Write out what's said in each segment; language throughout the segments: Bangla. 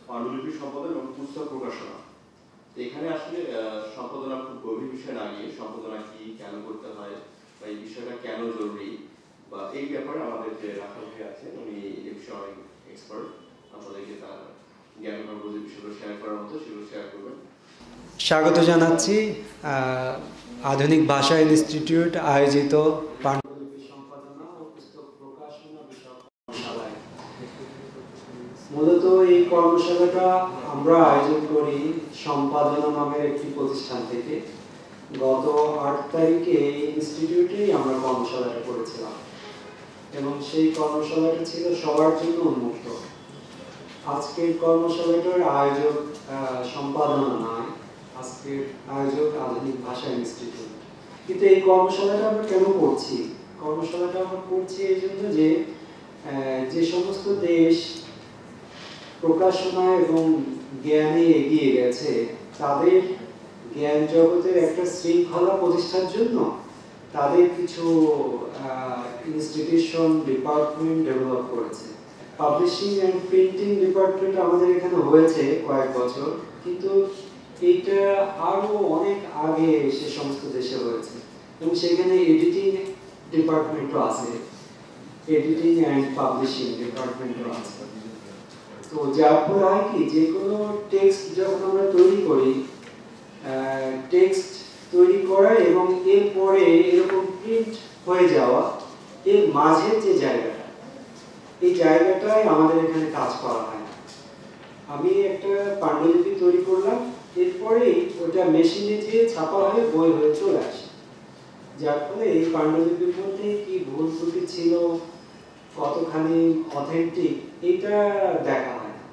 পাণ্ডুলিপি সম্পাদন এবং পুস্তক প্রকাশনা। এখানে আসলে সম্পাদনা খুব গভীর বিষয় না গিয়ে সম্পাদনা কি, কেন করতে হয়, বা এই বিষয়টা কেন জরুরি, বা এই ব্যাপারে আমাদের যে রাখাল ভাই আছেন উনি এই বিষয়ে অনেক এক্সপার্ট, আপনাদেরকে তার জ্ঞান বুঝে বিষয়গুলো শেয়ার করার মতো সেগুলো শেয়ার করবেন। স্বাগত জানাচ্ছি আধুনিক ভাষা ইনস্টিটিউট আয়োজিত পাণ্ডুলিপি সম্পাদনা ও পুস্তক প্রকাশনা বিষয়ক কর্মশালায়। মূলত এই কর্মশালাটা আমরা আয়োজন করি সম্পাদনা নামের একটি প্রতিষ্ঠান থেকে। গত 8 তারিখে এই ইনস্টিটিউটেই আমরা কর্মশালাটা করেছিলাম এবং সেই কর্মশালাটা ছিল সবার জন্য উন্মুক্ত। আজকের কর্মশালাটার আয়োজক সম্পাদনা নয়, আজকের আয়োজক আধুনিক ভাষা ইনস্টিটিউট। কিন্তু এই কর্মশালাটা আমরা কেন করছি? কর্মশালাটা আমরা করছি এই জন্য যে সমস্ত দেশ প্রকাশনা এবং জ্ঞানে এগিয়ে গেছে তাদের জ্ঞান জগতের একটা শৃঙ্খলা প্রতিষ্ঠার জন্য তাদের কিছু ইনস্টিটিউশন ডিপার্টমেন্ট ডেভেলপ করেছে। পাবলিশিং অ্যান্ড প্রিন্টিং ডিপার্টমেন্ট আমাদের এখানে হয়েছে কয়েক বছর, কিন্তু এইটা আরো অনেক আগে সে সমস্ত দেশে হয়েছে এবং সেখানে এডিটিং ডিপার্টমেন্টও আছে, এডিটিং অ্যান্ড পাবলিশিং ডিপার্টমেন্টও আছে। তো যার ফলে হয় কি, যে কোনো টেক্সট যখন আমরা তৈরি করি, টেক্সট তৈরি করা এবং এরপরে এরকম প্রিন্ট হয়ে যাওয়া, এর মাঝের যে জায়গাটা, এই জায়গাটায় আমাদের এখানে কাজ করা হয় না। আমি একটা পাণ্ডুলিপি তৈরি করলাম, এরপরে ওটা মেশিনে যেয়ে ছাপা হয়ে বই হয়ে চলে আসে। যার ফলে এই পাণ্ডুলিপির মধ্যে কি ভুল ত্রুটি ছিল, কতখানি অথেন্টিক, এটা দেখা হয় না।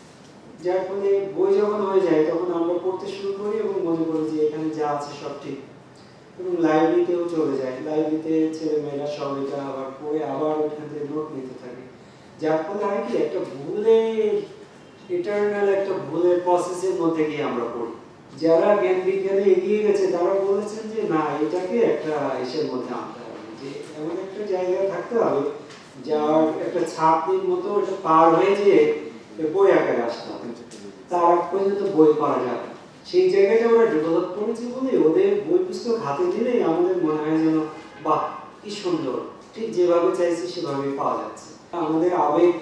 যার ফলে বই যখন হয়ে যায় তখন আমরা পড়তে শুরু করি এবং মনে করি যে এখানে যা আছে সব ঠিক, এবং লাইব্রেরিতেও চলে যায়। লাইব্রেরিতে ছেলেমেয়েরা সব এটা আবার পড়ে আবার ওখান থেকে নোট নিতে থাকে। যার ফলে হয় কি, একটা ভুলের ইটারনাল একটা ভুলের প্রসেসের মধ্যে গিয়ে আমরা পড়ি। যারা জ্ঞান বিজ্ঞানে এগিয়ে গেছে তারা বলেছেন যে না, এটাকে একটা ইসের মধ্যে আনতে হবে, যে এমন একটা জায়গায় থাকতে হবে যার একটা ছাপের মতো ওটা পার হয়ে যেয়ে বই আকারে আসতে হবে, তার পর্যন্ত বই করা যাবে। সেই জায়গাটা ওরা ডেভেলপ করেছে বলে ওদের বই পুস্তক হাতে দিলেই আমাদের মনে হয় যেন বাহ কি সুন্দর, ঠিক যেভাবে চাইছি সেভাবে পাওয়া যাচ্ছে। আমাদের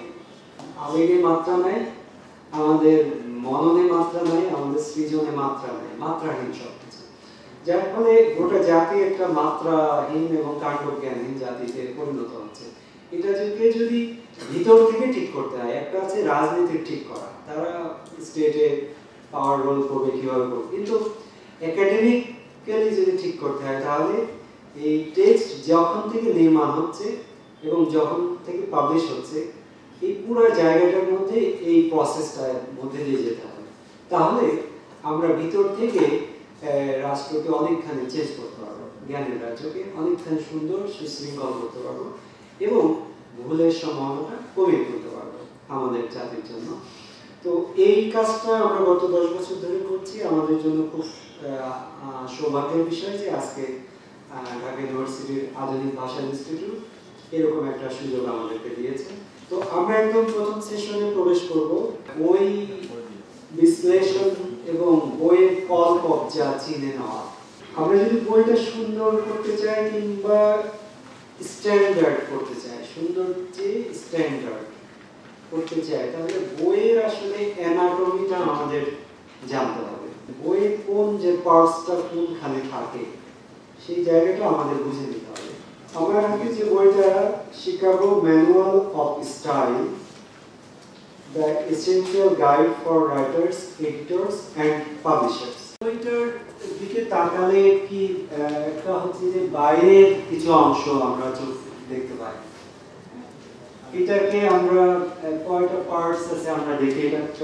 আবেগে মাত্রা নাই, আমাদের মননে মাত্রা নাই, আমাদের সৃজনে মাত্রা নাই, মাত্রাহীন সবকিছু। যার ফলে গোটা জাতি একটা মাত্রাহীন এবং কাণ্ডজ্ঞানহীন জাতিতে পরিণত হচ্ছে। এটা যদি ভিতর থেকে ঠিক করতে হয়, একটা আছে রাজনীতির ঠিক করা, তারা স্টেটে পাওয়ার রোল করবে কিভাবে করবে, কিন্তু একাডেমিক্যালি যদি ঠিক করতে হয় তাহলে এই টেক্সট যখন থেকে নির্মাণ হচ্ছে এবং যখন থেকে পাবলিশ হচ্ছে, এই পুরো জায়গাটার মধ্যে এই প্রসেসটার মধ্যে দিয়ে যেতে হবে। তাহলে আমরা ভিতর থেকে রাষ্ট্রকে অনেকখানি চেঞ্জ করতে পারবো, জ্ঞানের রাজ্যকে অনেকখানি সুন্দর সুশৃঙ্খল করতে পারবো এবং ভুলের সম্ভাবনাটা কমিয়ে তুলতে পারবো আমাদের জাতির জন্য। তো এই কাজটা আমরা গত 10 বছর ধরে করছি। আমাদের জন্য খুব সৌভাগ্যের বিষয় যে আজকে ঢাকা ইউনিভার্সিটির আধুনিক ভাষা ইনস্টিটিউট এরকম একটা সুযোগ আমাদেরকে দিয়েছে। তো আমরা একদম প্রথম সেশনে প্রবেশ করব বই বিশ্লেষণ এবং বইয়ের কল কবজা চিনে নেওয়া। আমরা যদি বইটা সুন্দর করতে চাই কিংবা স্ট্যান্ডার্ড করতে চাই, সুন্দর যে স্ট্যান্ডার্ড করতে চাই, তাহলে বইয়ের আসলে অ্যানাটমিটা আমাদের জানতে হবে। বইয়ের কোন যে পার্টসটা কোনখানে থাকে সেই জায়গাটা আমাদের বুঝে নিতে হবে। আমরা আজকে যে বইটা Chicago manual of style, the essential guide for writers, editors and publishers, বইটার দিকে তাকালে কি একটা হচ্ছে যে বাইরের কিছু অংশ আমরা দেখতে পাই। এটাকে আমরা কয়টা পার্টস আছে আমরা দেখি। এটা একটা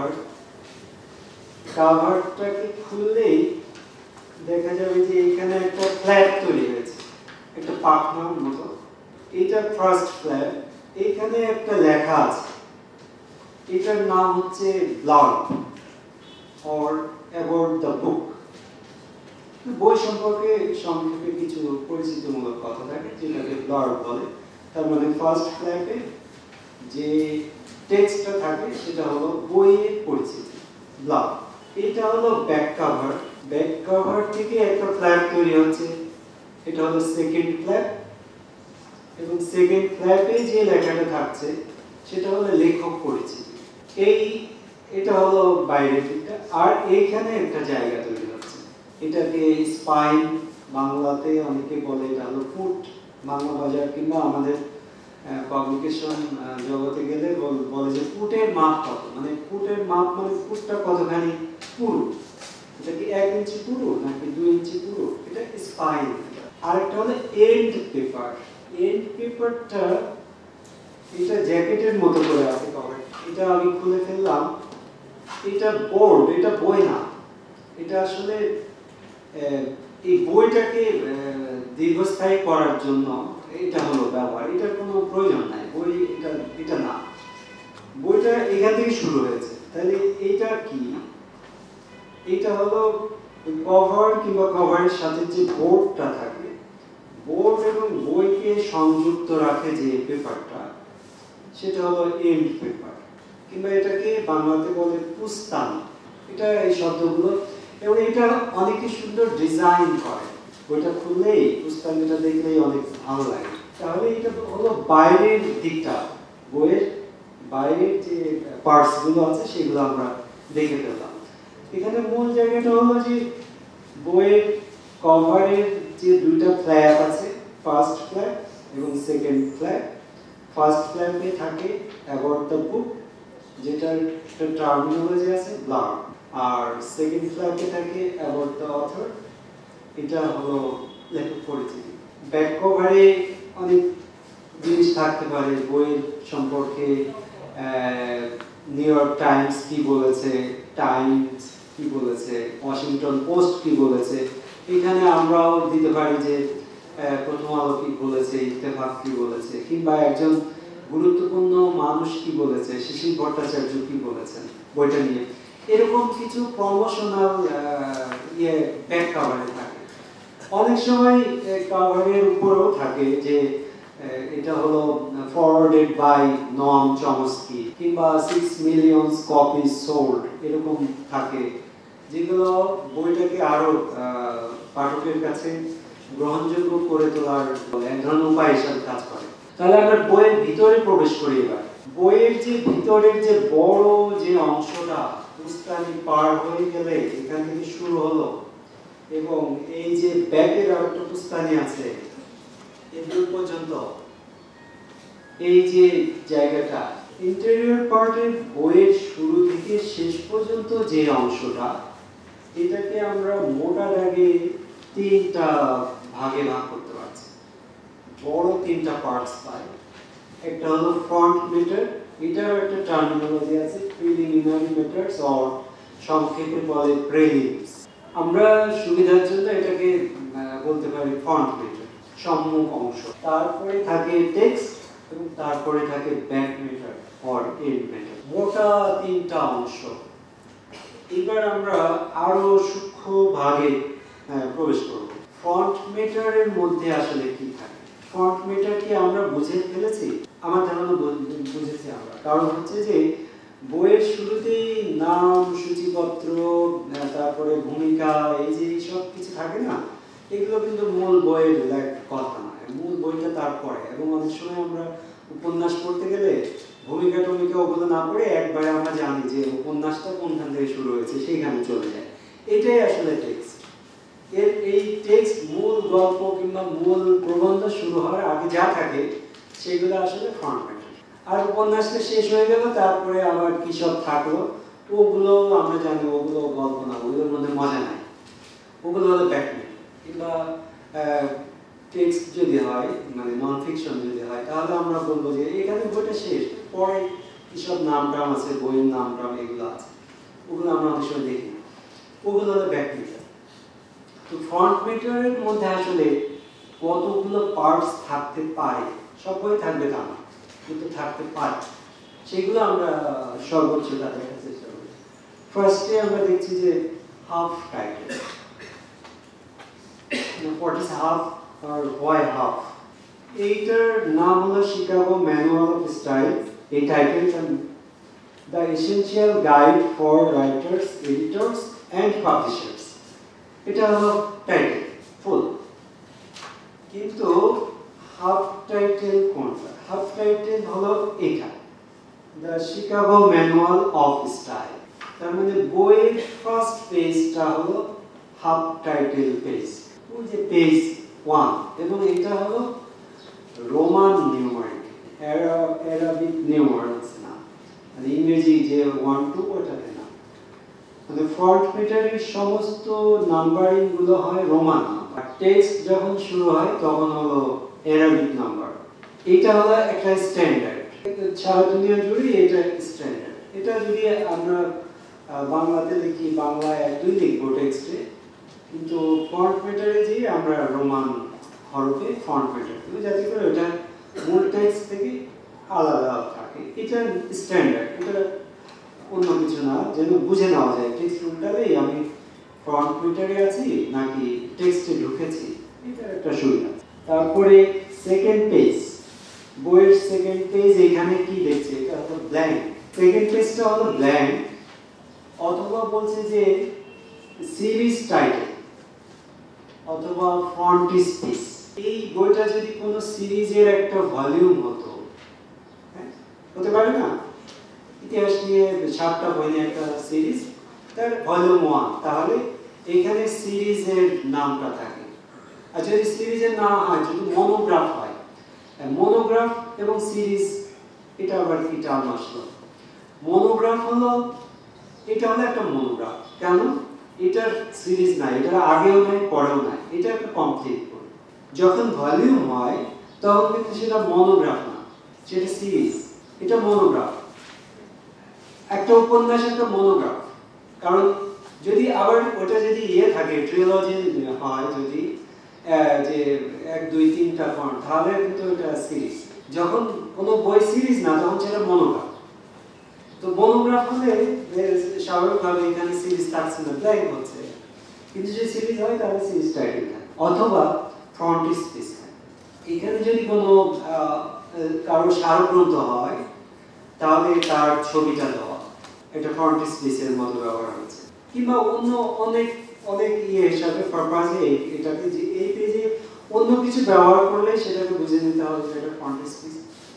কাভারটাকে খুললেই দেখা যাবে যে এখানে একটা ফ্ল্যাপ তৈরি হয়েছে, একটা পাখনার মতো। এটা ফার্স্ট ফ্ল্যাপ, এখানে একটা লেখা আছে, এটার নাম হচ্ছে blog or about the book. বই সম্পর্কে সংক্ষেপে কিছু পরিচিতিমূলক কথা থাকে যেটাকে ব্লগ বলে। তার মানে ফার্স্ট ফ্ল্যাপে যে টেক্সটটা থাকে সেটা হলো বইয়ের পরিচিতি ব্লাগ। এটা হলো ব্যাক কভার। ব্যাক কভার থেকে একটা ফ্ল্যাপ তৈরি হচ্ছে, এটা হলো সেকেন্ড ফ্ল্যাপ, এবং সেকেন্ড ফ্ল্যাপে যে লেখাটা থাকছে সেটা হলো লেখক পরিচিতি। এটা হলো বাইরের দিকটা। আর এইখানে একটা জায়গা তৈরি হচ্ছে, এটাকে স্পাইন, বাংলাতে অনেকে বলে এটা হলো ফুট। বাংলা বাজার কিংবা আমাদের পাবলিকেশন জগতে গেলে বলে যে ফুটের মাপ কত, মানে ফুটের মাপ মানে ফুটটা কতখানি পুরু, এটা কি 1 ইঞ্চি পুরু নাকি 2 ইঞ্চি পুরু, এটা স্পাইন। আরেকটা হলো এন্ড পেপার। এন্ড পেপারটা এটা জ্যাকেটের মতো করে আছে কভার, এটা আমি খুলে ফেললাম। এটা বোর্ড, এটা বই না, এটা আসলে এই বইটাকে দীর্ঘস্থায়ী করার জন্য এটা হলো ব্যবহার, এটার কোনো প্রয়োজন নাই। বই এটা না, বইটা এখান থেকে শুরু হয়েছে। তাহলে এটা কি? এটা হলো কভার কিংবা কভারের সাথে যে বোর্ডটা থাকে, বোর্ড এবং বইকে সংযুক্ত রাখে যে পেপারটা, সেটা হলো এন্ড পেপার, কিংবা এটাকে বাংলাতে বলে পুস্তানি। এটা এই শব্দগুলো, এবং এটা অনেকে সুন্দর ডিজাইন করে, বইটা খুললেই পুস্তানিটা দেখলেই অনেক ভালো লাগে। তাহলে এটা হলো বাইরের দিকটা, বইয়ের বাইরের যে পার্টস গুলো আছে সেগুলো আমরা দেখে ফেললাম। এখানে মূল জায়গাটা হলো যে বইয়ের কভারের যে দুইটা ফ্ল্যাপ আছে, ফার্স্ট ফ্ল্যাপ এবং সেকেন্ড ফ্ল্যাপ। ফার্স্ট ফ্ল্যাপে থাকে অ্যাবাউট দ্য বুক, যেটার একটা টার্মিনোলজি আছে ব্লাগ, আর সেকেন্ড ফ্ল্যাপে থাকে অ্যাবাউট দ্য অথর, এটা হলো লেখক পরিচিতি। ব্যাক কভারে অনেক জিনিস থাকতে পারে বইয়ের সম্পর্কে, নিউ ইয়র্ক টাইমস কি বলেছে, টাইমস কি বলেছে, ওয়াশিংটন পোস্ট কি বলেছে। এখানে আমরাও দিতে পারি যে প্রথম আলো কি বলেছে, ইত্তেফাক কি বলেছে, কিংবা একজন গুরুত্বপূর্ণ মানুষ কি বলেছে, শিশির ভট্টাচার্য কি বলেছেন বইটা নিয়ে। এরকম কিছু প্রমোশনাল ব্যাক কভারে থাকে। অনেক সময় কভারের উপরেও থাকে যে এটা হলো ফরওয়ার্ডেড বাই নম চমস্কি, কিংবা 6 মিলিয়ন কপি সোল্ড, এরকম থাকে, যেগুলো বইটাকে আরো পাঠকের কাছে গ্রহণযোগ্য করে তোলার এক ধরনের উপায় হিসাবে কাজ করে। তাহলে আমরা বইয়ের ভিতরে প্রবেশ করি। এবার বইয়ের যে ভিতরের যে বড় যে অংশটা, পুস্তানি পার হয়ে গেলে এখান থেকে শুরু হলো, এবং এই যে ব্যাকের আর একটা পুস্তানি আছে এদূর পর্যন্ত, এই যে জায়গাটা ইন্টেরিয়র পার্টের বইয়ের শুরু থেকে শেষ পর্যন্ত যে অংশটা, এটাকে আমরা মোটা দাগে 3টা ভাগে ভাগ করতে পারছি। বড় 3টা পার্টস পাই। একটা হলো ফ্রন্ট ম্যাটার, এটার একটা টার্মিনোলজি আছে, প্রিলিমিনারি ম্যাটারস, অর সংক্ষেপে বলে প্রিলিমস। আমরা সুবিধার জন্য এটাকে বলতে পারি ফ্রন্ট ম্যাটার, সম্মুখ অংশ। তারপরে থাকে টেক্সট, এবং তারপরে থাকে back matter or end matter. মোটা 3টা অংশ। এবার আমরা আরো সূক্ষ্ম ভাগে প্রবেশ করব। ফ্রন্ট ম্যাটারের মধ্যে আসলে কি থাকে? ফ্রন্ট ম্যাটার কি আমরা বুঝে ফেলেছি? আমার ধারণা বুঝেছি আমরা। কারণ হচ্ছে যে বইয়ের শুরুতেই নাম, সূচিপত্র, তারপরে ভূমিকা, এই যে সব কিছু থাকে না, এগুলো কিন্তু মূল বইয়ের কথা নয়, মূল বইটা তারপরে। এবং অনেক সময় আমরা উপন্যাস পড়তে গেলে ভূমিকা টমিকা ওগুলো না পড়ে একবারে আমরা জানি যে উপন্যাসটা কোনখান থেকে শুরু হয়েছে, সেইখানে চলে যায়। এটাই আসলে টেক্সট। এই টেক্সট মূল গল্প কিংবা মূল প্রবন্ধ শুরু হওয়ার আগে যা থাকে সেগুলো আসলে ফ্রন্ট ম্যাটার। আর উপন্যাসটা শেষ হয়ে গেল, তারপরে আবার কি সব থাকলো, ওগুলো আমরা জানি ওগুলো গল্প না, ওগুলোর মধ্যে মজা নাই, ওগুলো হলো ব্যাক ম্যাটার। কিংবা টেক্সট যদি হয়, মানে নন ফিকশন যদি হয়, তাহলে আমরা বলবো যে এখানে বইটা শেষ, পরে কিসব নাম টাম আছে, বইয়ের নাম টাম এগুলো আছে, ওগুলো আমরা অনেক সময় দেখি, ওগুলো হলো ব্যাক ম্যাটার। তো ফ্রন্ট ম্যাটারের মধ্যে আসলে কতগুলো পার্টস থাকতে পারে, সব বই থাকবে তা না, কিন্তু থাকতে পারে, সেগুলো আমরা সর্বোচ্চটা দেখার চেষ্টা করি। ফার্স্টে আমরা দেখছি যে half title. What is half or why half? এইটার নাম হলো শিকাগো ম্যানুয়াল অফ স্টাইল। এই টাইটেলটা the essential guide for writers, editors and publishers. এটা হলো টাইটেল ফুল, কিন্তু হাফ টাইটেল কোনটা? হাফ টাইটেল হলো এটা, the Chicago manual of style. তার মানে বইয়ের ফার্স্ট পেজটা হলো হাফ টাইটেল পেজ, ওই যে পেজ 1, এবং এটা হলো রোমান নিউমারিক, অ্যারাবিক নিউমারিক্স না, মানে ইংরেজি যে 1 2 ওটাতে না, মানে ফন্ট প্যাটার্নের সমস্ত নাম্বারিং গুলো হয় রোমান, আর টেক্সট যখন শুরু হয় তখন হলো অ্যারাবিক নাম্বার। এটা হলো একটা স্ট্যান্ডার্ড, সারা দুনিয়া জুড়ে এটা স্ট্যান্ডার্ড। এটা যদি আমরা বাংলাতে লিখি, বাংলায় 1 2 লিখবো টেক্সটে, কিন্তু ফন্ট প্যাটার্নে যে আমরা রোমান হরফে ফন্ট প্যাটার্ন দেবো, যাতে করে ওটা মূল টেক্সট থেকে আলাদা থাকে। এটা স্ট্যান্ডার্ড, এটা অন্য কিছু না, যেন বুঝে নেওয়া যায় টেক্সট উল্টালেই আমি ফন্ট প্যাটার্নে আছি নাকি টেক্সটে ঢুকেছি, এটা একটা সুবিধা। তারপরে সেকেন্ড পেজ, বইয়ের সেকেন্ড পেজ, এখানে কি দেখছে? এটা হলো ব্ল্যাঙ্ক। সেকেন্ড পেজটা হলো ব্ল্যাঙ্ক, অথবা বলছে যে সিরিজ টাইটেল অথবা ফ্রন্টিসপিস। এই বইটা যদি কোনো সিরিজের একটা ভলিউম হতো, হতে পারে না, ইতিহাস নিয়ে 7টা বই নিয়ে একটা সিরিজ, তার ভলিউম 1, তাহলে এখানে সিরিজের নামটা থাকে। আর যদি সিরিজের নাম হয়, যদি মনোগ্রাফ হয়, মনোগ্রাফ এবং সিরিজ, এটা আবার কি টার্ম আসলো? মনোগ্রাফ হলো, এটা হলো একটা মনোগ্রাফ। কেন? এটার সিরিজ নাই, এটার আগেও নাই পরেও নাই, এটা একটা কমপ্লিট বই। যখন ভলিউম হয় তখন কিন্তু সেটা মনোগ্রাফ না, সেটা সিরিজ। এটা মনোগ্রাফ, একটা উপন্যাস একটা মনোগ্রাফ। কারণ যদি আবার ওটা যদি থাকে, ট্রিলজি হয়, যদি যে 1 2 3টা ফন্ট, তাহলে কিন্তু এটা সিরিজ। যখন কোনো বই সিরিজ না, তখন সেটা মনোগ্রাফ। তো মনোগ্রাফ হলে স্বাভাবিকভাবে এখানে সিরিজ থাকছে না, ব্ল্যাঙ্ক হচ্ছে। কিন্তু যদি সিরিজ হয় তাহলে সিরিজ টাইটেল থাকে, অথবা ফ্রন্টিসপিস। এখানে যদি কোনো কারো সারগ্রন্থ হয়, তাহলে তার ছবিটা দেওয়া, এটা ফ্রন্টিসপিসের মতো ব্যবহার হচ্ছে। কিংবা অন্য অনেক অনেক হিসাবে পারপাসে এটাকে যে এই পেজে অন্য কিছু ব্যবহার করলে সেটাকে বুঝে নিতে হবে যে এটা ফ্রন্টিসপিস।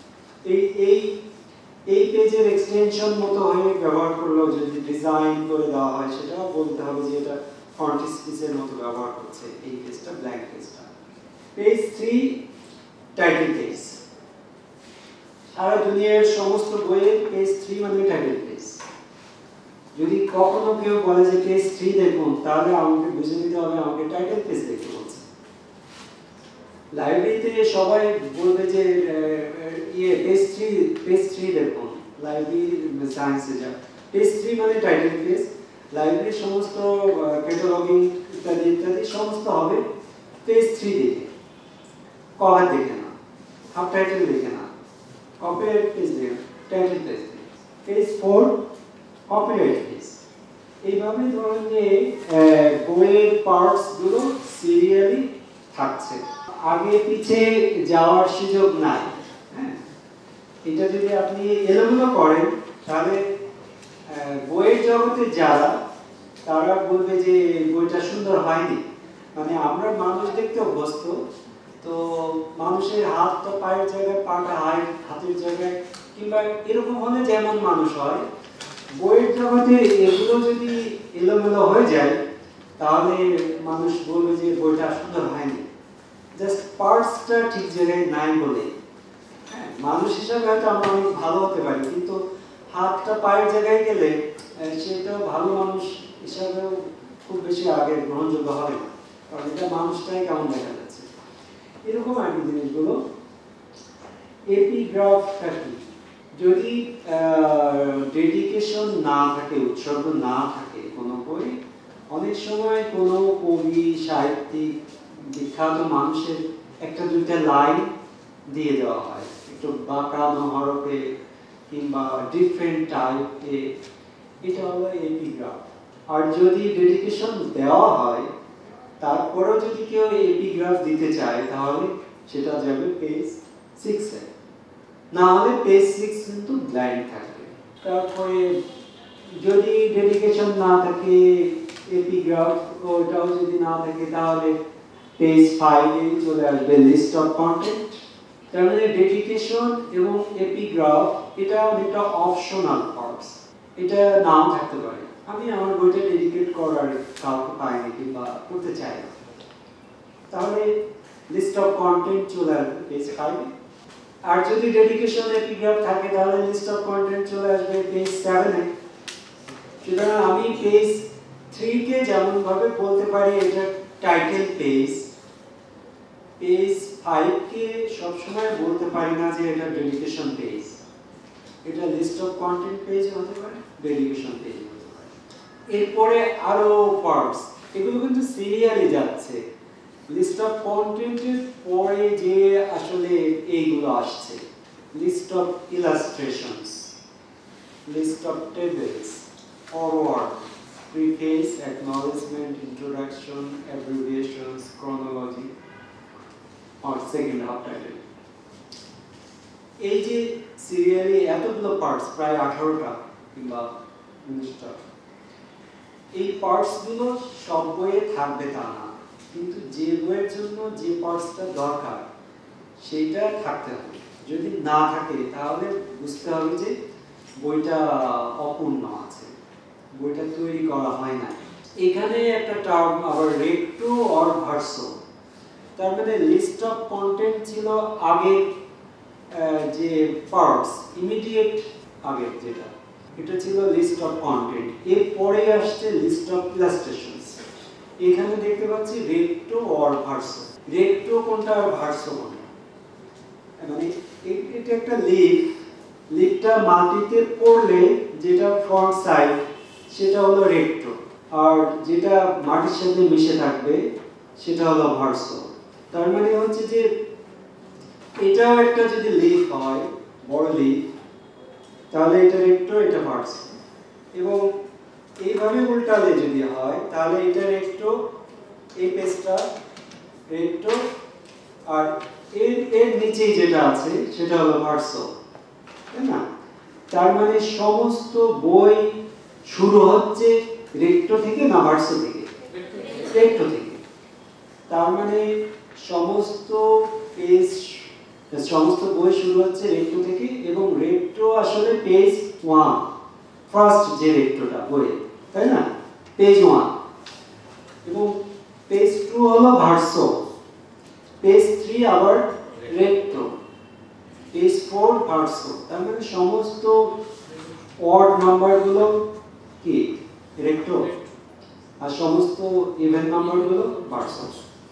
এই পেজের এক্সটেনশন মতো হয়ে ব্যবহার করলেও যদি ডিজাইন করে দেওয়া হয়, সেটাও বলতে হবে যে এটা ফ্রন্টিসপিসের মতো ব্যবহার করছে এই পেজটা, ব্ল্যাঙ্ক পেজটা। Page 3 title page. সারা দুনিয়ার সমস্ত বইয়ের পেজ 3 মানে টাইটেল পেজ। যদি কখনো কেউ বলে যে পেজ 3 দেখুন, তাহলে আমাকে বুঝে নিতে হবে আমাকে টাইটেল পেজ দেখতে বলছে। লাইব্রেরিতে সবাই বলবে যে পেজ 3 দেখুন, লাইব্রেরি সায়েন্সে যা পেজ 3 মানে টাইটেল পেজ। লাইব্রেরির সমস্ত ক্যাটালগিং ইত্যাদি ইত্যাদি সমস্ত হবে পেজ 3 দেখে, কভার দেখে না, হাফ টাইটেল দেখে না, কপিরাইট পেজ দেখে, টাইটেল পেজ দেখে। Page 4 copyright page. এইভাবে ধরুন যে বইয়ের পার্টস গুলো সিরিয়ালি থাকছে, আগে পিছে যাওয়ার সুযোগ নাই। হ্যাঁ, এটা যদি আপনি এলোমেলো করেন, তাহলে বইয়ের জগতে যারা, তারা বলবে যে বইটা সুন্দর হয়নি। মানে আমরা মানুষ দেখতে অভ্যস্ত, তো মানুষের হাত তো পায়ের জায়গায়, পাটা হাতের জায়গায়, কিংবা এরকম হলে যেমন মানুষ হয়, বইয়ের জগতে এগুলো যদি এলোমেলো হয়ে যায়, তাহলে মানুষ বলবে যে বইটা সুন্দর হয়নি, জাস্ট পার্টসটা ঠিক জায়গায় নাই বলে। হ্যাঁ, মানুষ হিসাবে হয়তো আমরা অনেক ভালো হতে পারি, কিন্তু হাতটা পায়ের জায়গায় গেলে সেটা ভালো মানুষ হিসাবেও খুব বেশি আগে গ্রহণযোগ্য হবে না, কারণ এটা মানুষটাই কেমন দেখা যাচ্ছে। এরকম আর কি জিনিসগুলো। এপিগ্রাফটা কি? যদি ডেডিকেশন না থাকে, উৎসর্গ না থাকে কোনো বই, অনেক সময় কোনো কবি, সাহিত্যিক, বিখ্যাত মানুষের 1 2টা লাইন দিয়ে দেওয়া হয়, একটু বাঁকানো হরফে কিংবা ডিফারেন্ট টাইপে, এটা হলো এপিগ্রাফ। আর যদি ডেডিকেশন দেওয়া হয়, তারপরেও যদি কেউ এপিগ্রাফ দিতে চায়, তাহলে সেটা যাবে পেজ 6-এ, না হলে পেজ 6 কিন্তু ব্ল্যাঙ্ক থাকবে। তারপরে যদি ডেডিকেশন না থাকে, এপিগ্রাফ ওটাও যদি না থাকে, তাহলে পেজ 5 এ চলে আসবে লিস্ট অফ কন্টেন্ট। তার মানে ডেডিকেশন এবং এপিগ্রাফ এটা অনেকটা অপশনাল পার্টস, এটা নাও থাকতে পারে। আমি আমার বইটা ডেডিকেট করার কাউকে পাইনি কিংবা করতে চাই না, তাহলে লিস্ট অফ কন্টেন্ট চলে আসবে পেজ 5 এ। আর যদি ডেডিকেশন এপিগ্রাফ থাকে তাহলে লিস্ট অফ কন্টেন্ট চলে আসবে পেজ 7 এ। সুতরাং আমি পেজ 3 কে যেমন ভাবে বলতে পারি এটা টাইটেল পেজ, পেজ 5 কে সবসময় বলতে পারি না যে এটা ডেডিকেশন পেজ, এটা লিস্ট অফ কন্টেন্ট পেজ হতে পারে, ডেডিকেশন পেজ হতে পারে। এরপরে আরো পার্টস, এগুলো কিন্তু সিরিয়ালি যাচ্ছে। লিস্ট অফ কন্টেন্টের পরে যে আসলে এইগুলো আসছে, list of illustrations, list of tables, foreword, preface, acknowledgement, introduction, abbreviations, chronology আর সেকেন্ড হাফ টাইটেল। এই যে সিরিয়ালি এতগুলো পার্টস, প্রায় 18টা কিংবা 19টা, এই পার্টসগুলো সব বইয়ে থাকবে তা না, কিন্তু যে বইয়ের জন্য যে পার্টসটা দরকার সেইটা থাকতে হবে। যদি না থাকে তাহলে বুঝতে হবে যে বইটা অপূর্ণ আছে, বইটা তৈরি করা হয় না। এখানে একটা টার্ম আবার রেক্টো অর ভার্সো, তার মানে লিস্ট অফ কন্টেন্ট ছিল আগে যে পার্টস, ইমিডিয়েট আগে যেটা, এটা ছিল লিস্ট অফ কন্টেন্ট। এর পরে আসছে লিস্ট অফ ইলাস্ট্রেশনস। এখানে দেখতে পাচ্ছি রেক্টো অর ভার্সো। রেক্টো কোনটা আর ভার্সো কোনটা, মানে এটা একটা লিফ, লিফটা মাটিতে পড়লে যেটা ফ্রন্ট সাইড সেটা হলো রেক্টো, আর যেটা মাটির সাথে মিশে থাকবে সেটা হলো ভার্সো। তার মানে হচ্ছে যে এটাও একটা যদি লিফ হয়, বড় লিফ, তাহলে এটা রেক্টো, এটা ভার্সো। এবং এইভাবে উল্টালে যদি হয় তাহলে এটা রেক্টো, এই পেজটা রেক্টো, আর এর নিচেই যেটা আছে সেটা হলো ভার্সো, তাই না? তার মানে সমস্ত বই শুরু হচ্ছে রেক্টো থেকে না ভার্সো থেকে? রেক্টো থেকে। তার মানে সমস্ত পেজ, সমস্ত বই শুরু হচ্ছে রেক্টো থেকে, এবং রেক্টো আসলে পেজ 1, ফার্স্ট যে রেক্টোটা বই, তাই না? পেজ 1, এবং পেজ 2 হলো ভার্সো, পেজ 3 আবার রেক্টো, পেজ 4 ভার্সো। তার মানে সমস্ত অড নাম্বারগুলো কি রেক্টো, আর সমস্ত ইভেন নাম্বারগুলো ভার্সো।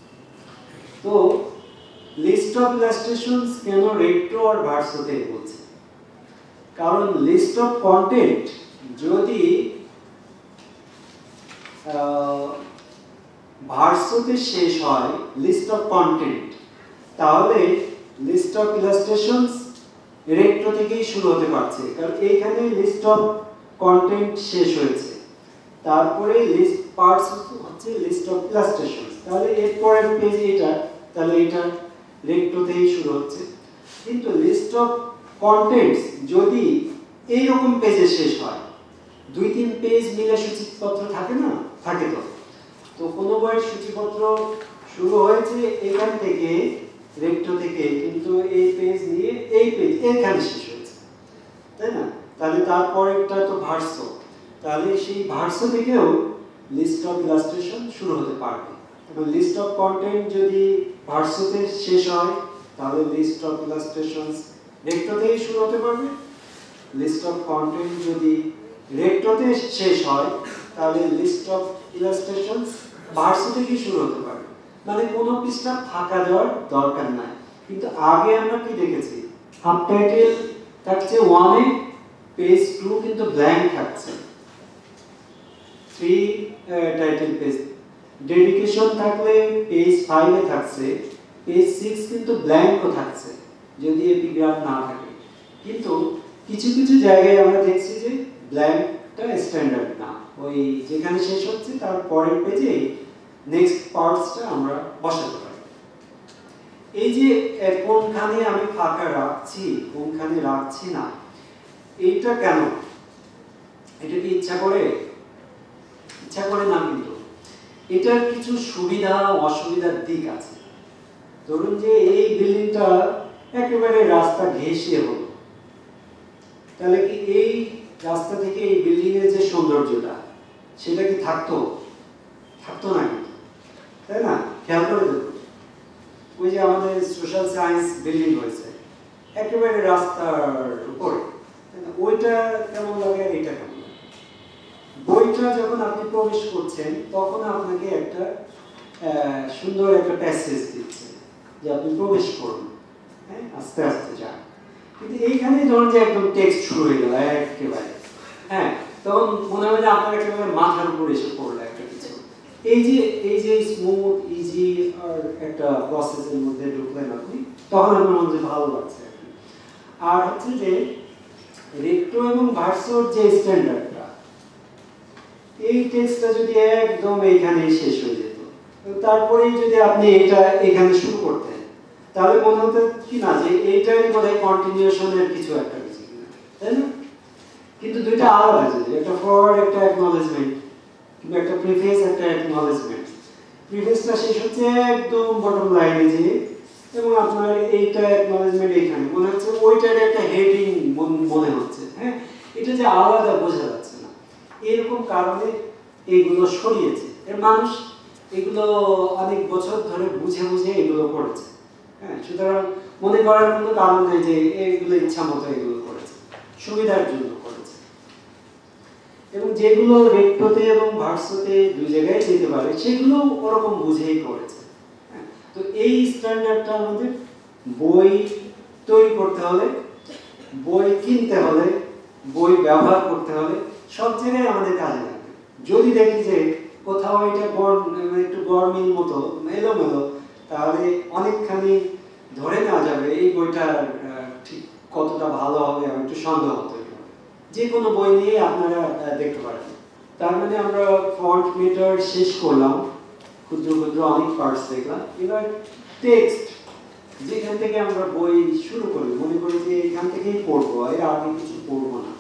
তো লিস্ট অফ ইলাস্ট্রেশনস কেন রেক্টো আর ভার্সোতে বলছে? কারণ লিস্ট অফ কন্টেন্ট যদি ভার্সোতে শেষ হয় লিস্ট অফ কন্টেন্ট, তাহলে লিস্ট অফ ইলাস্ট্রেশনস রেক্টো থেকেই শুরু হতে পারছে, কারণ এইখানে লিস্ট অফ কন্টেন্ট শেষ হয়েছে, তারপরে লিস্ট পার্টস হচ্ছে লিস্ট অফ ইলাস্ট্রেশনস, তাহলে এরপরের পেজ এটা, তাহলে এটা রেক্টো থেকেই শুরু হচ্ছে। কিন্তু লিস্ট অফ কন্টেন্টস যদি এইরকম পেজে শেষ হয়, 2-3 পেজ মিলে সূচিপত্র থাকে না, থাকে তো কোনো বইয়ের সূচিপত্র শুরু হয়েছে এখান থেকে রেক্টো থেকে, কিন্তু এই পেজ নিয়ে এই পেজ এখানে শেষ হয়েছে, তাই না? তাহলে তারপরেরটা তো ভার্সো, তাহলে সেই ভার্সো থেকেও লিস্ট অফ ইলাস্ট্রেশন শুরু হতে পারবে। এবং লিস্ট অফ কন্টেন্ট যদি ভার্সোতে শেষ হয় তাহলে লিস্ট অফ ইলাস্ট্রেশনস রেক্টো থেকে শুরু হতে পারবে। লিস্ট অফ কন্টেন্ট যদি রেক্টোতে শেষ হয় তাহলে লিস্ট অফ ইলাস্ট্রেশনস ভার্সো থেকে শুরু হতে পারবে। মানে কোনো পৃষ্ঠা ফাঁকা দেওয়ার দরকার নাই। কিন্তু আগে আমরা কি দেখেছি, হাফ টাইটেল থাকছে 1 এ, পেজ 2 কিন্তু ব্ল্যাঙ্ক থাকছে, 3 টাইটেল পেজ। ডেডিকেশন থাকলে পেজ 5 এ থাকছে, পেজ 6 কিন্তু ব্ল্যাঙ্কও থাকছে যদি এপিগ্রাফ না থাকে। কিন্তু কিছু কিছু জায়গায় আমরা দেখছি যে ব্ল্যাঙ্কটা স্ট্যান্ডার্ড না, ওই যেখানে শেষ হচ্ছে তার পরের পেজে নেক্সট পার্টসটা আমরা বসাতে পারি। এই যে কোনখানে আমি ফাঁকা রাখছি, কোনখানে রাখছি না, এইটা কেন? এটা কি ইচ্ছা করে? ইচ্ছা করে না, কিন্তু এটার কিছু সুবিধা অসুবিধার দিক আছে। ধরুন যে এই বিল্ডিংটা একেবারে রাস্তা ঘেঁষে হলো, তাহলে কি এই রাস্তা থেকে এই বিল্ডিং এর যে সৌন্দর্যটা সেটা কি থাকতো? থাকতো না, কিন্তু তাই না? খেয়াল করে দেখুন, ওই যে আমাদের সোশ্যাল সায়েন্স বিল্ডিং হয়েছে একেবারে রাস্তার উপরে, ওইটা কেমন লাগে আর এটা কেমন লাগে? বইটা যখন আপনি প্রবেশ করছেন তখন আপনাকে একটা সুন্দর একটা প্যাসেজ দিচ্ছে যে আপনি প্রবেশ করুন, হ্যাঁ, আস্তে আস্তে যান। কিন্তু এইখানে ধরুন যে একদম টেক্সট শুরু হয়ে গেল একেবারে, হ্যাঁ, তখন মনে হয় যে আপনার একেবারে মাথার উপর এসে পড়লো একটা কিছু। এই যে স্মুথ ইজি আর একটা প্রসেসের মধ্যে ঢুকলেন আপনি, তখন আপনার মধ্যে ভালো লাগছে আর কি। আর হচ্ছে যে রেট্রো এবং ভার্সোর যে স্ট্যান্ডার্ডটা, এই টেক্সটটা যদি একদম এইখানে শেষ হয়ে যেত, তারপরেই যদি আপনি এটা এখানে শুরু করতেন, তাহলে মনে হতো কি না যে এইটাই বোধহয় কন্টিনিউশনের কিছু একটা কিছু, তাই না? কিন্তু দুইটা আলাদা, যদি একটা ফরওয়ার্ড একটা অ্যাকনলেজমেন্ট, কিংবা একটা প্রিফেস একটা অ্যাকনলেজমেন্ট। প্রিফেসটা শেষ হচ্ছে একদম বটম লাইনে যে, এবং আপনার এইটা অ্যাকনলেজমেন্ট এইখানে মনে হচ্ছে ওইটার একটা হেডিং মনে হচ্ছে, হ্যাঁ, এটা যে আলাদা বোঝা যাচ্ছে না। এরকম কারণে এইগুলো সরিয়েছে, এর মানুষ এগুলো অনেক বছর ধরে বুঝে বুঝে এগুলো করেছে, হ্যাঁ। সুতরাং মনে করার কোনো কারণ নেই যে এগুলো ইচ্ছা মতো এগুলো করেছে, সুবিধার জন্য করেছে। এবং যেগুলো রেট্রোতে এবং ভার্সোতে দুই জায়গায় যেতে পারে সেগুলো ওরকম বুঝেই করেছে, হ্যাঁ। তো এই স্ট্যান্ডার্ডটা আমাদের বই তৈরি করতে হলে, বই কিনতে হলে, বই ব্যবহার করতে হলে সব জায়গায় আমাদের কাজে লাগবে। যদি দেখি যে কোথাও এটা একটু গরমিল মতো এলোমেলো, তাহলে অনেকখানি ধরে নেওয়া যাবে এই বইটা ঠিক কতটা ভালো হবে, আমি একটু সন্দেহ তৈরি হবে। যে কোনো বই নিয়ে আপনারা দেখতে পারেন। তার মানে আমরা ফন্ট মিটার শেষ করলাম, ক্ষুদ্র ক্ষুদ্র অনেক পার্টস দেখলাম। এবার টেক্সট, যেখান থেকে আমরা বই শুরু করি, মনে করি যে এখান থেকেই পড়বো, এর আগে কিছু পড়বো না,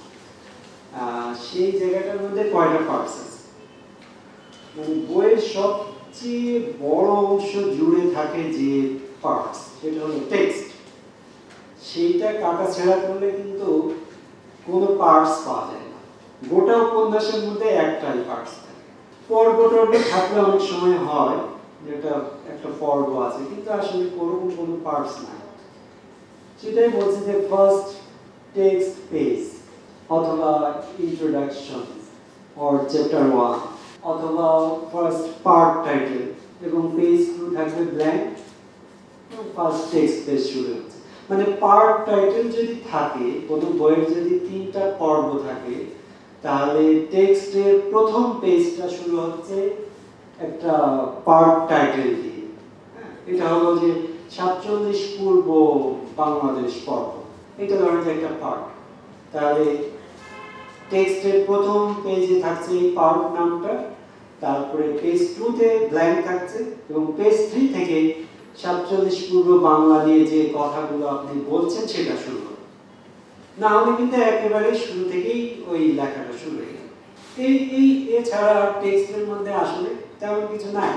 সেই জায়গাটার মধ্যে কয়টা পার্টস আছে? মানে বইয়ের সবচেয়ে বড় অংশ জুড়ে থাকে যে পার্টস, সেটা হলো টেক্সট। সেইটা কাটাছেঁড়া করলে কিন্তু কোনো পার্টস পাওয়া যায় না। গোটা উপন্যাসের মধ্যে একটাই পার্টস থাকে। পর্ব টর্ব থাকলে অনেক সময় হয় যেটা একটা পর্ব আছে, কিন্তু আসলে ওরকম কোনো পার্টস নাই। সেটাই বলছি যে ফার্স্ট টেক্সট পেজ, অথবা ইন্ট্রোডাকশন অর চ্যাপ্টার 1, অথবা ফার্স্ট পার্ট টাইটেল, এবং পেজ 2 থাকবে ব্ল্যাঙ্ক, ফার্স্ট টেক্সট পেজ শুরু হচ্ছে। মানে পার্ট টাইটেল যদি থাকে, কোনো বইয়ের যদি 3টা পর্ব থাকে, তাহলে টেক্সটের প্রথম পেজটা শুরু হচ্ছে একটা পার্ট টাইটেল দিয়ে। এটা হলো যে 47 পূর্ব বাংলাদেশ পর্ব, এটা ধরেন যে একটা পার্ট। তাহলে টেক্সটের প্রথম পেজে থাকছে এই পার্ট নামটা, তারপরে পেজ 2 তে ব্ল্যাঙ্ক থাকছে, এবং পেজ 3 থেকে 47 পূর্ব বাংলা নিয়ে যে কথাগুলো আপনি বলছেন সেটা শুরু হবে। না হলে কিন্তু একেবারে শুরু থেকেই ওই লেখাটা শুরু হয়ে গেল। এছাড়া টেক্সটের মধ্যে আসলে তেমন কিছু নাই।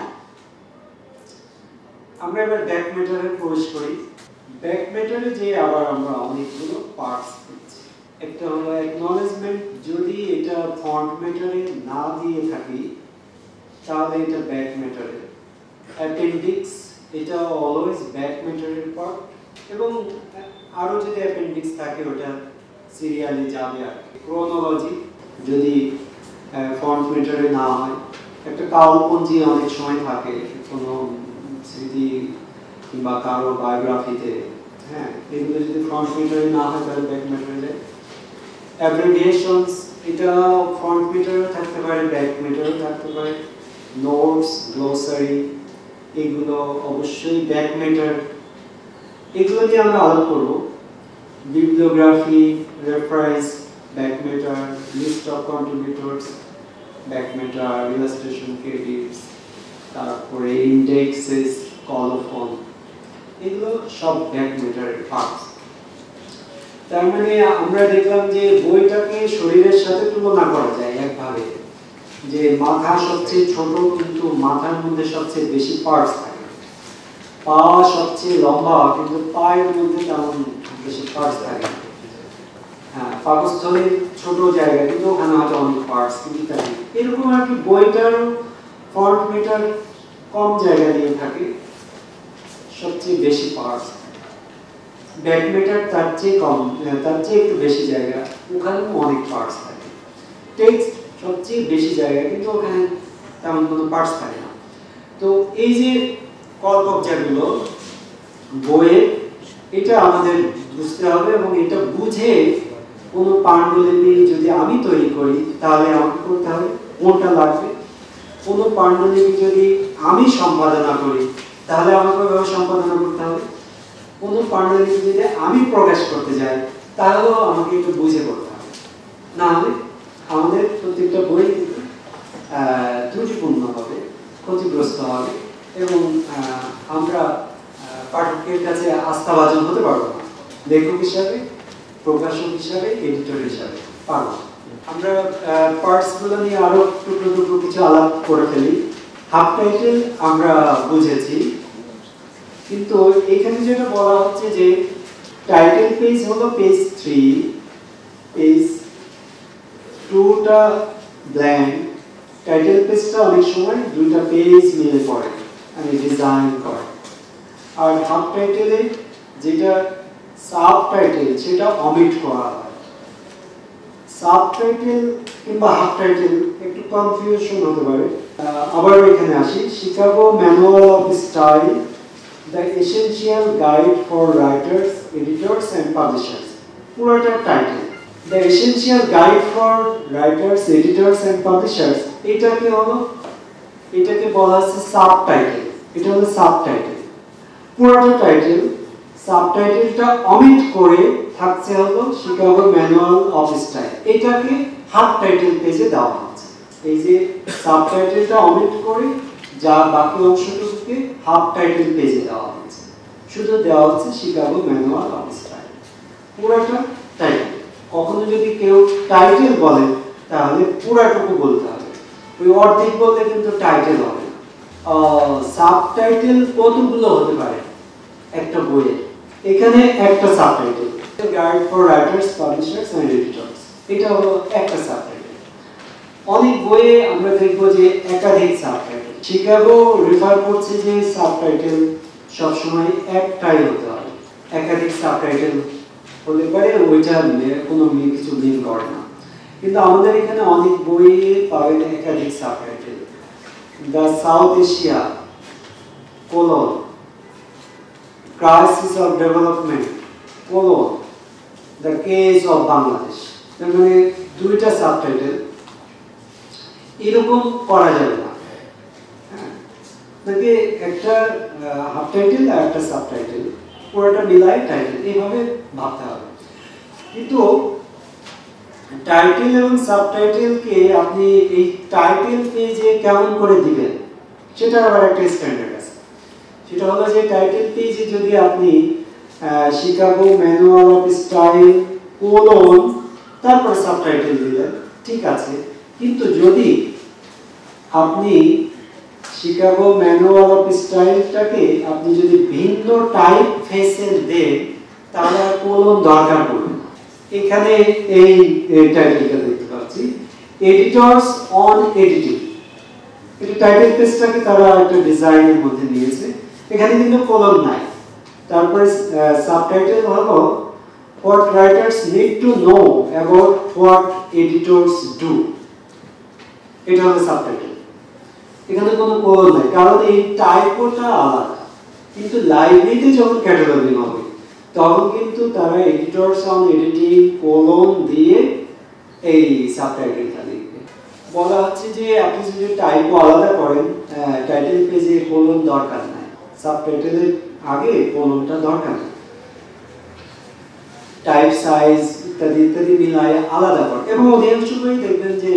আমরা এবার ব্যাক ম্যাটারে প্রবেশ করি। ব্যাক ম্যাটারে যে আবার আমরা অনেকগুলো পার্টস পেয়েছি। একটা হলো অ্যাকনলেজমেন্ট, যদি এটা ফন্ট ম্যাটারে না দিয়ে থাকি তাহলে এটা ব্যাক ম্যাটারে। অ্যাপেন্ডিক্স, এটা অলওয়েজ ব্যাক ম্যাটারের পার্ট, এবং আরো যদি অ্যাপেন্ডিক্স থাকে ওটা সিরিয়ালি যাবে আর কি। ক্রোনোলজি যদি ফন্ট ম্যাটারে না হয়, একটা কালপঞ্জি অনেক সময় থাকে কোনো স্মৃতি কিংবা কারো বায়োগ্রাফিতে, হ্যাঁ, এগুলো যদি ফ্রন্ট মিটারে না হয় তাহলে ব্যাক মিটারে যায়। অ্যাব্রিভিয়েশনস, এটা ফ্রন্ট মিটারে থাকতে পারে, ব্যাক মিটারে থাকতে পারে। নোটস, গ্লোসারি, এগুলো অবশ্যই ব্যাক মিটার। এগুলো নিয়ে আমরা আলাপ করব। Bibliography, reference, back matter, list of contributors, back matter, illustration credits, তারপরে ইন্ডেক্সেস, কলোফন, এগুলো সব ব্যাক মিটারের পার্টস। তার মানে আমরা দেখলাম যে বইটাকে শরীরের সাথে তুলনা করা যায় একভাবে, যে মাথা সবচেয়ে ছোট কিন্তু মাথার মধ্যে সবচেয়ে বেশি পার্টস থাকে, পা সবচেয়ে লম্বা কিন্তু পায়ের মধ্যে তেমন বেশি পার্টস থাকে, হ্যাঁ পাকস্থলীর ছোট জায়গা কিন্তু ওখানে হয়তো অনেক পার্টস কিন্তু থাকে। এরকম আর কি বইটার ফ্রন্ট মিটার কম জায়গা দিয়ে থাকে, সবচেয়ে বেশি পার্টস। ব্যাক মিটার তার চেয়ে কম, তার চেয়ে একটু বেশি জায়গা, ওখানে অনেক পার্টস থাকে। টেক্সট সবচেয়ে বেশি জায়গা কিন্তু ওখানে তেমন কোনো পার্টস থাকে না। তো এই যে কলকবজাগুলো বইয়ে, এটা আমাদের বুঝতে হবে এবং এটা বুঝে কোনো পাণ্ডুলিপি যদি আমি তৈরি করি তাহলে আমাকে করতে হবে কোনটা লাগবে। কোনো পাণ্ডুলিপি যদি আমি সম্পাদনা করি তাহলে আমাকে ওইভাবে সম্পাদনা করতে হবে। কোনো পাণ্ডুলিপি যদি আমি প্রকাশ করতে যাই তাহলেও আমাকে একটু বুঝে করতে হবে, না হলে আমাদের প্রত্যেকটা বই কিন্তু ত্রুটিপূর্ণ হবে, ক্ষতিগ্রস্ত হবে এবং আমরা পাঠকের কাছে আস্থাভাজন হতে পারবো না, লেখক হিসাবে, প্রকাশক হিসাবে, এডিটর হিসাবে পারবো। আমরা পার্টসগুলো নিয়ে আরো টুকরো টুকরো কিছু আলাপ করে ফেলি। হাফ টাইটেল আমরা বুঝেছি, কিন্তু এখানে যেটা বলা হচ্ছে যে টাইটেল পেজ হলো পেজ 3, পেজ 2টা ব্ল্যাঙ্ক, টাইটেল পেজটা অনেক সময় দুইটা পেজ মিলে পড়ে আমি ডিজাইন করে। আর হাফ টাইটেলে যেটা সাব টাইটেল সেটা অমিট করা হয়। সাব টাইটেল কিংবা হাফ টাইটেল একটু কনফিউশন হতে পারে। আবার এখানে আসি, Chicago manual of style, the essential guide for writers, editors and publishers, পুরোটা title. The essential guide for writers, editors and publishers, এটাকে বলা হচ্ছে সাব টাইটেল, এটা হলো সাব টাইটেল। পুরোটা টাইটেল, সাবটাইটেলটা অমিট করে থাকছে হলো শিকাগো ম্যানুয়াল অফ স্টাইল, এটাকে হাফ টাইটেল পেজে দেওয়া হচ্ছে। এই যে সাবটাইটেলটা অমিট করে যা বাকি অংশটুকুকে হাফ টাইটেল পেজে দেওয়া হচ্ছে, শুধু দেওয়া হচ্ছে শিকাগো ম্যানুয়াল অফ স্টাইল, পুরোটা টাইটেল। কখনো যদি কেউ টাইটেল বলে তাহলে পুরোটুকু বলতে হবে, ওই অর্ধেক বললে কিন্তু টাইটেল হবে না। সাবটাইটেল কতগুলো হতে পারে একটা বইয়ে? এখানে একটা subtitle, guide for writers, publishers and editors, এটা হলো একটা সাবটাইটেল। অনেক বইয়ে আমরা দেখব যে একাধিক সাবটাইটেল। শিকাগো রেফার করছে যে সাবটাইটেল সবসময় একটাই হতে হবে, একাধিক সাবটাইটেল হলে পরে ওইটা কোনো কিছু মিল করে না। কিন্তু আমাদের এখানে অনেক বইয়ে পাবেন একাধিক subtitle. The south Asia colon, Crisis of Development, The Case of Bangladesh, মানে দুইটা সাবটাইটেল এরকম করা যাবে না, নাকি একটা হাফ টাইটেল আর একটা সাবটাইটেল, পুরোটা মিলাই টাইটেল, এইভাবে ভাবতে হবে। কিন্তু টাইটেল এবং সাবটাইটেলকে আপনি এই টাইটেল পেজে কেমন করে দিবেন সেটা আবার একটা স্ট্যান্ডার্ড আছে। সেটা হলো যে টাইটেল পেজে যদি আপনি Chicago manual of style colon তারপর সাবটাইটেল দিলেন ঠিক আছে, কিন্তু যদি আপনি শিকাগো ম্যানুয়াল অফ স্টাইলটাকে আপনি যদি ভিন্ন টাইপ ফেসে দেন তাহলে কোলন দরকার পড়বে না। এখানে এই টাইটেলটা দেখতে পাচ্ছি, এডিটর্স অন এডিটিং, এটা টাইটেল পেজটাকে তারা একটা ডিজাইনের মধ্যে নিয়েছে, এখানে কিন্তু কোলন নাই। তারপরে সাবটাইটেল হলো what writers need to know about what editors do, এটা হলো সাবটাইটেল। এখানে কোনো কোলন নাই কারণ এই টাইপটা আলাদা, কিন্তু লাইব্রেরিতে যখন ক্যাটালগিং হবে তখন কিন্তু তারা এডিটর্স অন এডিটিং কোলন দিয়ে এই সাবটাইটেলটা লিখবে। বলা হচ্ছে যে আপনি যদি টাইপ আলাদা করেন টাইটেল পেজে কোলন দরকার নাই, সাবটাইটেলের আগে কোলনটা দরকার নেই, টাইপ সাইজ ইত্যাদি ইত্যাদি মিলায় আলাদা করে। এবং অধিকাংশ বই দেখবেন যে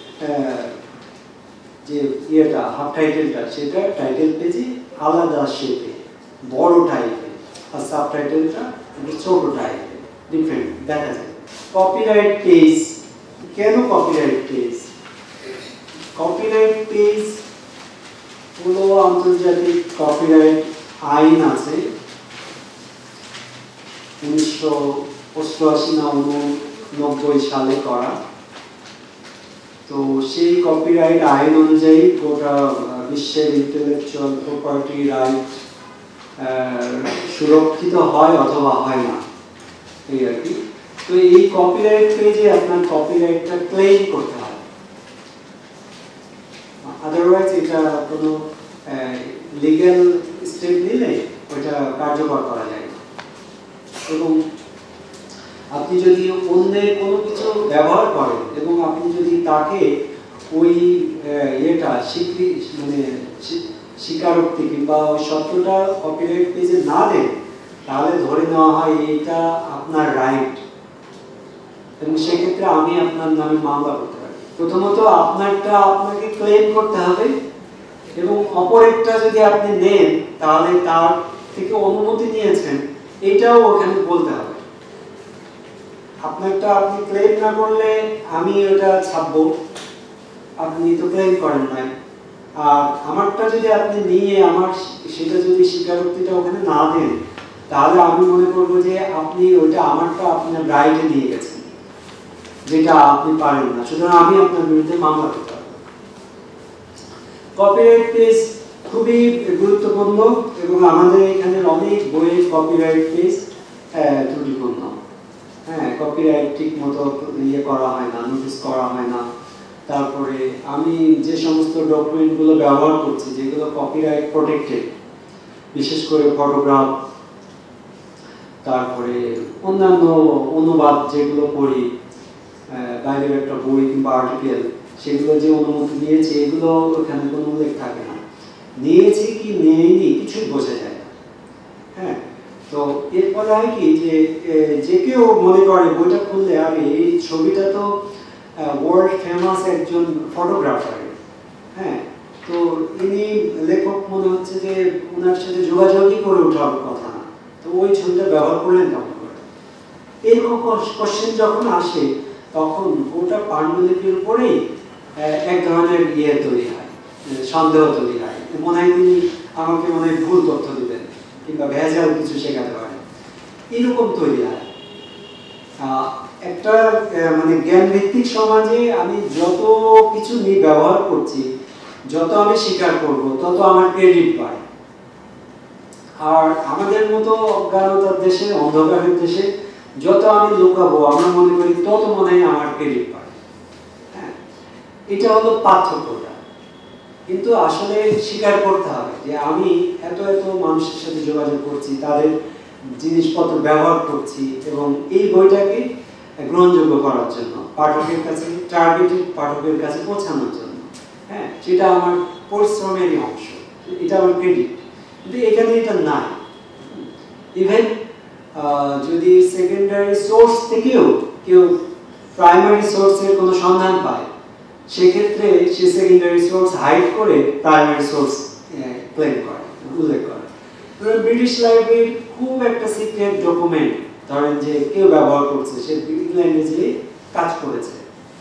ইয়েটা হাফ টাইটেলটা সেটা টাইটেল পেজে আলাদা শেপে বড় টাইপে, আর সাবটাইটেলটা ছোট টাইপে, ডিফারেন্ট দেখা যায়। কপিরাইট পেজ, কেন কপিরাইট পেজ? কপিরাইট পেজ হলো আন্তর্জাতিক কপিরাইট আইন আছে 1988 না 1990 সালে করা। তো সেই কপিরাইট আইন অনুযায়ী গোটা বিশ্বের ইন্টেলেকচুয়াল প্রপার্টি রাইট সুরক্ষিত হয় অথবা হয় না, এই আর কি। তো এই কপিরাইট পেজে আপনার কপিরাইটটা ক্লেম করতে হয়, আদারওয়াইজ এটা কোনো লিগ্যাল স্টেপ নিলে ওটা কার্যকর করা যায় না। এবং আপনি যদি অন্যের কোনো কিছু ব্যবহার করেন এবং আপনি যদি তাকে ওই এটা মানে স্বীকারোক্তি কিংবা ওই সত্যটা কপিরাইট পেজে না দেন, তাহলে ধরে নেওয়া হয় এটা আপনার রাইট, এবং সেক্ষেত্রে আমি আপনার নামে মামলা করতে পারি। প্রথমত আপনারটা আপনাকে ক্লেম করতে হবে, এবং অপরেরটা যদি আপনি নেন তাহলে তার থেকে অনুমতি নিয়েছেন এটাও ওখানে বলতে হবে। আপনারটা আপনি ক্লেম না করলে আমি ওটা ছাপবো, আপনি তো ক্লেম করেন নাই। আর আমারটা যদি আপনি নিয়ে আমার সেটা যদি স্বীকারোক্তিটা ওখানে না দেন, তাহলে আমি মনে করবো যে আপনি ওইটা আমারটা আপনার রাইটে নিয়ে গেছেন, যেটা আপনি পারেন না, সুতরাং আমি আপনার বিরুদ্ধে মামলা করতে পারবো। কপিরাইট পেজ খুবই গুরুত্বপূর্ণ, এবং আমাদের এখানে অনেক বইয়ের কপিরাইট পেজ ত্রুটিপূর্ণ। হ্যাঁ, কপিরাইট ঠিক মতো ইয়ে করা হয় না, নোটিস করা হয় না। তারপরে আমি যে সমস্ত ডকুমেন্টগুলো ব্যবহার করছি যেগুলো কপিরাইট প্রোটেক্টেড, বিশেষ করে ফটোগ্রাফ, তারপরে অন্যান্য অনুবাদ যেগুলো করি, বাইরের একটা বই কিংবা আর্টিকেল, সেগুলো যে অনুমতি নিয়েছি এগুলো ওখানে কোনো উল্লেখ থাকে না। নিয়েছি কি নেইনি কিছুই বোঝা যায় না। হ্যাঁ, তো এরপরে হয় কি যে কেউ মনে করে বইটা খুললে আরে এই ছবিটা তো ওয়ার্ল্ড ফেমাস একজন ফটোগ্রাফার, হ্যাঁ, তো ইনি লেখক, মনে হচ্ছে যে ওনার সাথে যোগাযোগই করে ওঠার কথা না, তো ওই ছবিটা ব্যবহার করলেন কেমন করে? এরকম কোশ্চেন যখন আসে তখন ওটা পাণ্ডুলিপির উপরেই এক ধরনের ইয়ে তৈরি হয়, সন্দেহ তৈরি হয়, মনে হয় তিনি আমাকে মনে হয় ভুল তথ্য দিবেন কিংবা ভেজাল কিছু শেখাতে পারেন, এরকম তৈরি হয়। একটা মানে জ্ঞান ভিত্তিক সমাজে আমি যত কিছু নিয়ে ব্যবহার করছি, যত আমি স্বীকার করব, তত আমার ক্রেডিট বাড়ে। আর আমাদের মতো অজ্ঞানতার দেশে, অন্ধকারের দেশে যত আমি লুকাবো, আমরা মনে করি তত মনে হয় আমার ক্রেডিট বাড়ে। হ্যাঁ, এটা হলো পার্থক্যটা। কিন্তু আসলে স্বীকার করতে হবে যে আমি এত এত মানুষের সাথে যোগাযোগ করছি, তাদের জিনিসপত্র ব্যবহার করছি, এবং এই বইটাকে গ্রহণযোগ্য করার জন্য, পাঠকের কাছে, টার্গেটেড পাঠকের কাছে পৌঁছানোর জন্য। হ্যাঁ, সেটা আমার পরিশ্রমেরই অংশ, এটা আমার ক্রেডিট। কিন্তু এখানে এটা নাই। ইভেন যদি সেকেন্ডারি সোর্স থেকেও কেউ প্রাইমারি সোর্সের কোনো সন্ধান পায়, সেক্ষেত্রে সে সেকেন্ডারি সোর্স হাইড করে প্রাইমারি সোর্স ক্লেম করে, উল্লেখ করে। ব্রিটিশ লাইব্রেরির খুব একটা সিক্রেট ডকুমেন্ট ধরেন যে কেউ ব্যবহার করছে, সে ইংল্যান্ডে যে কাজ করেছে,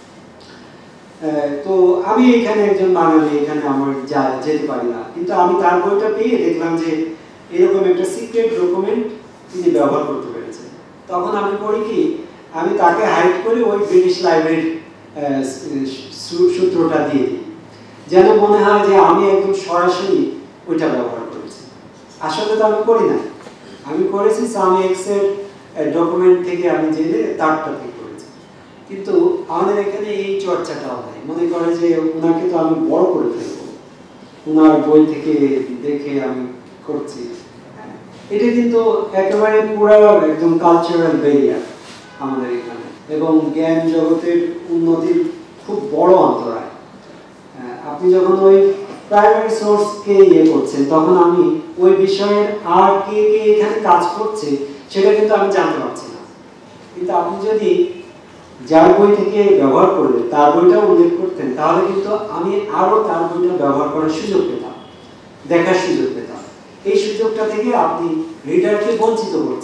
তো আমি এখানে একজন বাঙালি, এখানে আমার যেতে পারি না, কিন্তু আমি তার বইটা পেয়ে দেখলাম যে এরকম একটা সিক্রেট ডকুমেন্ট তিনি ব্যবহার করতে পেরেছেন। তখন আমি করি কি, আমি তাকে হাইড করে ওই ব্রিটিশ লাইব্রেরির সূত্রটা দিয়ে দিই, যেন মনে হয় যে আমি একদম সরাসরি ওইটা ব্যবহার করেছি। আসলে তো আমি করি না, আমি করেছি সাম এক্সের ডকুমেন্ট থেকে আমি জেনে তারটা থেকে করেছি। কিন্তু আমাদের এখানে এই চর্চাটাও নাই, মনে করে যে ওনাকে তো আমি বড় করে ফেলবো, ওনার বই থেকে দেখে আমি করছি। এটা কিন্তু একেবারে পুরো একদম কালচারাল ব্যারিয়ার আমাদের এখানে, এবং জ্ঞান জগতের উন্নতির খুব বড় অন্তরায়। আপনি যখন ওই প্রাইমারি সোর্সকে ইয়ে করছেন, তখন আমি ওই বিষয়ের আর কে কে এখানে কাজ করছে সেটা কিন্তু আমি জানতে পারছি না। কিন্তু আপনি যদি যার বই থেকে ব্যবহার করলেন তার বইটা উল্লেখ করতেন, তাহলে কিন্তু আমি আরো তার বইটা ব্যবহার করার সুযোগ পেতাম, দেখার সুযোগ পেতাম। এই সুযোগটা থেকে আপনি রিডারকে বঞ্চিত করছেন,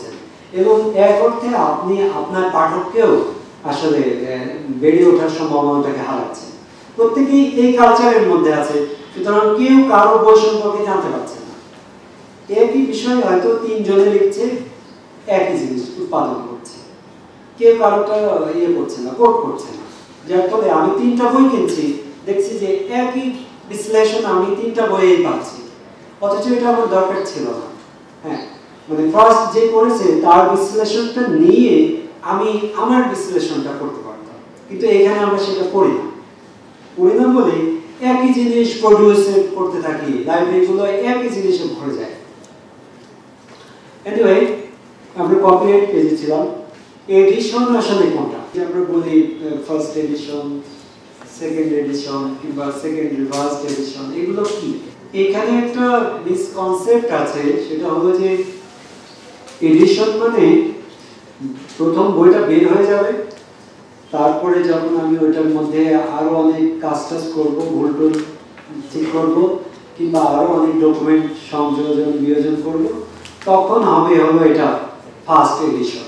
এবং এক অর্থে আপনি আপনার পাঠককেও আসলে বেড়ে ওঠার সম্ভাবনাটাকে হারাচ্ছেন। প্রত্যেকেই এই কালচারের মধ্যে আছে, সুতরাং কেউ কারো বই সম্পর্কে জানতে পারছে না। একই বিষয় হয়তো 3 জনে লিখছে, একই জিনিস উৎপাদন করছে, কেউ কারোটা করছে না, কোট করছে না। যার ফলে আমি 3টা বই কিনছি, দেখছি যে একই বিশ্লেষণ আমি 3টা বইয়েই পাচ্ছি, অথচ এটা আমার দরকার ছিল না। হ্যাঁ, মানে ফার্স্ট যে করেছে তার বিশ্লেষণটা নিয়ে আমি আমার বিশ্লেষণটা করতে পারতাম, কিন্তু এখানে আমরা সেটা করি না। বলে একই জিনিস প্রডিউস করতে থাকি, লাইব্রেরিগুলো একই জিনিসে ভরে যায়। এনিওয়ে, আমরা কপিরাইট পেজে ছিলাম। এডিশন আসলে কোনটা? যে আমরা বলি ফার্স্ট এডিশন, সেকেন্ড এডিশন কিংবা সেকেন্ড রিভার্সড এডিশন, এগুলো কি? এখানে একটা মিসকনসেপ্ট আছে, সেটা হলো যে এডিশন মানে প্রথম বইটা বের হয়ে যাবে, তারপরে যখন আমি ওইটার মধ্যে আরো অনেক কাজ করবো, ভুল টুল ঠিক করবো, কিংবা আরো অনেক ডকুমেন্ট সংযোজন বিয়োজন করবো, তখন হবে হলো এটা ফার্স্ট এডিশন।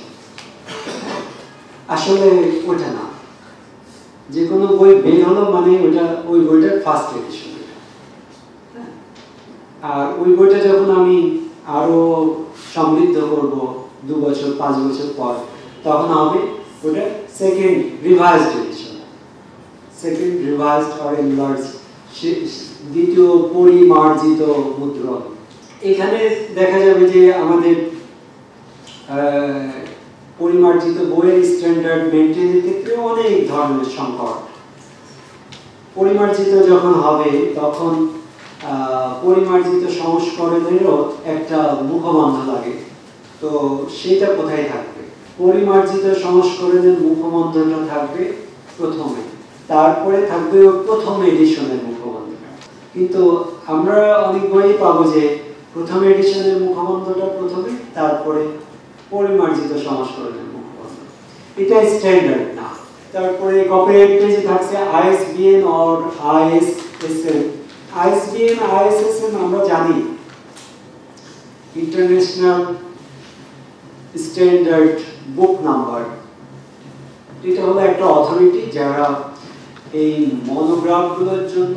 আসলে ওটা না, যে কোনো বই বের হলো মানে ওটা ওই বইটার ফার্স্ট এডিশন। আর ওই বইটা যখন আমি আরো সমৃদ্ধ করব 2 বছর 5 বছর পর, তখন হবে ওটা second revised edition, second revised or enlarged, দ্বিতীয় পরিমার্জিত মুদ্রণ। এখানে দেখা যাবে যে আমাদের পরিমার্জিত বইয়ের স্ট্যান্ডার্ড মেনটেনের ক্ষেত্রে অনেক ধরনের সংকট। পরিমার্জিত যখন হবে তখন পরিমার্জিত সংস্করণেরও একটা মুখবন্ধ লাগে, তো সেটা কোথায় থাকবে? পরিমার্জিত সংস্করণের মুখবন্ধটা থাকবে প্রথমে, তারপরে থাকবে প্রথম এডিশনের মুখবন্ধটা। কিন্তু আমরা অনেক বই পাবো যে প্রথম এডিশনের মুখবন্ধটা প্রথমে, তারপরে পরিমার্জিত সংস্করণের মুখবন্ধ। এটা স্ট্যান্ডার্ড না। তারপরে কপিরাইট পেজে থাকছে ISBN or ISSN। ISBN ISSN আমরা জানি ইন্টারন্যাশনাল স্ট্যান্ডার্ড বুক নাম্বার। এটা হলো একটা অথরিটি যারা এই মনোগ্রাফগুলোর জন্য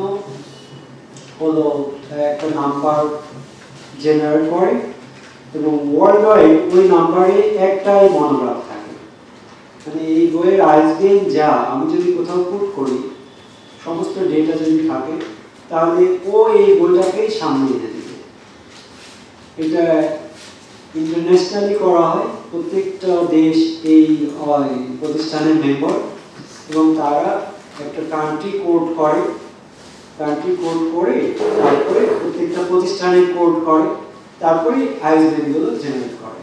হলো একটা নাম্বার জেনারেট করে, এবং ওয়ার্ল্ড ওয়াইড ওই নাম্বারে একটাই মনোগ্রাফ থাকে। মানে এই বইয়ের ISBN যা আমি যদি কোথাও পুট করি, সমস্ত ডেটা যদি থাকে, তাহলে ও এই বইটাকেই সামনে এনে দেবে। এটা ইন্টারন্যাশনালি করা হয়, প্রত্যেকটা দেশ এই প্রতিষ্ঠানের মেম্বার, এবং তারা একটা কান্ট্রি কোড করে, কান্ট্রি কোড করে তারপরে প্রত্যেকটা প্রতিষ্ঠানের কোড করে, তারপরে ISBN গুলো জেনারেট করে।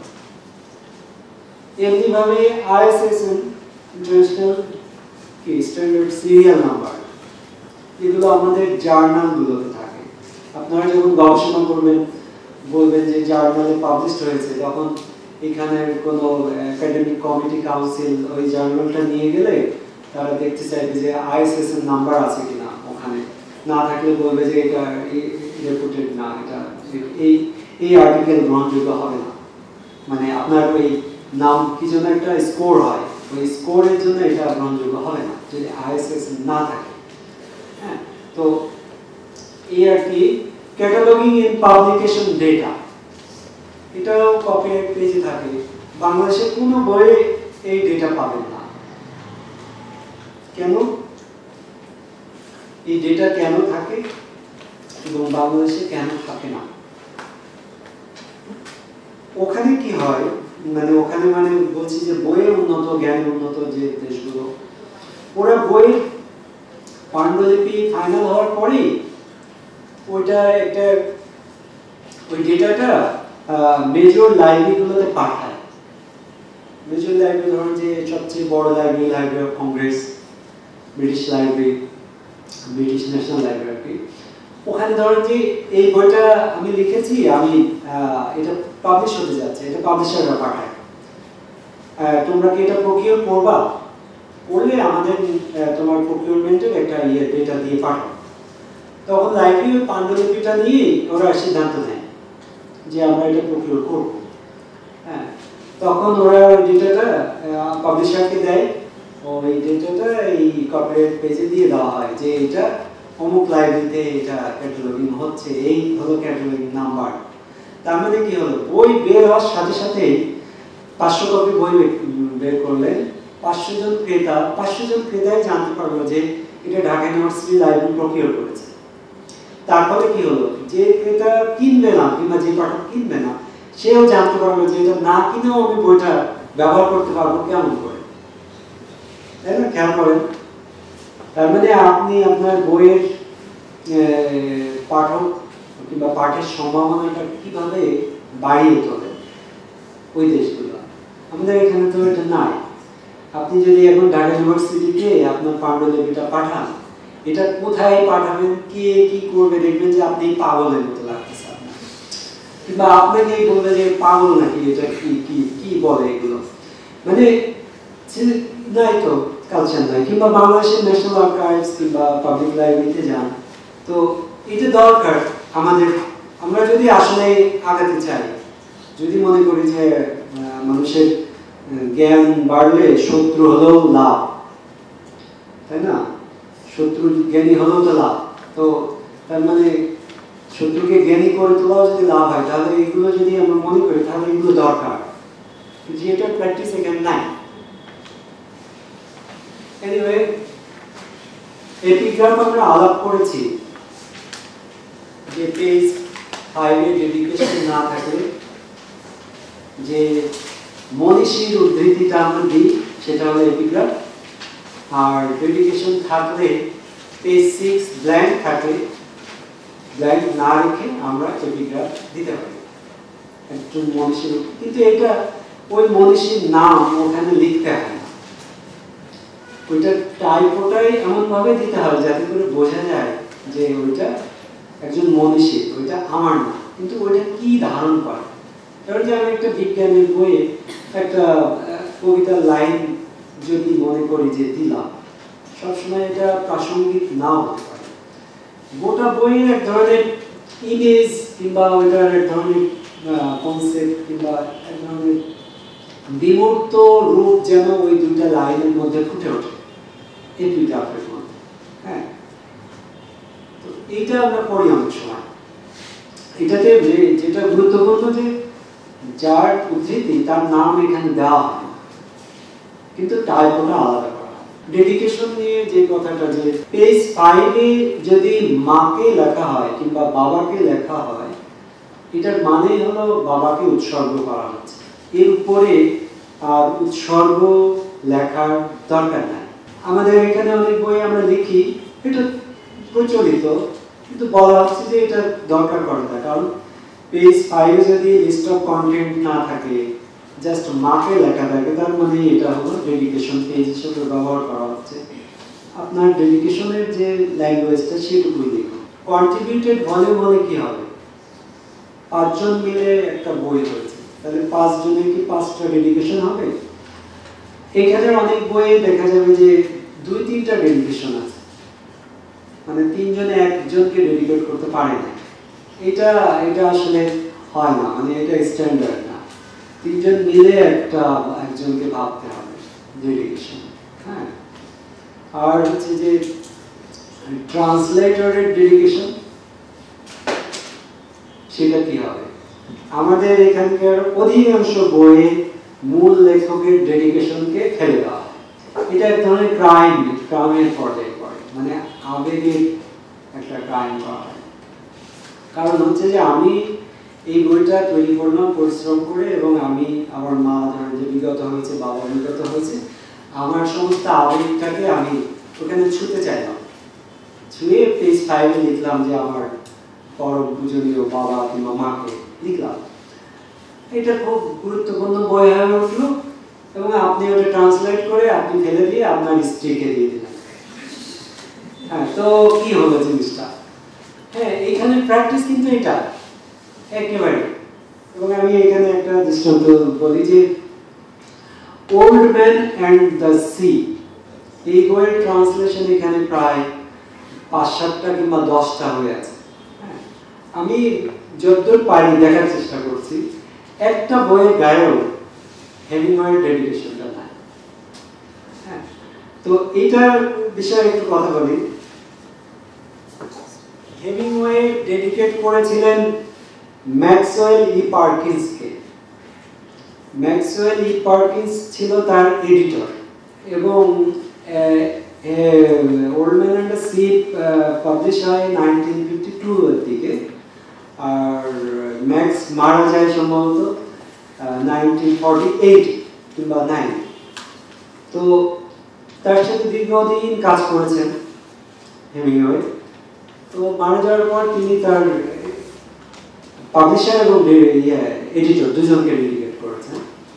এমনিভাবে ISSN international standard serial number, এগুলো আমাদের জার্নালগুলোতে থাকে। আপনারা যখন গবেষণা করবেন, বলবেন যে জার্নালে পাবলিশ হয়েছে, তখন এখানের কোনো একাডেমিক কমিটি কাউন্সিল ওই জার্নালটা নিয়ে গেলে তারা দেখতে চাইবে যে ISSN নাম্বার আছে কিনা। ওখানে না থাকলে বলবে যে এটা রেপুটেড না, এটা এই আর্টিকেল গ্রহণযোগ্য হবে না। মানে আপনার ওই নাম কি জন্য একটা স্কোর হয়, ওই স্কোরের জন্য এটা গ্রহণযোগ্য হবে না যদি ISSN না থাকে। হ্যাঁ, তো এই আর কি ক্যাটালগিং ইন পাবলিকেশন ডেটা, এটাও কপিরাইট পেজে থাকে। বাংলাদেশে কোনো বইয়ে এই ডেটা পাবেন না। কেন? এই ডেটা কেন থাকে এবং বাংলাদেশে কেন থাকে না? ওখানে কি হয়, মানে ওখানে মানে বলছি যে বইয়ের উন্নত, জ্ঞানের উন্নত যে দেশগুলো, ওরা বইয়ের পাণ্ডুলিপি ফাইনাল হওয়ার পরেই ওইটা একটা ওই ডেটাটা মেজর লাইব্রেরিগুলোতে পাঠায়। মেজর লাইব্রেরি ধরুন যে সবচেয়ে বড় library, library of Congress, British library, British national library, ওখানে ধরুন যে এই বইটা আমি লিখেছি, আমি এটা পাবলিশ হতে যাচ্ছে, এটা পাবলিশাররা পাঠায়, তোমরা কি এটা প্রকিউর করবা? করলে আমাদের তোমার প্রকিউরমেন্টের একটা ডেটা দিয়ে পাঠাও। তখন লাইব্রেরি পাণ্ডুলিপিটা নিয়ে ওরা সিদ্ধান্ত নেয় যে আমরা এটা প্রকিউর করব। হ্যাঁ, তখন ওরা ডেটাটা পাবলিশারকে দেয়, ওই ডেটাটা এই কপিরাইট পেজে দিয়ে দেওয়া হয় যে এটা অমুক লাইব্রেরিতে এটা ক্যাটালগিং হচ্ছে, এই হলো ক্যাটালগিং নাম্বার। তার মানে কি হলো, বই বের হওয়ার সাথে সাথেই 500 কপি বই বের করলেন, 500 জন ক্রেতাই জানতে পারলো যে এটা ঢাকা ইউনিভার্সিটি লাইব্রেরি প্রকিউর করেছে। তারপরে কি হলো, যে ক্রেতা কিনবে না কিংবা যে পাঠক কিনবে না সেও জানতে পারলো যে এটা না কিনেও আমি বইটা ব্যবহার করতে পারবো কেমন করে, তাই না? খেয়াল করেন, তার মানে আপনি আপনার বইয়ের পাঠক কিংবা পাঠের সম্ভাবনাটা কিভাবে বাড়িয়ে তোলেন ওই দেশগুলো। আমাদের এখানে তো এটা নাই। আপনি যদি এখন ঢাকা ইউনিভার্সিটিতে আপনার পাণ্ডুলিপিটা পাঠান, এটা কোথায় পাঠাবেন, কে কি করবে, দেখবেন যে আপনি পাগলের মতো লাগতেছে আপনার, কিংবা আপনাকে বলবে যে পাগল নাকি, এটা কি কি কি বলে এগুলো, মানে নাই তো কালচার নাই। কিংবা বাংলাদেশের ন্যাশনাল আর্কাইভস কিংবা পাবলিক লাইব্রেরিতে যান, তো এটা দরকার আমাদের। আমরা যদি আসলে আগাতে চাই, যদি মনে করি যে মানুষের জ্ঞান বাড়লে শত্রু হলেও লাভ, তাই না? শত্রু জ্ঞানী হলেও তো লাভ। তো তার মানে শত্রুকে জ্ঞানী করে তোলাও যদি লাভ হয়, তাহলে এগুলো যদি আমরা মনে করি তাহলে এগুলো দরকার, যেটা প্র্যাকটিস এখানে নাই। এনিওয়ে, এপিগ্রাফ আমরা আলাপ করেছি যে পেজ 5 এ ডেডিকেশন না থাকলে যে মনীষীর উদ্ধৃতিটা আমরা দিই সেটা হলো এপিগ্রাফ, আর ডেডিকেশন থাকলে পেজ 6 ব্ল্যাঙ্ক থাকে, ব্ল্যাঙ্ক না রেখে আমরা এপিগ্রাফ দিতে পারি একজন মনীষীর। কিন্তু এটা ওই মনীষীর নাম ওখানে লিখতে হয় না, ওইটা টাইপোটাই এমন ভাবে দিতে হবে যাতে করে বোঝা যায় যে ওইটা একজন মনীষী, ওইটা আমার না, কিন্তু ওইটা কি ধারণ করে। ধরুন যে আমি একটা বিজ্ঞানের বইয়ে একটা কবিতার লাইন যদি মনে করি যে দিলাম, সবসময় এটা প্রাসঙ্গিক নাও হতে পারে। গোটা বইয়ের এক ধরনের ইমেজ কিংবা ওইটার এক ধরনের কনসেপ্ট কিংবা এক ধরনের বিমূর্ত রূপ যেন ওই দুইটা লাইনের মধ্যে ফুটে ওঠে এপিগ্রাফের মধ্যে। হ্যাঁ, তো এইটা আমরা পড়ি অনেক সময়। এটাতে যেটা গুরুত্বপূর্ণ যে যার উদ্ধৃতি তার নাম এখানে দেওয়া হয়, কিন্তু টাইপোটা আলাদা করা। ডেডিকেশন নিয়ে যে কথাটা, যে পেজ 5 এ যদি মাকে লেখা হয় কিংবা বাবাকে লেখা হয়, এটার মানে হলো বাবাকে উৎসর্গ করা হচ্ছে। এর উপরে আর উৎসর্গ লেখার দরকার নাই। আমাদের এখানে অনেক বই আমরা লিখি, এটা প্রচলিত, কিন্তু বলা হচ্ছে যে এটা দরকার করে না, কারণ পেজ 5 এ যদি লিস্ট অফ কন্টেন্ট না থাকে, জাস্ট মাকে লেখা থাকে, তার মানে এটা হলো ডেডিকেশন পেজ হিসেবে ব্যবহার করা হচ্ছে। আপনার ডেডিকেশনের যে ল্যাঙ্গুয়েজটা সেটুকুই লিখুন। কন্ট্রিবিউটেড ভলিউম হলে কি হবে, 5 জন মিলে একটা বই হয়েছে, তাহলে 5 জনের কি 5টা ডেডিকেশন হবে? এখানে অনেক বইয়ে দেখা যাবে যে 2-3টা ডেডিকেশন আছে, মানে 3 জনে একজনকে ডেডিকেট করতে পারে না। এটা আসলে হয় না, মানে এটা স্ট্যান্ডার্ড না। 3 জন মিলে একজনকে ভাবতে হবে ডেডিকেশন। হ্যাঁ, আর হচ্ছে যে ট্রান্সলেটরের ডেডিকেশন, সেটা কি হবে? আমাদের এখানকার অধিকাংশ বইয়ে মূল লেখকের ডেডিকেশনকে ফেলে দেওয়া হয়। এটা এক ধরনের ক্রাইমের পর্যায়ে পড়ে, মানে আবেগের একটা ক্রাইম করা হয়। কারণ হচ্ছে যে আমি এই বইটা তৈরি করলাম পরিশ্রম করে, এবং আমি আমার মা ধরেন যে বিগত হয়েছে, বাবা বিগত হয়েছে, আমার সমস্ত আবেগটাকে আমি ওখানে ছুঁতে চাইলাম, ছুঁয়ে পেজ 5 এ লিখলাম যে আমার পরম পূজনীয় বাবা কিংবা মাকে লিখলাম। এটা খুব গুরুত্বপূর্ণ বই হয়ে উঠলো, এবং আপনি ওটা ট্রান্সলেট করে আপনি ফেলে দিয়ে আপনার স্ত্রীকে দিয়ে দিলেন। হ্যাঁ, তো কি হলো জিনিসটা? হ্যাঁ, এখানে প্র্যাকটিস কিন্তু এটা একেবারে। এবং আমি এখানে একটা দৃষ্টান্ত বলি যে old man and the sea, এই বইয়ের ট্রান্সলেশন এখানে প্রায় 5-7টা কিংবা 10টা হয়ে আছে। হ্যাঁ, আমি যতদূর পারি দেখার চেষ্টা করছি। একটা বইয়ের গায়েও হেমিংওয়ের ডেডিকেশনটা নাই। হ্যাঁ, তো এইটার বিষয়ে একটু কথা বলি। হেমিংওয়ে ডেডিকেট করেছিলেন ম্যাক্সওয়েল ই পার্কিন্সকে। ম্যাক্সওয়েল ই পার্কিন্স ছিল তার এডিটর, এবং old man and the sea publish হয় 1952 এর দিকে, আর ম্যাক্স মারা যায় সম্ভবত 1948 কিংবা 9। তো তার সাথে দীর্ঘদিন কাজ করেছেন হেমিংওয়ে। তো মারা যাওয়ার পর তিনি তার পাবলিশার এবং এডিটর দুজনকে ডেডিকেট করেছেন।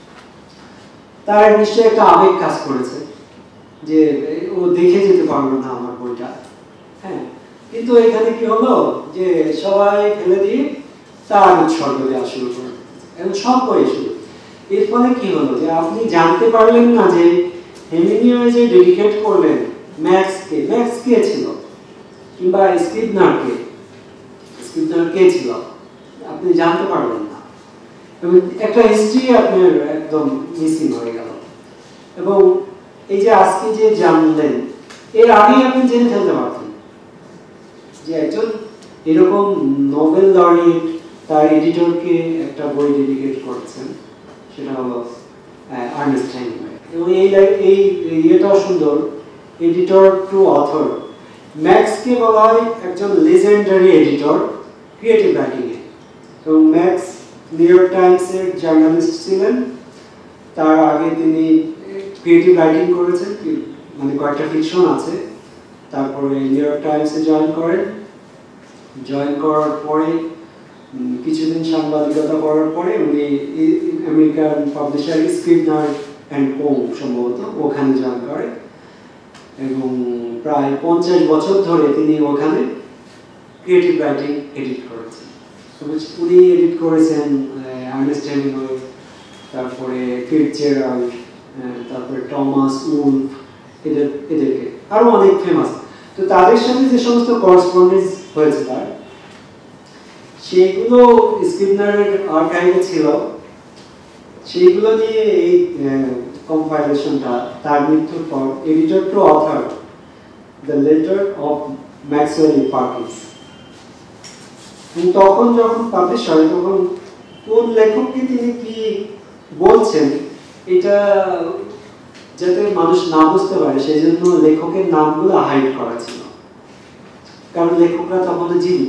তার নিশ্চয়ই একটা আবেগ কাজ করেছে যে ও দেখে যেতে পারলো না আমার বইটা। হ্যাঁ, কিন্তু এখানে কি হলো যে সবাই ফেলে দিয়ে তার উৎসর্গ দেওয়া শুরু করে, এবং সব বই শুরু। এর ফলে কি হলো যে আপনি জানতে পারলেন না যে হেমিংওয়ে যে ডেডিকেট করলেন ম্যাক্সকে, ম্যাক্স কে ছিল, কিংবা স্ক্রিবনার কে ছিল, আপনি জানতে পারবেন না, এবং একটা হিস্ট্রি আপনার একদম মিসিং হয়ে গেল। এবং এই যে আজকে যে জানলেন, এর আগেই আপনি জেনে ফেলতে পারতেন যে একজন এরকম নোবেল লরেট তার এডিটরকে একটা বই ডেডিকেট করেছেন, সেটা হলো আর্নেস্ট হেমিংওয়ে। এবং এই ইয়েটাও সুন্দর, এডিটর টু অথর। ম্যাক্সকে বলা হয় একজন লেজেন্ডারি এডিটর ক্রিয়েটিভ রাইটিংয়ে, এবং ম্যাক্স নিউ ইয়র্ক টাইমসের জার্নালিস্ট ছিলেন। তার আগে তিনি ক্রিয়েটিভ রাইটিং করেছেন, মানে কয়েকটা ফিকশন আছে। তারপরে নিউ ইয়র্ক টাইমসে জয়েন করেন। জয়েন করার পরে কিছুদিন সাংবাদিকতা করার পরে উনি American publisher Scribner and Co সম্ভবত ওখানে জয়েন করেন, এবং প্রায় 50 বছর ধরে তিনি ওখানে ক্রিয়েটিভ রাইটিং এডিট করেছেন। উনি এডিট করেছেন আর্নেস্ট হেমিংওয়ে, তারপরে ফিটজেরাল্ড, তারপরে টমাস উলফ, এদেরকে আরো অনেক ফেমাস। তো তাদের সাথে যে সমস্ত করেসপন্ডেন্স হয়েছে তার, সেইগুলো স্ক্রিবনারের আর্কাইভে ছিল। সেইগুলো নিয়ে এই কম্পাইলেশনটা তার মৃত্যুর পর, editor to author, the letter of Maxwell E Perkins. তখন যখন পাবলিশ হয়, তখন কোন লেখককে তিনি কি বলছেন এটা যাতে মানুষ না বুঝতে পারে, সেই জন্য লেখকের নামগুলো হাইড করা ছিল, কারণ লেখকরা তখন জীবিত।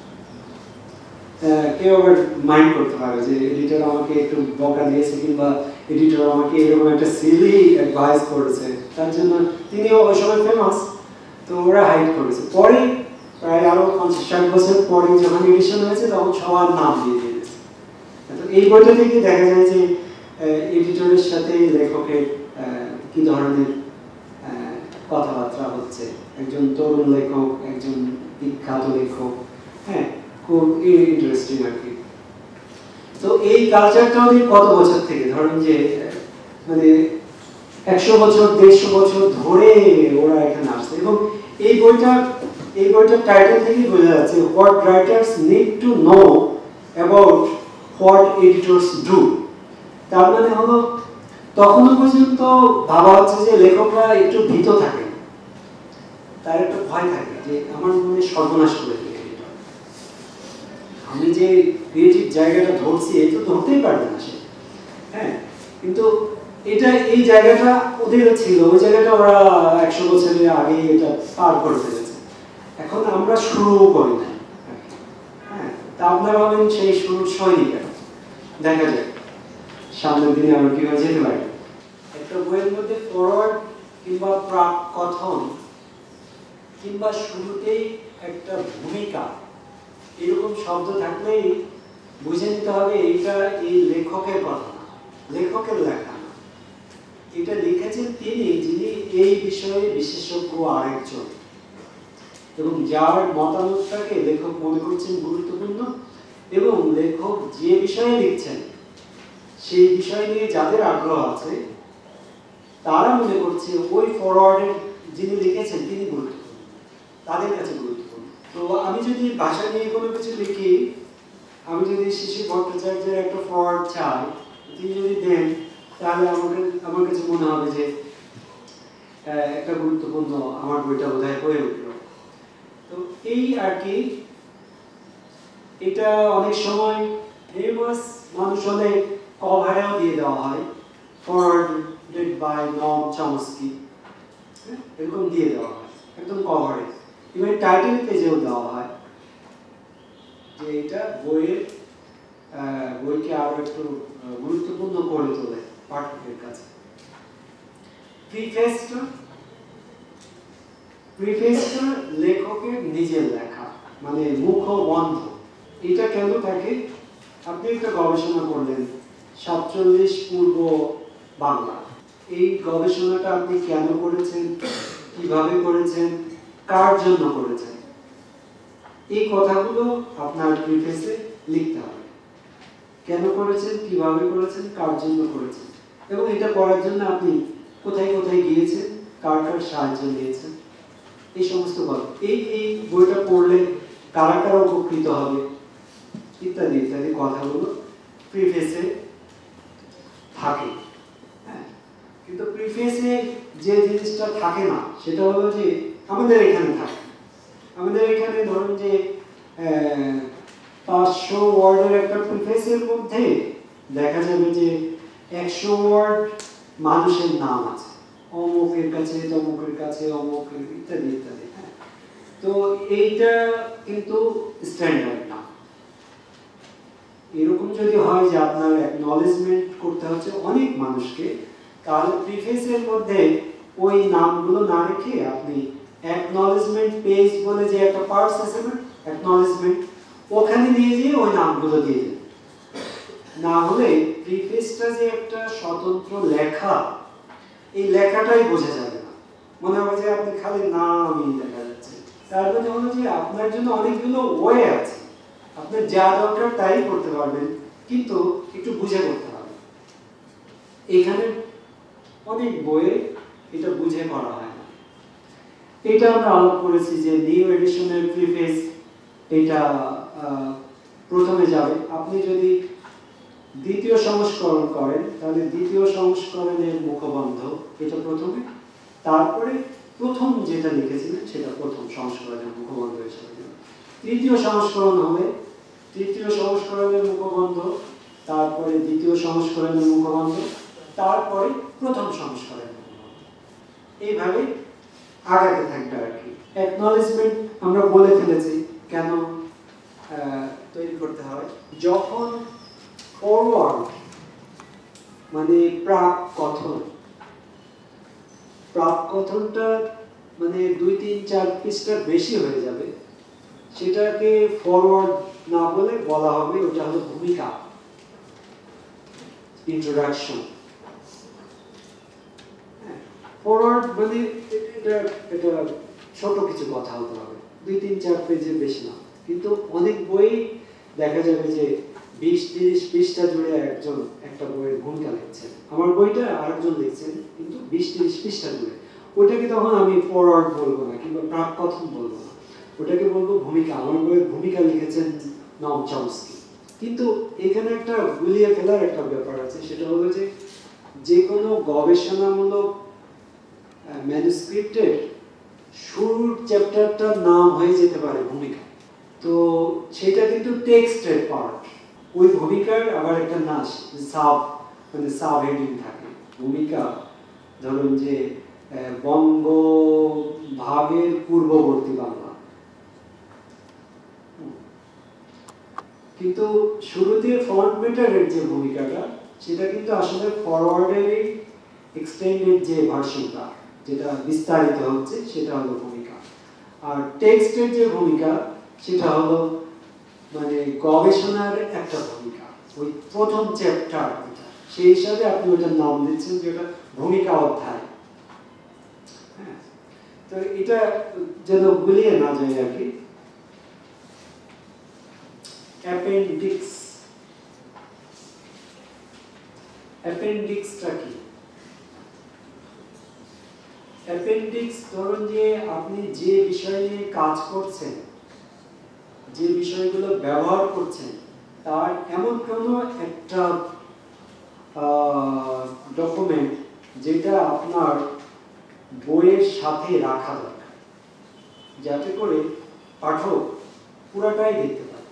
কেউ আবার মাইন্ড করতে পারে যে এডিটর আমাকে একটু বকা দিয়েছে, কিংবা এডিটর আমাকে এরকম একটা সিলি অ্যাডভাইস করেছে, তার জন্য তিনিও ওই সময় ফেমাস, তো ওরা হাইড করেছে। পরে প্রায় আরো 50-60 বছর পরে যখন এডিশন হয়েছে, তখন সবার নাম দিয়ে দিয়েছে। এই বইটা থেকে দেখা যায় যে এডিটরের সাথে লেখকের কি ধরনের কথাবার্তা হচ্ছে, একজন তরুণ লেখক, একজন বিখ্যাত লেখক। হ্যাঁ, খুব ইন্টারেস্টিং আর কি। তো এই কালচারটা ওদের কত বছর থেকে, ধরেন যে মানে 100 বছর 150 বছর ধরে ওরা এখানে আসছে। এবং এই বইটার টাইটেল থেকেই বোঝা যাচ্ছে, what writers need to know about what editors do. তার মানে হলো তখনও পর্যন্ত ভাবা হচ্ছে যে লেখকরা একটু ভীত থাকে, তার একটা ভয় থাকে যে আমার মনে সর্বনাশ করে দিবে, আমি যে ক্রিয়েটিভ জায়গাটা ধরছি এই তো ধরতেই পারবে না সে। হ্যাঁ, কিন্তু এই জায়গাটা ওদের ছিল, ওই জায়গাটা ওরা 100 বছরের আগে এটা পার করে ফেলেছে। এখন আমরা শুরু করি না। হ্যাঁ, তা আপনারা বলেন সেই শুরু সৈনিক, দেখা যায় সামনের দিনে আমরা কিভাবে যেতে পারি। একটা বইয়ের মধ্যে ফরওয়ার্ড কিংবা প্রাক কথন কিংবা শুরুতেই একটা ভূমিকা, এরকম শব্দ থাকলেই বুঝে নিতে হবে এইটা এই লেখকের কথা না, লেখকের লেখা না। এটা লিখেছেন তিনি, যিনি এই বিষয়ে বিশেষজ্ঞ আরেকজন, এবং যার মতামতটাকে লেখক মনে করছেন গুরুত্বপূর্ণ, এবং লেখক যে বিষয়ে লিখছেন সেই বিষয় নিয়ে যাদের আগ্রহ আছে তারা মনে করছে ওই ফরওয়ার্ডের যিনি লিখেছেন তিনি গুরুত্বপূর্ণ, তাদের কাছে গুরুত্বপূর্ণ। তো আমি যদি ভাষা নিয়ে কোনো কিছু লিখি, আমি যদি শিশির ভট্টাচার্যের একটা ফরওয়ার্ড চাই, তিনি যদি দেন তাহলে আমার কাছে মনে হবে যে একটা গুরুত্বপূর্ণ আমার বইটা বোধহয় হয়ে উঠলো। তো এই আর কি, এটা অনেক সময় ফেমাস মানুষ হলে কভারেও দিয়ে দেওয়া হয়, ফরওয়ার্ডেড বাই নম চমস্কি, এরকম দিয়ে দেওয়া হয় একদম কভারে, ইভেন টাইটেল পেজেও দেওয়া হয় যে এটা বইকে আরো একটু গুরুত্বপূর্ণ করে তোলে পাঠকের কাছে। প্রিফেসটা লেখকের নিজের লেখা, মানে মুখবন্ধ। এটা কেন থাকে? আপনি একটা গবেষণা করলেন 47 পূর্ব বাংলা, এই গবেষণাটা আপনি কেন করেছেন, কিভাবে করেছেন, কার জন্য করেছেন, এই কথাগুলো আপনার প্রিফেসে লিখতে হবে। কেন করেছেন, কিভাবে করেছেন, কার জন্য করেছেন, এবং এটা করার জন্য আপনি কোথায় কোথায় গিয়েছেন, কার কার সাহায্য নিয়েছেন, এই সমস্ত কথা। এই বইটা পড়লে কারা কারা উপকৃত হবে ইত্যাদি ইত্যাদি কথাগুলো প্রিফেসে থাকে। কিন্তু প্রিফেসে যে জিনিসটা থাকে না সেটা হলো যে আমাদের এখানে থাকে। আমাদের এখানে ধরুন যে 500 ওয়ার্ডের একটা প্রিফেসের মধ্যে দেখা যাবে যে 100 ওয়ার্ড মানুষের নাম আছে, অমুকের কাছে, তমুকের কাছে, অমুকের ইত্যাদি ইত্যাদি। তো এইটা কিন্তু স্ট্যান্ডার্ড না। এরকম যদি হয় যে আপনার অ্যাকনলেজমেন্ট করতে হচ্ছে অনেক মানুষকে, তাহলে প্রিফেসের মধ্যে ওই নামগুলো না রেখে আপনি অ্যাকনলেজমেন্ট পেজ বলে যে একটা পার্টস আছে না, অ্যাকনলেজমেন্ট, ওখানে নিয়ে যেয়ে ওই নামগুলো দিয়ে দেন। না হলে প্রিফেসটা যে একটা স্বতন্ত্র লেখা, এই লেখাটাই বোঝা যাবে না, মনে হবে যে আপনি খালি নামই দেখা যাচ্ছে। তার মানে হলো যে আপনার জন্য অনেকগুলো ওয়ে আছে, আপনার যা দরকার তাই করতে পারবেন, কিন্তু একটু বুঝে করতে হবে। এখানে অনেক বইয়ে এটা বুঝে করা হয় না। এটা আমরা আলোচনা করেছি যে নিউ এডিশনের প্রিফেস এটা প্রথমে যাবে। আপনি যদি দ্বিতীয় সংস্করণ করেন তাহলে দ্বিতীয় সংস্করণের মুখবন্ধ এটা প্রথমে, তারপরে প্রথম যেটা লিখেছিলেন সেটা প্রথম সংস্করণের মুখবন্ধ হিসেবে। তৃতীয় সংস্করণ হবে তৃতীয় সংস্করণের মুখবন্ধ, তারপরে দ্বিতীয় সংস্করণের মুখবন্ধ, তারপরে প্রথম সংস্করণের মুখবন্ধ, এইভাবে আগাতে থাকবে আর কি। অ্যাকনলেজমেন্ট আমরা বলে ফেলেছি কেন তৈরি করতে হয়। যখন ফরওয়ার্ড মানে প্রাক কথনটা মানে 2-3-4 পৃষ্ঠার বেশি হয়ে যাবে, সেটাকে ফরওয়ার্ড না বলে বলা হবে ওটা হলো ভূমিকা, ইন্ট্রোডাকশন। ফরওয়ার্ড মানে এটা ছোট কিছু কথা হতে হবে, 2-3-4 পেজের বেশি না। কিন্তু অনেক বই দেখা যাবে যে 20-30 পৃষ্ঠা জুড়ে একজন একটা বইয়ের ভূমিকা লিখছেন। আমার বইটা আরেকজন লিখছেন কিন্তু 20-30 পৃষ্ঠা জুড়ে, ওটাকে তখন আমি ফরওয়ার্ড বলবো না কিংবা প্রাক কথন বলবো না, ওটাকে বলবো ভূমিকা। আমার বইয়ের ভূমিকা লিখেছেন নম চমস্কি। কিন্তু এখানে একটা গুলিয়ে ফেলার একটা ব্যাপার আছে, সেটা হলো যে কোনো গবেষণামূলক ম্যানুস্ক্রিপ্টের শুরুর চ্যাপ্টারটার নাম হয়ে যেতে পারে ভূমিকা। তো সেটা কিন্তু টেক্সটের পার্ট। ওই ভূমিকার আবার একটা নাশ সাব হেডিং থাকে। ভূমিকা ধরুন যে বঙ্গ ভাগের পূর্ববর্তী বাংলা, কিন্তু শুরুতে ফন্ট মেটারের যে ভূমিকাটা সেটা কিন্তু আসলে ফরওয়ার্ডের এক্সটেন্ডেড যে ভার্সনটা যেটা বিস্তারিত হচ্ছে সেটা হলো ভূমিকা। আর টেক্সটের যে ভূমিকা সেটা হলো মানে গবেষণার একটা ভূমিকা, ওই প্রথম চ্যাপ্টার, সেই হিসাবে আপনি ওটার নাম দিচ্ছেন যে ওটা ভূমিকা অধ্যায়। হ্যাঁ, তো এটা যেন গুলিয়ে না যায় আর কি। অ্যাপেন্ডিক্সটা কি? অ্যাপেন্ডিক্স ধরুন যে আপনি যে বিষয় নিয়ে কাজ করছেন, যে বিষয়গুলো ব্যবহার করছেন, তার এমন কোনো একটা যেটা আপনার বইয়ের সাথে রাখা দরকার, যাতে করে পাঠক পুরাটাই দেখতে পারে।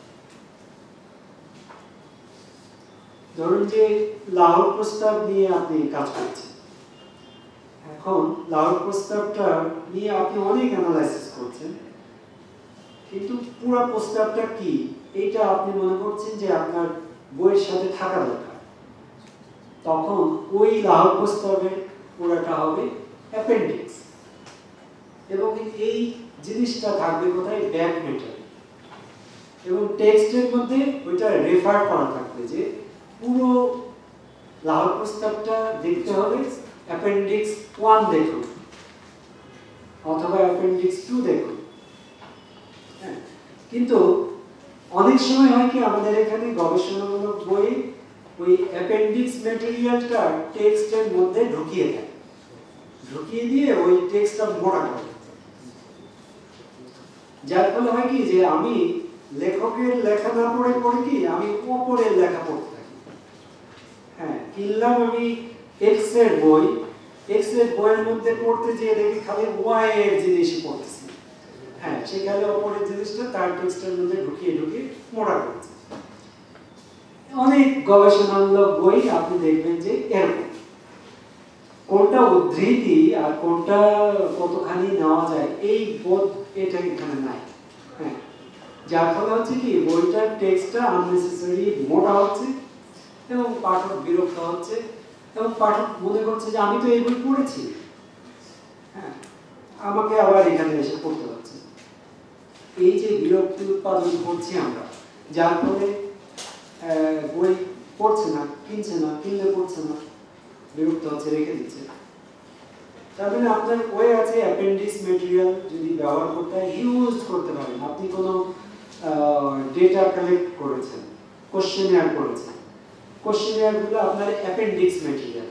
ধরুন যে লাহোর প্রস্তাব নিয়ে আপনি কাজ করছেন, এখন লাহোর প্রস্তাবটা নিয়ে আপনি অনেক অ্যানালাইসিস করছেন, কিন্তু পুরো প্রস্তাবটা কি এইটা আপনি মনে করছেন যে আপনার বইয়ের সাথে থাকা দরকার। তখন ওই লাহোর প্রস্তাবের পুরাটা হবে অ্যাপেন্ডিক্স, এবং এই জিনিসটা থাকবে কোথায়, ব্যাক মেটারে, এবং টেক্সটের মধ্যে ওইটা রেফার করা থাকবে যে পুরো লাহোর প্রস্তাবটা দেখতে হবে, অ্যাপেন্ডিক্স 1 দেখুন অথবা অ্যাপেন্ডিক্স 2 দেখুন। হ্যাঁ, কিন্তু অনেক সময় হয় কি আমাদের এখানে গবেষণামূলক বই ওই অ্যাপেন্ডিক্স ম্যাটেরিয়ালটা টেক্সটের মধ্যে ঢুকিয়ে দেয়, ঢুকিয়ে দিয়ে ওই টেক্সটটা মোটা করে, যার ফলে হয় কি যে আমি লেখকের লেখা না পড়ে পড়ে কি আমি অপরের লেখা পড়তে থাকি। হ্যাঁ, কিনলাম আমি এক্স এর বই, এক্স এর বইয়ের মধ্যে পড়তে যেয়ে দেখি খালি ওয়াই এর জিনিসই পড়তেছি। হ্যাঁ, সেখানে অপরের জিনিসটা তার টেক্সটের মধ্যে ঢুকিয়ে ঢুকিয়ে মোটা করছে। অনেক গবেষণামূলক বই আপনি দেখবেন যে এরকম, কোনটা উদ্ধৃতি আর কোনটা কতখানি নেওয়া যায় এই বোধ এটা এখানে নাই। হ্যাঁ, যার ফলে হচ্ছে কি বইটার টেক্সটটা আননেসেসারি মোটা হচ্ছে এবং পাঠক বিরক্ত হচ্ছে, এবং পাঠক মনে করছে যে আমি তো এই বই পড়েছি, হ্যাঁ আমাকে আবার এখানে এসে পড়তে হচ্ছে। এই যে বিরক্তি উৎপাদন করছি আমরা, যার ফলে বই পড়ছে না, কিনছে না, কিনলে পড়ছে না, বিরক্ত হচ্ছে, রেখে দিচ্ছে। তার মানে আপনার বই আছে অ্যাপেন্ডিক্স ম্যাটেরিয়াল যদি ব্যবহার করতে হয় ইউজ করতে পারেন। আপনি কোনো ডেটা কালেক্ট করেছেন, কোশ্চেনিয়ার করেছেন, কোশ্চেনিয়ারগুলো আপনার অ্যাপেন্ডিক্স ম্যাটেরিয়াল,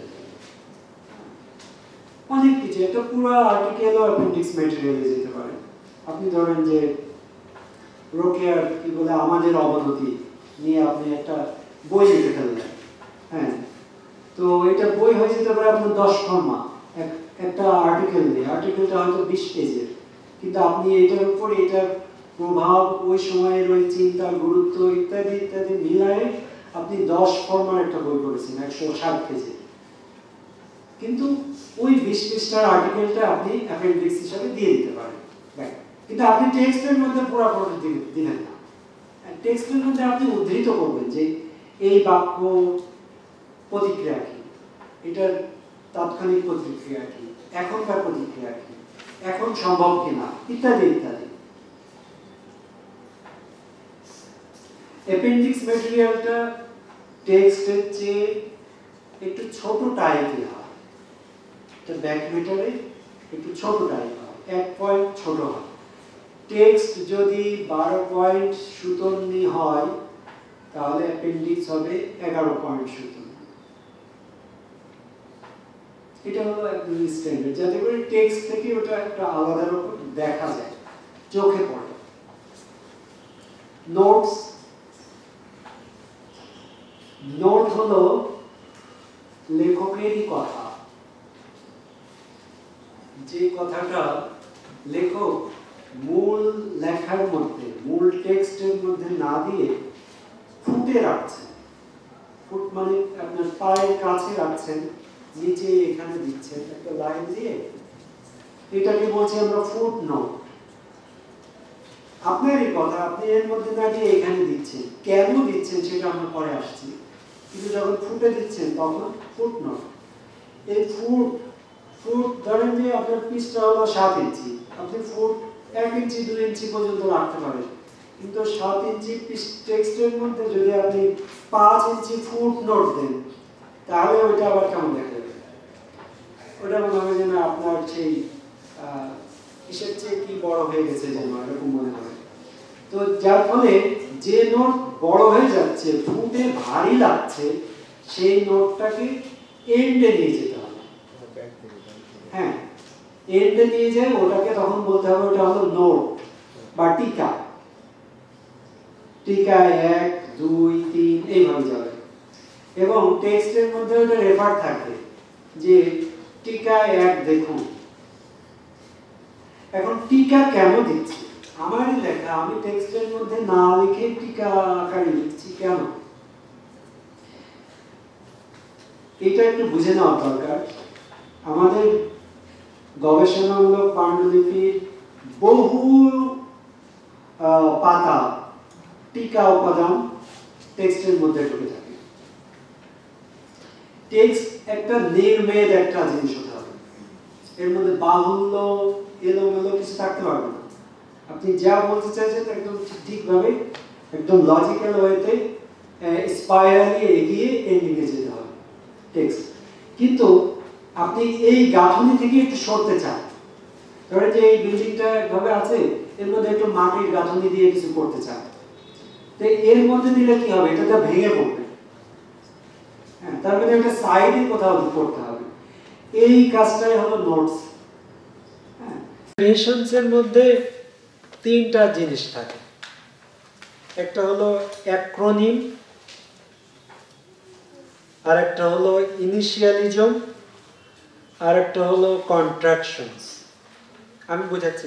অনেক কিছু, একটা পুরো আর্টিকেলও অ্যাপেন্ডিক্স ম্যাটেরিয়ালে যেতে পারে। আপনি ধরেন যে রোকেয়ার কি বলে আমাদের অবনতি নিয়ে আপনি একটা বই লিখে ফেললেন, হ্যাঁ, তো এটা বই হয়ে যেতে পারে আপনার 10 ফর্মা একটা আর্টিকেল নিয়ে, আর্টিকেলটা হয়তো 20 পেজের, কিন্তু আপনি এটার উপরে এটার প্রভাব, ওই সময়ের ওই চিন্তা, গুরুত্ব ইত্যাদি ইত্যাদি মিলায়ে আপনি 10 ফর্মার একটা বই করেছেন 160 পেজের, কিন্তু ওই 20 পৃষ্ঠার আর্টিকেলটা আপনি অ্যাপেন্ডিক্স হিসাবে দিয়ে দিতে পারেন, কিন্তু আপনি টেক্সটের মধ্যে পুরোপুরি দিবেন না। টেক্সটের মধ্যে আপনি উদ্ধৃত করবেন যে এই বাক্য প্রতিক্রিয়া কি, এটার তাৎক্ষণিক প্রতিক্রিয়া কি, এখনকার প্রতিক্রিয়া কি, এখন সম্ভব কিনা, ইত্যাদি ইত্যাদি। অ্যাপেন্ডিক্স ম্যাটেরিয়ালটা টেক্সটের চেয়ে একটু ছোট টাইপের হয়, এটা ব্যাক ম্যাটারে একটু ছোট টাইপ হয়, 1 পয়েন্ট ছোট হয়। টেক্সট যদি 12 পয়েন্ট সুতন্নি হয় তাহলে অ্যাপেন্ডিক্স হবে 11 পয়েন্ট সুতন্নি। এটা হলো একদম স্ট্যান্ডার্ড, যাতে করে টেক্সট থেকে ওটা একটা আলাদা রকম দেখা যায়, চোখে পড়ে। নোটস, নোট হলো লেখকেরই কথা, যে কথাটা লেখক মূল লেখার মধ্যে, মূল টেক্সটের মধ্যে না দিয়ে ফুটে রাখছেন। ফুট মানে আপনার পায়ের কাছে রাখছেন, নিচে এখানে দিচ্ছেন একটা লাইন দিয়ে, এটাকে বলছি আমরা ফুট নোট। আপনারই কথা, আপনি এর মধ্যে না দিয়ে এখানে দিচ্ছেন, কেন দিচ্ছেন সেটা আমরা পরে আসছি, কিন্তু যখন ফুটে দিচ্ছেন তখন ফুট নোট। এই ফুট, ফুট ধরেন যে আপনার পিসটা হলো 7 ইঞ্চি, আপনি ফুট 1 ইঞ্চি 2 ইঞ্চি পর্যন্ত রাখতে পারেন, কিন্তু 7 ইঞ্চি পিস টেক্সটের মধ্যে যদি আপনি 5 ইঞ্চি ফুট নোট দেন তাহলে ওইটা আবার কেমন দেখা যাবে? ওটা মনে হবে যেন আপনার সেই কিসের চেয়ে কি বড় হয়ে গেছে যেন এরকম মনে হবে। তো যার ফলে যে নোট বড় হয়ে যাচ্ছে, ফুটে ভারী লাগছে, সেই নোটটাকে এন্ডে নিয়ে যেতে হবে। হ্যাঁ, এন্ডে নিয়ে যায়, ওটাকে তখন বলতে হবে ওটা হলো নোট বা টিকা। টিকা 1 2 3 এইভাবে যাবে, এবং টেক্সটের মধ্যে ওটা রেফার থাকবে যে টিকা 1 দেখুন। এখন টিকা কেন দিচ্ছি? আমারই লেখা, আমি টেক্সটের মধ্যে না লিখে টিকা আকারে লিখছি কেন? এটা একটু বুঝে নেওয়া দরকার। আমাদের গবেষণামূলক পাণ্ডুলিপির বহু পাতা টিকা উপাদান টেক্সটের মধ্যে ঢুকে থাকে। টেক্সট একটা নির্মেদ একটা জিনিস হতে হবে, এর মধ্যে বাহুল্য এলোমেলো কিছু থাকতে পারবে না। আপনি যা বলতে চাইছেন একদম ঠিকভাবে, একদম লজিক্যাল ওয়েতে স্পাইরালি এগিয়ে এন্ডিংয়ে যেতে হবে টেক্সট। কিন্তু আপনি এই গাঁথনি থেকে একটু সরতে চান, ধরেন যে এই বিল্ডিংটা একভাবে আছে, এর মধ্যে একটু মাটির গাঁথনি দিয়ে কিছু করতে চান, তো এর মধ্যে দিলে কি হবে? এটা ভেঙে পড়বে। হ্যাঁ, তার মানে একটা সাইডে কোথাও করতে হবে। এই কাজটাই হলো নোটস। হ্যাঁ, ভেরিয়েশনসের মধ্যে তিনটা জিনিস থাকে। একটা হলো অ্যাক্রোনিম, আর একটা হলো ইনিশিয়ালিজম, আর একটা হলো কন্ট্রাকশনস। আমি বোঝাচ্ছি,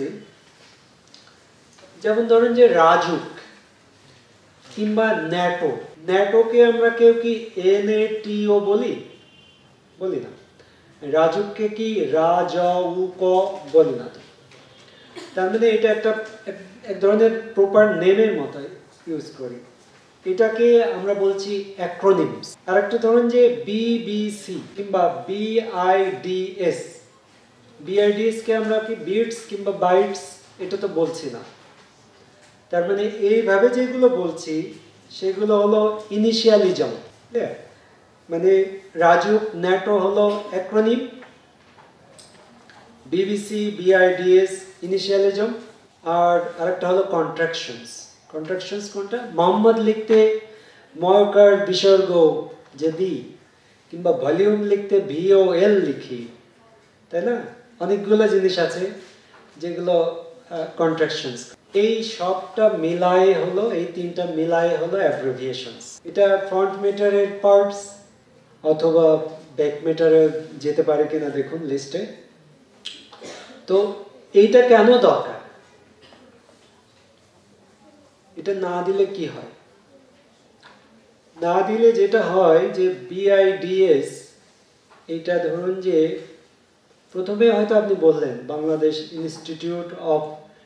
যেমন ধরেন যে রাজুক কিংবা ন্যাটো। ন্যাটোকে আমরা কেউ কি NATO বলি না। রাজুককে কি RAJUK বলি না। তার মানে এটা একটা এক ধরনের প্রপার নেমের মতো ইউজ করি। এটাকে আমরা বলছি অ্যাক্রোনিমস। আর একটা ধরেন যে BBC কিংবা BIDS। BIDS কে আমরা কি বিটস কিংবা বাইটস এটা তো বলছি না। তার মানে এইভাবে যেগুলো বলছি সেগুলো হলো ইনিশিয়ালিজম। মানে রাজুক ন্যাটো হলো অ্যাক্রোনিম, BBC BIDS ইনিশিয়ালিজম, আর আরেকটা হলো কন্ট্রাকশনস। কন্ট্রাকশনস কোনটা? মোহাম্মদ লিখতে ময়কার বিসর্গ যে দিই, কিংবা ভলিউম লিখতে VOL লিখি, তাই না? অনেকগুলো জিনিস আছে যেগুলো কন্ট্রাকশনস। এই সবটা মিলায়ে হলো, এই তিনটা মিলায়ে হলো অ্যাব্রিভিয়েশনস। এটা ফ্রন্ট মেটারের পার্টস অথবা ব্যাক মেটারে যেতে পারে কিনা দেখুন লিস্টে। তো এইটা কেন দরকার? এটা না দিলে কি হয়? না দিলে যেটা হয় যে BIDS, এটা ধরুন যে প্রথমে হয়তো আপনি বললেন Bangladesh Institute of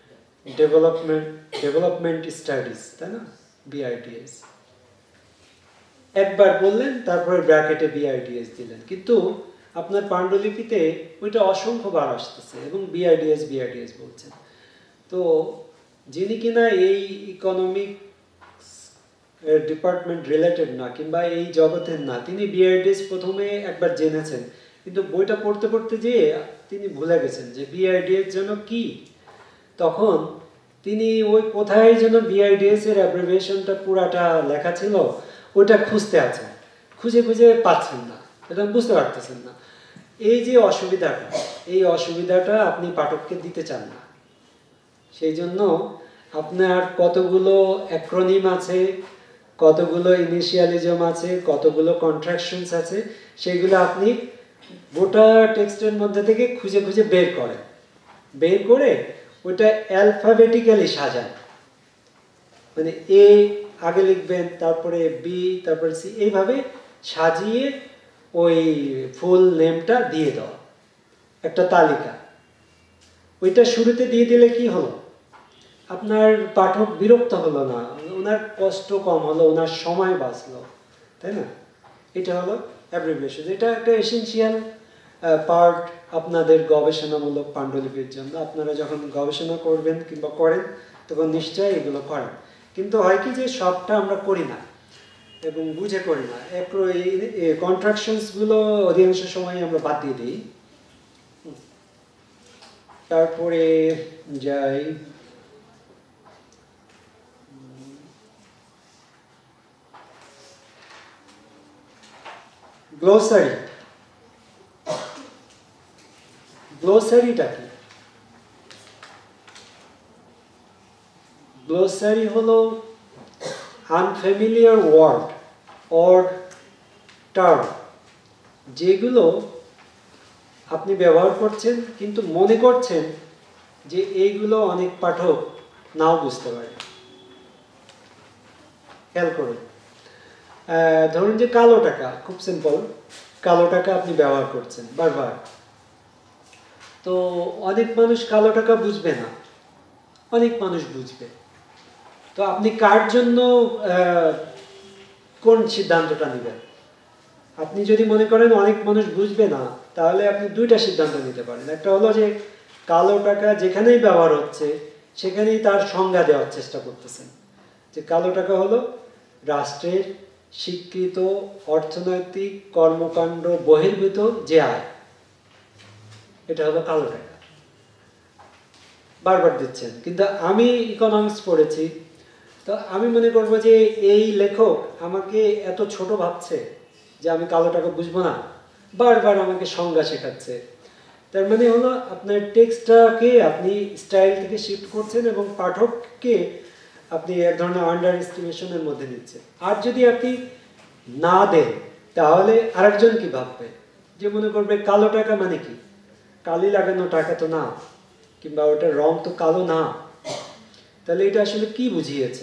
Development Studies, তাই না? BIDS একবার বললেন, তারপরে ব্র্যাকেটে BIDS দিলেন, কিন্তু আপনার পাণ্ডুলিপিতে ওইটা অসংখ্যবার আসতেছে এবং BIDS বলছেন। তো যিনি কিনা এই ইকোনমিক ডিপার্টমেন্ট রিলেটেড না কিংবা এই জগতের না, তিনি BIDS প্রথমে একবার জেনেছেন, কিন্তু বইটা পড়তে পড়তে যেয়ে তিনি ভুলে গেছেন যে BIDS যেন কি। তখন তিনি ওই কোথায় যেন BIDS এর অ্যাব্রিভিয়েশনটা পুরাটা লেখা ছিল, ওইটা খুঁজতে আছেন, খুঁজে পাচ্ছেন না, এটা বুঝতে পারতেছেন না। এই যে অসুবিধাটা, এই অসুবিধাটা আপনি পাঠককে দিতে চান না। সেই জন্য আপনার কতগুলো অ্যাক্রোনিম আছে, কতগুলো ইনিশিয়ালিজম আছে, কতগুলো কন্ট্রাকশনস আছে, সেগুলো আপনি গোটা টেক্সটের মধ্যে থেকে খুঁজে বের করে ওইটা অ্যালফাবেটিক্যালি সাজান। মানে A আগে লিখবেন, তারপরে B, তারপরে C, এইভাবে সাজিয়ে ওই ফুল নেমটা দিয়ে দাও, একটা তালিকা। ওইটা শুরুতে দিয়ে দিলে কি হলো? আপনার পাঠক বিরক্ত হলো না, ওনার কষ্ট কম হলো, ওনার সময় বাঁচলো, তাই না? এটা হলো অ্যাব্রিভিয়েশন। এটা একটা এসেনশিয়াল পার্ট আপনাদের গবেষণামূলক পাণ্ডুলিপির জন্য। আপনারা যখন গবেষণা করবেন কিংবা করেন তখন নিশ্চয়ই এগুলো করেন, কিন্তু হয় কি যে সবটা আমরা করি না এবং বুঝে করি না। এই কন্ট্রাকশনসগুলো অধিকাংশ সময় আমরা বাদ দিয়ে দিই। তারপরে যাই গ্লোসারি। গ্লোসারিটা কি? গ্লোসারি হলো আনফ্যামিলিয়ার ওয়ার্ড অর টার্ম, যেগুলো আপনি ব্যবহার করছেন কিন্তু মনে করছেন যে এইগুলো অনেক পাঠক নাও বুঝতে পারে। খেয়াল করুন, ধরুন যে কালো টাকা, খুব সিম্পল, কালো টাকা আপনি ব্যবহার করছেন বারবার, তো অনেক মানুষ কালো টাকা বুঝবে না, অনেক মানুষ বুঝবে। তো আপনি কার জন্য কোন সিদ্ধান্তটা নেবেন? আপনি যদি মনে করেন অনেক মানুষ বুঝবে না, তাহলে আপনি দুইটা সিদ্ধান্ত নিতে পারেন। একটা হলো যে কালো টাকা যেখানেই ব্যবহার হচ্ছে সেখানেই তার সংজ্ঞা দেওয়ার চেষ্টা করতেছেন, যে কালো টাকা হলো রাষ্ট্রের স্বীকৃত অর্থনৈতিক কর্মকাণ্ড বহির্ভূত যে আয়, এটা হলো কালো টাকা। বারবার দিচ্ছেন। কিন্তু আমি ইকোনমিক্স পড়েছি, তো আমি মনে করবো যে এই লেখক আমাকে এত ছোট ভাবছে যে আমি কালো টাকা বুঝবো না, বারবার আমাকে সংজ্ঞা শেখাচ্ছে। তার মানে হলো আপনার টেক্সটটাকে আপনি স্টাইল থেকে শিফট করছেন এবং পাঠককে আপনি এক ধরনের আন্ডার এস্টিমেশনের মধ্যে নিচ্ছেন। আর যদি আপনি না দেন তাহলে আরেকজন কি ভাববে? যে মনে করবে কালো টাকা মানে কি, কালি লাগানো টাকা তো না, কিংবা ওটার রং তো কালো না, তাহলে এটা আসলে কি বুঝিয়েছে,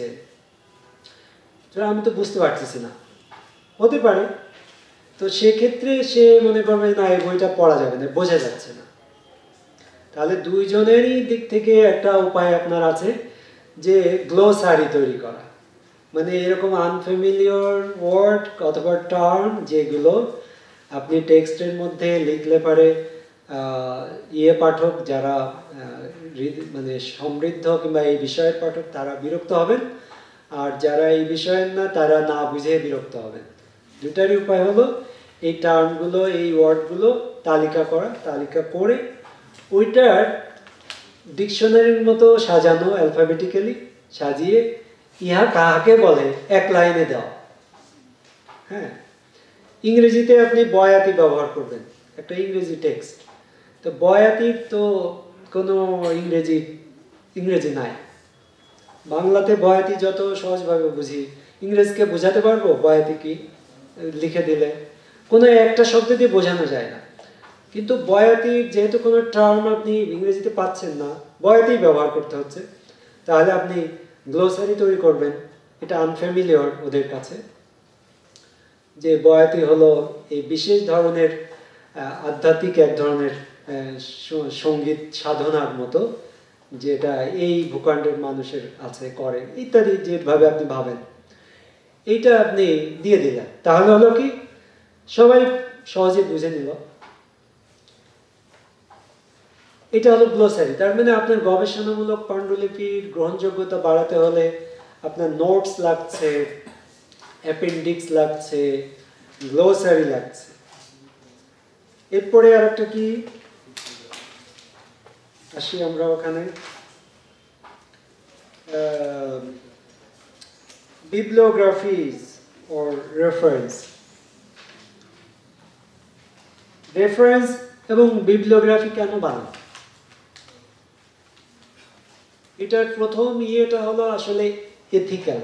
আমি তো বুঝতে পারতেছি না। হতে পারে, তো সেক্ষেত্রে সে মনে করবে না এই বইটা পড়া যাবে না, বোঝা যাচ্ছে না। তাহলে দুইজনেরই দিক থেকে একটা উপায় আপনার আছে, যে গ্লোসারি তৈরি করা, মানে এরকম আনফ্যামিলিয়ার ওয়ার্ড অথবা টার্ম যেগুলো আপনি টেক্সটের মধ্যে লিখলে পারে পাঠক যারা মানে সমৃদ্ধ কিংবা এই বিষয়ের পাঠক তারা বিরক্ত হবেন, আর যারা এই বিষয়ের না তারা না বুঝে বিরক্ত হবেন। দুটারই উপায় হলো এই টার্মগুলো, এই ওয়ার্ডগুলো তালিকা করা, তালিকা করে ওইটার ডিকশনারির মতো সাজানো, অ্যালফাবেটিক্যালি সাজিয়ে ইহা কাহাকে বলে এক লাইনে দেওয়া। হ্যাঁ, ইংরেজিতে আপনি বয়াতি ব্যবহার করবেন, একটা ইংরেজি টেক্সট, তো বয়াতির তো কোনো ইংরেজি নাই। বাংলাতে বয়াতি যত সহজভাবে বুঝি, ইংরেজকে বোঝাতে পারবো বয়াতি কি লিখে দিলে? কোনো একটা শব্দ দিয়ে বোঝানো যায় না। কিন্তু বয়াতির যেহেতু কোনো টার্ম আপনি ইংরেজিতে পাচ্ছেন না, বয়াতি ব্যবহার করতে হচ্ছে, তাহলে আপনি গ্লোসারি তৈরি করবেন। এটা আনফ্যামিলিয়ার ওদের কাছে, যে বয়াতি হলো এই বিশেষ ধরনের আধ্যাত্মিক এক ধরনের সঙ্গীত সাধনার মতো, যেটা এই ভূখণ্ডের মানুষের আছে, করে ইত্যাদি, যেভাবে আপনি ভাবেন এইটা আপনি দিয়ে দিলেন, তাহলে হলো কি সবাই সহজে বুঝে নিল। এটা হলো গ্লোসারি। তার মানে আপনার গবেষণামূলক পাণ্ডুলিপির গ্রহণযোগ্যতা বাড়াতে হলে আপনার নোটস লাগছে, অ্যাপেন্ডিক্স লাগছে, গ্লোসারি লাগছে। এরপরে আর একটা কি আসি আমরা ওখানে, bibliographies or reference এবং বিবলিওগ্রাফি কেন বানান? এটার প্রথম ইয়েটা হলো আসলে এথিক্যাল,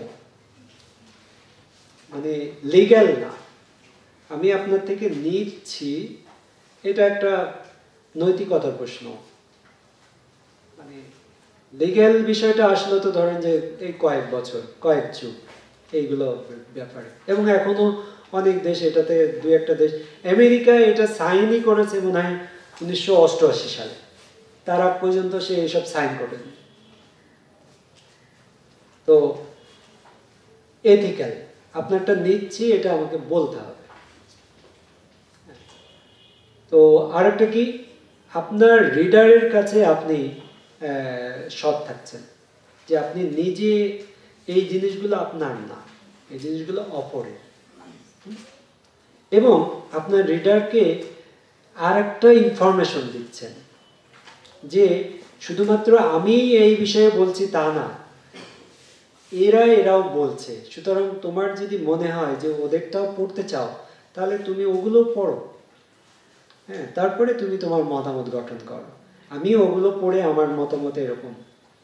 মানে লিগ্যাল না। আমি আপনার থেকে নিচ্ছি, এটা একটা নৈতিকতার প্রশ্ন। মানে লিগ্যাল বিষয়টা আসলে তো ধরেন যে এই কয়েক বছর, কয়েক যুগ এইগুলো ব্যাপারে, এবং এখনো অনেক দেশ, এটাতে দু একটা দেশ, আমেরিকা এটা সাইনই করেছে মনে হয় 1988 সালে, তার আগ পর্যন্ত সে এইসব সাইন করেনি। তো এথিক্যাল, আপনারটা নিচ্ছি এটা আমাকে বলতে হবে। তো আরেকটা কি, আপনার রিডারের কাছে আপনি সৎ থাকছেন, যে আপনি নিজে এই জিনিসগুলো আপনার না, এই জিনিসগুলো অপরের, এবং আপনার রিডারকে আর একটা ইনফরমেশন দিচ্ছেন, যে শুধুমাত্র আমি এই বিষয়ে বলছি তা না, এরাও বলছে। সুতরাং তোমার যদি মনে হয় যে ওদেরটাও পড়তে চাও, তাহলে তুমি ওগুলো পড়ো, হ্যাঁ, তারপরে তুমি তোমার মতামত গঠন করো। আমি ওগুলো পড়ে আমার মতামত এরকম।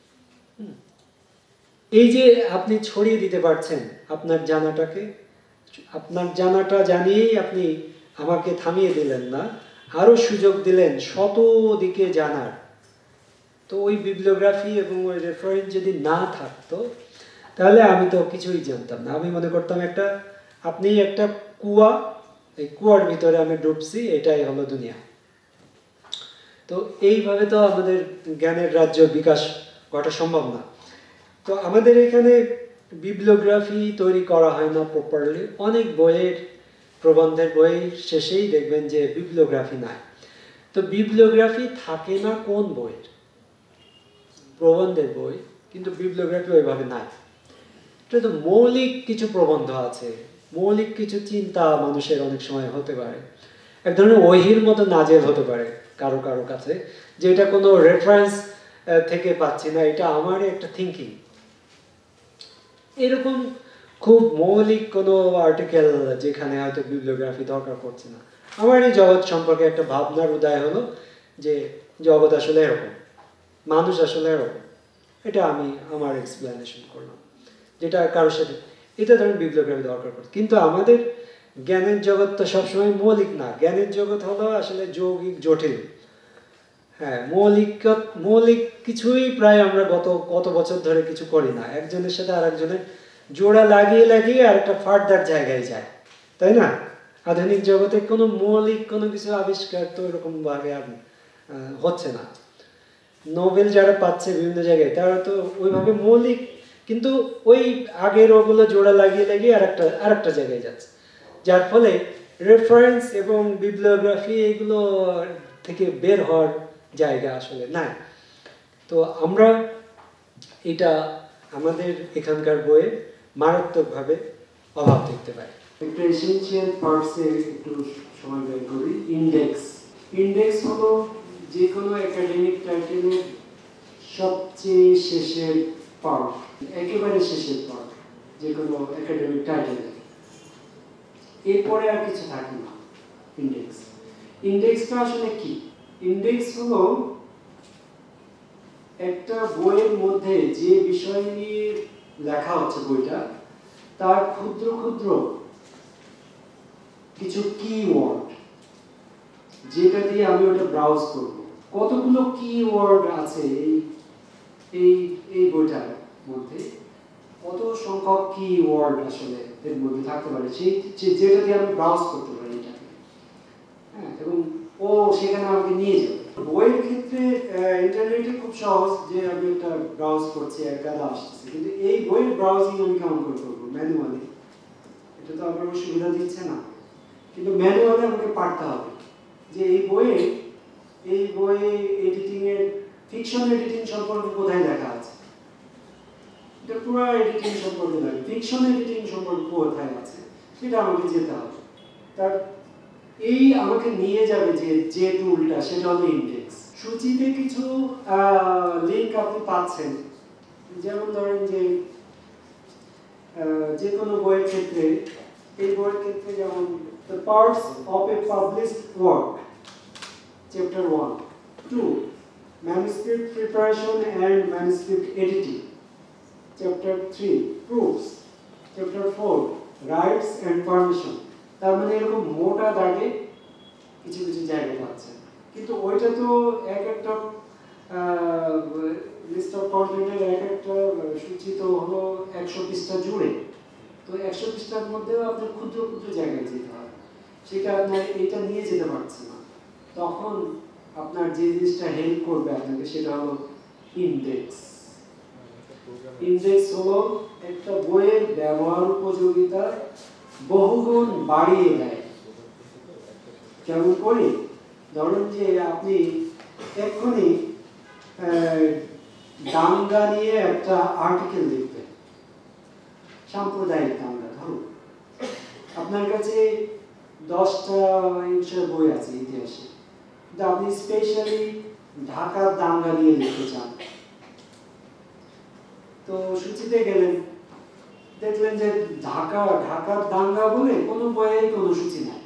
এই যে আপনি ছড়িয়ে দিতে পারছেন আপনার জানাটাকে, আপনার জানাটা জানিয়েই আপনি আমাকে থামিয়ে দিলেন না, আরও সুযোগ দিলেন শত দিকে জানার। তো ওই বিবলিওগ্রাফি এবং ওই রেফারেন্স যদি না থাকতো তাহলে আমি তো কিছুই জানতাম না। আমি মনে করতাম আপনি একটা কুয়া, এই কুয়ার ভিতরে আমি ডুবছি, এটাই হলো দুনিয়া। তো এইভাবে তো আমাদের জ্ঞানের রাজ্য বিকাশ ঘটা সম্ভব না। তো আমাদের এখানে বিবলিওগ্রাফি তৈরি করা হয় না প্রপারলি। অনেক বইয়ের, প্রবন্ধের বইয়ের শেষেই দেখবেন যে বিবলিওগ্রাফি নাই। তো বিবলিওগ্রাফি থাকে না কোন বইয়ের? প্রবন্ধের বই, কিন্তু বিবলিওগ্রাফি ওইভাবে নাই। এটা তো মৌলিক কিছু প্রবন্ধ আছে, মৌলিক কিছু চিন্তা মানুষের অনেক সময় হতে পারে, এক ধরনের ওহির মতো নাজেল হতে পারে কারো কারো কাছে, যে এটা কোনো রেফারেন্স থেকে পাচ্ছি না, এটা আমার একটা থিঙ্কিং। এরকম খুব মৌলিক কোনো আর্টিকেল যেখানে হয়তো বিবলিওগ্রাফি দরকার পড়ছে না। আমার এই জগৎ সম্পর্কে একটা ভাবনার উদয় হলো যে জগৎ আসলে এরকম, মানুষ আসলে এরকম, এটা আমি আমার এক্সপ্লেনেশন করলাম, যেটা কারোর সাথে, এটা ধরেন বিবলিওগ্রাফি দরকার পড়ে। কিন্তু আমাদের জ্ঞানের জগৎ তো সবসময় মৌলিক না। জ্ঞানের জগৎ হলো আসলে যৌগিক, জটিল। হ্যাঁ, মৌলিক কিছুই প্রায় আমরা কত বছর ধরে কিছু করি না। একজনের সাথে আর একজনের জোড়া লাগিয়ে লাগিয়ে আর একটা ফার্দার জায়গায় যায়, তাই না? আধুনিক জগতে কোনো মৌলিক কোনো কিছু আবিষ্কার তো এরকম ভাবে আর হচ্ছে না। নোবেল যারা পাচ্ছে বিভিন্ন জায়গায়, তারা তো ওইভাবে মৌলিক, কিন্তু ওই আগের ওগুলো জোড়া লাগিয়ে লাগিয়ে আর একটা জায়গায় যাচ্ছে, যার ফলে রেফারেন্স এবং বিবলিওগ্রাফি এগুলো থেকে বের হওয়ার জায়গা আসলে নাই। তো আমরা এটা আমাদের এখানকার বইয়ে মারাত্মকভাবে অভাব দেখতে পাই। একটা এসেনশিয়াল পার্টসে একটু সময় ব্যয় করি। ইন্ডেক্স হলো যে কোনো একাডেমিক টাইটেলের সবচেয়ে শেষের পার্ট, একেবারে শেষের পার্ট যে কোনো একাডেমিক টাইটেলের। এরপরে আর কিছু থাকে না। ইন্ডেক্সটা আসলে কি? ইন্ডেক্স হলো একটা বইয়ের মধ্যে যে বিষয় নিয়ে লেখা হচ্ছে বইটা, তার ক্ষুদ্র ক্ষুদ্র কিছু কিওয়ার্ড, যেটা দিয়ে আমি ওটা ব্রাউজ করব। কতগুলো কিওয়ার্ড আছে এই বইটার মধ্যে, কত সংখ্যক কিওয়ার্ড আসলে এর মধ্যে থাকতে পারে, যেটা দিয়ে আমি ব্রাউজ করতে পারি এটাকে। হ্যাঁ, এবং ও সেখানে আমাকে নিয়ে যাবে। বইয়ের ক্ষেত্রে ইন্টারনেটে খুব সহজ, যে আমি একটা ব্রাউজ করছি, একটা আসতেছে, কিন্তু এই বইয়ের ব্রাউজিং আমি কেমন করে করবো? ম্যানুয়ালি। এটা তো আমার সুবিধা দিচ্ছে না, কিন্তু ম্যানুয়ালি আমাকে পারতে হবে যে এই বইয়ে এডিটিং এর, ফিকশন এডিটিং সম্পর্কে কোথায় লেখা আছে, এটা পুরো এডিটিং সম্পর্কে লাগে, ফিকশন এডিটিং সম্পর্কে কোথায় আছে, সেটা আমাকে যেতে হবে। তার এই আমাকে নিয়ে যাবে যে টুলটা, সেটা হলো ইন্ডেক্স। সূচিতে কিছু লিংক আপনি পাচ্ছেন, যেমন ধরেন যে কোনো বইয়ের ক্ষেত্রে, এই বইয়ের ক্ষেত্রে যেমন The Parts of a Published Work, Chapter 1. 2. Manuscript Preparation and Manuscript Editing. Chapter 3. Proofs. Chapter 4. Rights and Permission. তার মানে এরকম মোটা দাগে কিছু কিছু জায়গা পাচ্ছে, কিন্তু ওইটা তো এক একটা লিস্ট অফ কন্টেন্টের এক একটা সূচি তো হলো 100 পৃষ্ঠা জুড়ে। তো 100 পৃষ্ঠার মধ্যেও আপনার ক্ষুদ্র ক্ষুদ্র জায়গায় যেতে হবে, সেটা আপনার এটা নিয়ে যেতে পারছে না। তখন আপনার যে জিনিসটা হেল্প করবে আপনাকে, সেটা হলো ইন্ডেক্স। ইন্ডেক্স হলো একটা বইয়ের ব্যবহার উপযোগিতা বহুগুণ বাড়িয়ে দেয়। কেমন করে? ধরুন যে আপনি এক্ষুনি দাঙ্গা নিয়ে একটা আর্টিকেল লিখবেন, সাম্প্রদায়িক দাঙ্গা। ধরুন আপনার কাছে 10টা বই আছে ইতিহাসে, কিন্তু আপনি স্পেশালি ঢাকার দাঙ্গা নিয়ে লিখতে চান। তো সূচিতে গেলেন, দেখলেন যে ঢাকার দাঙ্গা বলে কোনো বইয়ে কোনো সূচি নাই,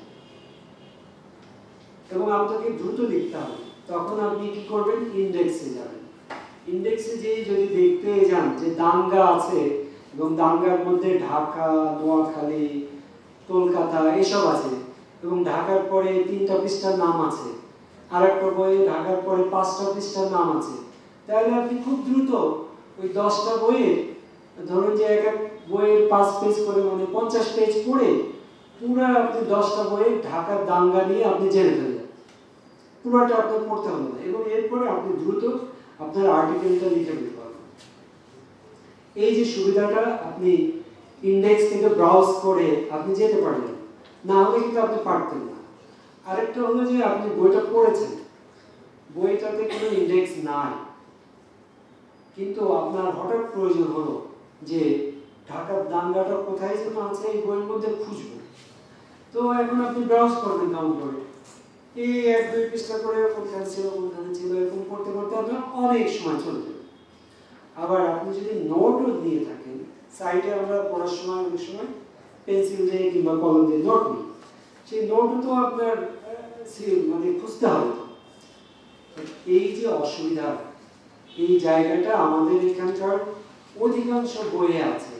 এবং আপনাকে দ্রুত লিখতে হবে। তখন আপনি কি করবেন? ইন্ডেক্সে যাবেন। ইন্ডেক্সে যেয়ে যদি দেখতে যান যে দাঙ্গা আছে, এবং দাঙ্গার মধ্যে ঢাকা, নোয়াখালী, কলকাতা এসব আছে, এবং ঢাকার পরে 3টা পৃষ্ঠার নাম আছে, আরেকটা বইয়ে ঢাকার পরে 5টা পৃষ্ঠার নাম আছে, তাহলে আপনি খুব দ্রুত ওই 10টা বইয়ের, ধরুন যে এক এক বইয়ের 5 পেজ করে মানে 50 পেজ পড়ে পুরো আপনি 10টা বইয়ের ঢাকার দাঙ্গা নিয়ে আপনি জেনে ফেললেন, পুরোটা আপনার পড়তে হবে না, এবং এরপরে আপনি দ্রুত আপনার আর্টিকেলটা লিখে বের করবেন। এই যে সুবিধাটা, আপনি ইন্ডেক্স থেকে ব্রাউজ করে আপনি যেতে পারলেন, না হলে কিন্তু আপনি পারতেন না। আরেকটা হলো যে আপনি বইটা পড়েছেন, বইটাতে কোনো ইন্ডেক্স নাই, কিন্তু আপনার হঠাৎ প্রয়োজন হলো যে ঢাকার দাঙ্গাটা কোথায় যেন আছে এই বইয়ের মধ্যে খুঁজবো, তো এখন আপনি ব্রাউজ করবেন কাউন্ট করে, এই 1-2 পৃষ্ঠা করে কোনখানে ছিল এরকম করতে করতে আপনার অনেক সময় চলে যাবে। আবার আপনি যদি নোটও দিয়ে থাকেন, সাইডে আমরা পড়ার সময় অনেক সময় পেন্সিল দিয়ে কিংবা কলম দিয়ে নোট নিই, সেই নোটও তো আপনার মানে খুঁজতে হবে। এই যে অসুবিধা, এই জায়গাটা আমাদের এখানকার অধিকাংশ বইয়ে আছে।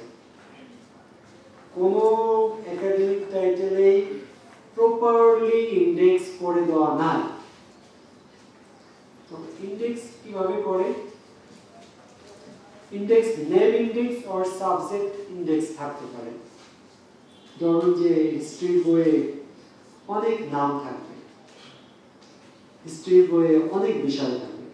কোনো একাডেমিক টাইটেলে প্রপারলি ইন্ডেক্স করে দেওয়া নাই। তো ইন্ডেক্স কিভাবে করে? Index name index or subject index থাকতে পারে। ধরুন যে হিস্ট্রি বইয়ে অনেক নাম থাকবে, হিস্ট্রি বইয়ে অনেক বিষয় থাকবে,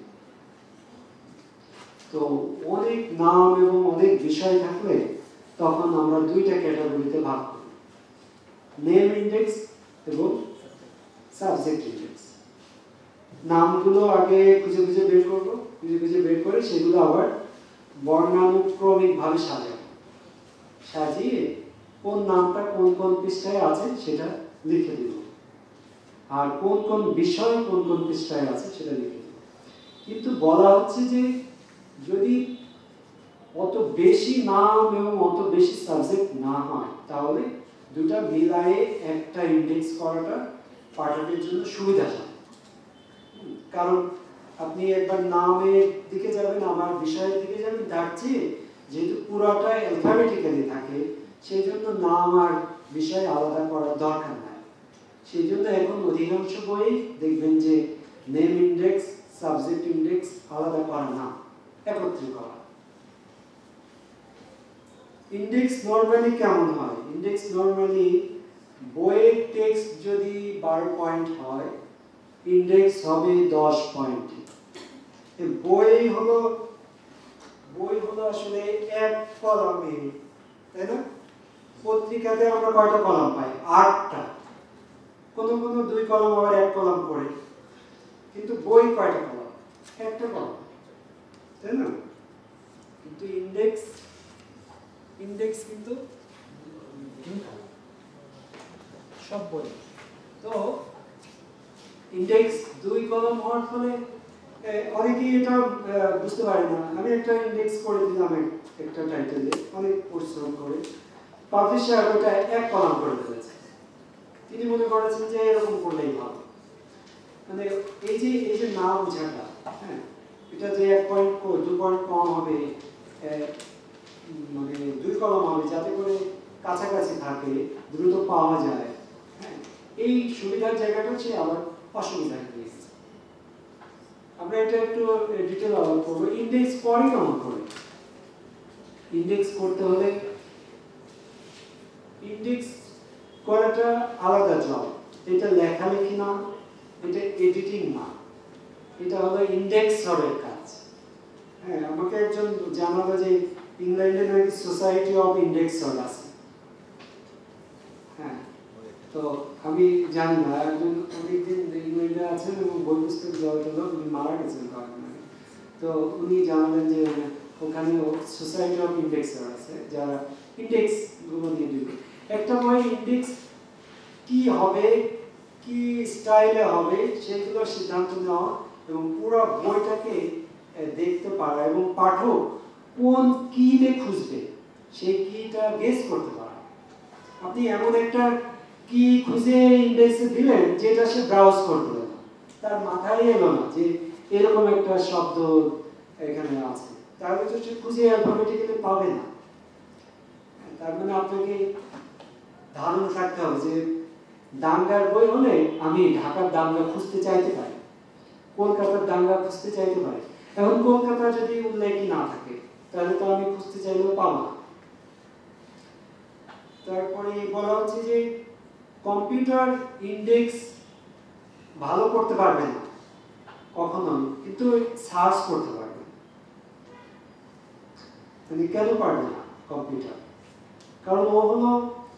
তো অনেক নাম এবং অনেক বিষয় থাকলে তখন আমরা 2টা ক্যাটাগরিতে ভাগ করি, নেম ইন্ডেক্স এবং সাবজেক্ট ইন্ডেক্স। নামগুলো আগে খুঁজে খুঁজে বের করবো, খুঁজে বের করে সেগুলো আবার বর্ণানুক্রমিক ভাবে সাজিয়ে কোন নামটা কোন কোন পৃষ্ঠায় আছে সেটা লিখে দিব, আর কোন কোন বিষয় কোন কোন পৃষ্ঠায় আছে সেটা লিখে দিব। কিন্তু বলা হচ্ছে যে যদি অত বেশি নাম এবং অত বেশি সাবজেক্ট না হয়, তাহলে দুটা মিলায়ে একটা ইন্ডেক্স করাটা পাঠকের জন্য সুবিধাজনক। কারণ আপনি একবার নামের দিকে যাবেন, আমার বিষয়ের দিকে যাবেন, তার চেয়ে যেহেতু পুরোটা অ্যালফাবেটিক্যালি থাকে, সেই জন্য নাম আর বিষয় আলাদা করার দরকার নাই। সেই জন্য এখন অধিকাংশ বই দেখবেন যে নেম ইন্ডেক্স সাবজেক্ট ইন্ডেক্স আলাদা করা না, একত্রে করা। ইন্ডেক্স নরমালি কেমন হয়? ইন্ডেক্স নরমালি বইয়ের টেক্সট যদি 12 পয়েন্ট হয়, ইন্ডেক্স হবে 10 পয়েন্ট। বই হলো আসলে এক কলামে, তাই না? পত্রিকাতে আমরা কয়টা কলাম পাই? 8টা, কোনো 2 কলাম আবার 1 কলাম পড়ে, কিন্তু বই কয়টা কলাম? একটা কলাম, তাই না? কিন্তু ইন্ডেক্স কিন্তু সব বই। তো ইন্ডেক্স 2 কলাম হওয়ার ফলে অনেকেই এটা বুঝতে পারে না। আমি একটা ইন্ডেক্স করে দিলাম একটা টাইটেলে, অনেক পরিশ্রম করে, পাবলিশার ওটা 1 কলাম করে ফেলেছে। তিনি মনে করেছেন যে এরকম করলেই ভালো। মানে এই যে না বোঝাটা, হ্যাঁ, এটা যে 1 পয়েন্ট 2 পয়েন্ট কম হবে, মানে 2 কলাম হবে, যাতে করে কাছাকাছি থাকে, দ্রুত পাওয়া যায়, হ্যাঁ, এই সুবিধার জায়গাটা হচ্ছে আবার অসুবিধা রয়েছে। আমরা এটা একটু ডিটেইল আলাপ করবো। ইন্ডেক্স করে কেমন করে? ইন্ডেক্স করতে হলে ইন্ডেক্স করাটা আলাদা জব। এটা লেখালেখি না, এটা এডিটিং না, এটা হলো ইন্ডেক্সরের কাজ। হ্যাঁ, আমাকে একজন জানালো যে ইংল্যান্ডে নাকি সোসাইটি অফ ইন্ডেক্সর আছে। হ্যাঁ, তো আমি জানি না, একজন অনেকদিন ইংল্যান্ডে আছেন এবং বই পুস্তক জড়িত লোক, উনি মারা গেছেন কয়েকদিন আগে। তো উনি জানালেন যে ওখানে সোসাইটি অফ ইন্ডেক্সর আছে, যারা ইন্ডেক্স গুলো নিয়ে দিবে। একটা বই ইন্ডেক্স কি হবে, কি স্টাইলে হবে, সেগুলো সিদ্ধান্ত নেওয়া এবং পুরো বইটাকে দেখতে পারা এবং পাঠক কোন কিতে খুঁজবে সেই কিটা গেস করতে পারা। আপনি এমন একটা কি খুঁজে ইন্ডেক্সে দিলেন যেটা সে ব্রাউজ করতে পারে, তার মাথায় এলো না যে এরকম একটা শব্দ এখানে আছে, তাহলে তো সে খুঁজে অ্যালফাবেটিক্যালি পাবে না। তার মানে আপনাকে ধারণা থাকতে হবে যে দাঙ্গার বই হলে আমি ঢাকার দাঙ্গা খুঁজতে চাইতে পারি, কলকাতার দাঙ্গা খুঁজতে চাইতে পারি। এখন কলকাতা যদি উল্লেখই না থাকে তাহলে তো আমি খুঁজতে চাইলেও পাবো না। তারপরে বলা হচ্ছে যে কম্পিউটার ইন্ডেক্স ভালো করতে পারবে না কখনো, কিন্তু সার্চ করতে পারবে। মানে কেন পারবে না কম্পিউটার? কারণ ও হলো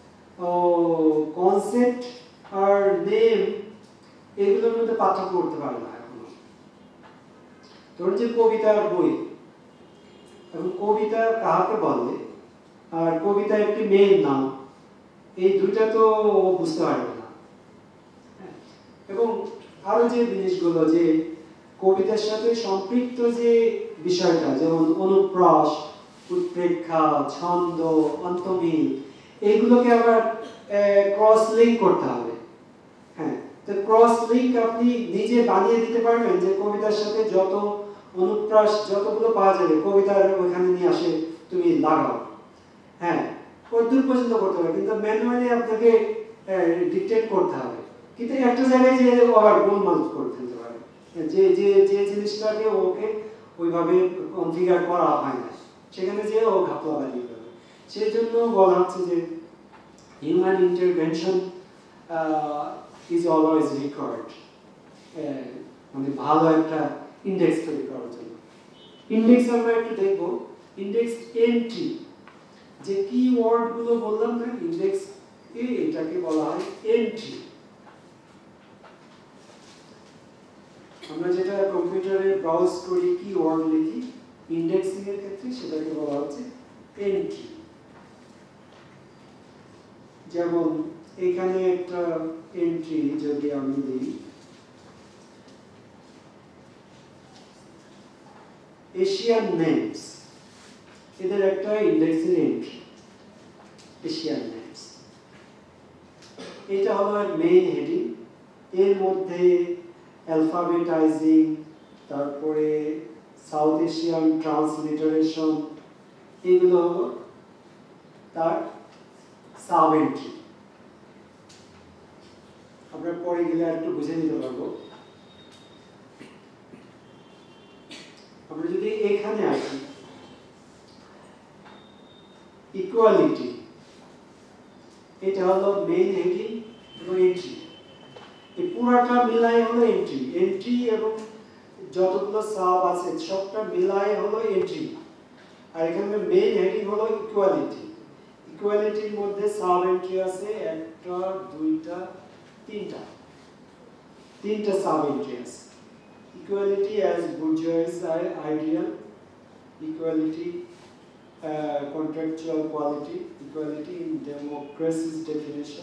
কনসেপ্ট আর নেম এগুলোর মধ্যে পার্থক্য করতে পারে না এখনো। ধরুন যে কবিতার বই, এখন কবিতা কাহাকে বলে আর কবিতা একটি মেয়ের নাম, এই দুইটা তো ও বুঝতে পারবে না। এবং আরো যে জিনিসগুলো যে কবিতার সাথে সম্পৃক্ত যে বিষয়টা, যেমন অনুপ্রাস, উৎপ্রেক্ষা, ছন্দ, অন্তমিল, এইগুলোকে আবার ক্রস লিঙ্ক করতে হবে। হ্যাঁ, তো ক্রস লিঙ্ক আপনি নিজে বানিয়ে দিতে পারবেন যে কবিতার সাথে যত অনুপ্রাস যতগুলো পাওয়া যাবে কবিতার ওখানে নিয়ে আসে তুমি লাগাও। হ্যাঁ, কতদূর পর্যন্ত করতে হবে, কিন্তু ম্যানুয়ালি আপনাকে ডিকটেট করতে হবে। কিন্তু একটা জায়গায় যে আবার গোলমাল করে ফেলতে পারে, যে যে যে জিনিসটাকে ওকে ওইভাবে কনফিগার করা হয় না, সেখানে যে ও ঘাপলা বানিয়ে ফেলবে। সেই জন্য বলা হচ্ছে যে human intervention is always required, মানে ভালো একটা ইন্ডেক্স তৈরি করার জন্য। ইন্ডেক্স আমরা একটু দেখবো। ইন্ডেক্স এন্ট্রি, যে কিওয়ার্ড গুলো বললাম না ইন্ডেক্স এ, এটাকে বলা হয় এন্ট্রি। আমরা যেটা কম্পিউটারে ব্রাউজ করি কিওয়ার্ড লিখি, ইন্ডেক্সিং এর ক্ষেত্রে সেটাকে বলা হচ্ছে এন্ট্রি। যেমন এখানে একটা এন্ট্রি যদি আমি দিই এশিয়ান নেমস, এদের একটা ইন্ডেক্সের এন্ট্রি এশিয়ান নেমস। এটা হলো মেইন হেডিং, এর মধ্যে অ্যালফাবেটাইজিং, তারপরে সাউথ এশিয়ান ট্রান্সলিটারেশন, এগুলো হলো তার সাব এন্ট্রি। আমরা পরে গেলে একটু বুঝে নিতে পারবো। আমরা যদি এখানে আসি, ইকুয়ালিটি, এটা হলো মেইন হেডিং এবং এন্ট্রি, এই পুরাটা মিলাই হলো এন্ট্রি। এন্ট্রি এবং যতগুলো সাব আছে সবটা মিলাই হলো এন্ট্রি। আর এখানে মেইন হেডিং হলো ইকুয়ালিটি। ইকুয়ালিটির মধ্যে সাব এন্ট্রি আছে একটা, দুইটা, তিনটা সাব এন্ট্রি আছে। Equality as bourgeois ideal, equality contractual quality, equality in democracy's definition.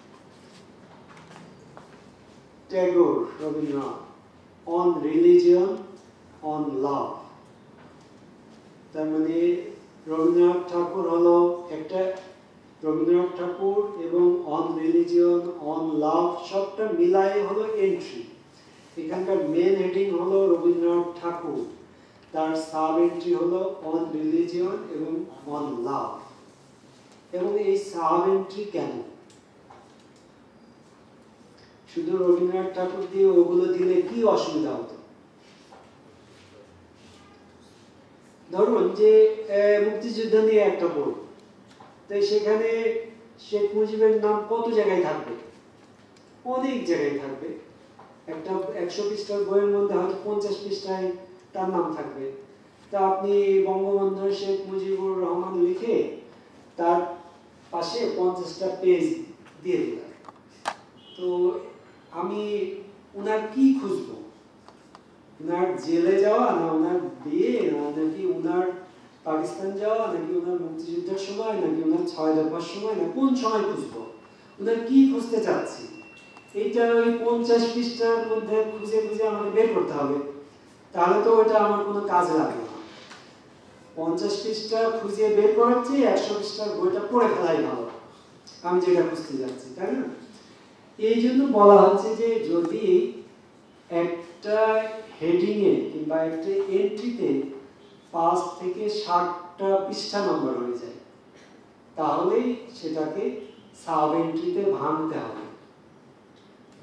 Tagore, Rabindranath, on religion, on love. তার মানে রবীন্দ্রনাথ ঠাকুর হলো একটা, রবীন্দ্রনাথ ঠাকুর এবং অন রিলিজিয়ন, অন লাভ সবটা মিলাই হলো এন্ট্রি। এখানকার মেন হেডিং হলো রবীন্দ্রনাথ ঠাকুর, তার সাব এন্ট্রি হলো অন রিলিজিয়ন এবং অন লাভ। এবং এই সাব এন্ট্রি কেন? শুধু রবীন্দ্রনাথ ঠাকুর দিয়ে ওগুলো দিলে কি অসুবিধা হতো? ধরুন যে মুক্তিযুদ্ধ নিয়ে একটা বই, তাই সেখানে শেখ মুজিবের নাম কত জায়গায় থাকবে? অনেক জায়গায় থাকবে। একটা 100 পৃষ্ঠার বইয়ের মধ্যে হয়তো 50 পৃষ্ঠায় তার নাম থাকবে। তা আপনি বঙ্গবন্ধু শেখ মুজিবুর রহমান লিখে তার পাশে 50টা পেজ দিয়ে দিলাম, তো আমি উনার কি খুঁজবো? উনার জেলে যাওয়া, না উনার বিয়ে, না নাকি উনার পাকিস্তান যাওয়া, নাকি উনার মুক্তিযুদ্ধের সময়, নাকি উনার 6 দফার সময়, না কোন সময় খুঁজবো? উনার কি খুঁজতে চাচ্ছি? এইটা ওই 50 পৃষ্ঠার মধ্যে খুঁজে খুঁজে আমাকে বের করতে হবে, তাহলে তো ওটা আমার কোনো কাজে লাগবে না। 50 পৃষ্ঠা খুঁজে বের করার চেয়ে 100 পৃষ্ঠার বইটা পড়ে ফেলাই ভালো, আমি যেটা খুঁজতে যাচ্ছি, তাই না? এই জন্য বলা হচ্ছে যে যদি একটা হেডিং এ কিংবা একটা এন্ট্রিতে 5 থেকে 60টা পৃষ্ঠা নম্বর হয়ে যায়, তাহলেই সেটাকে সাব এন্ট্রিতে ভাঙতে হবে।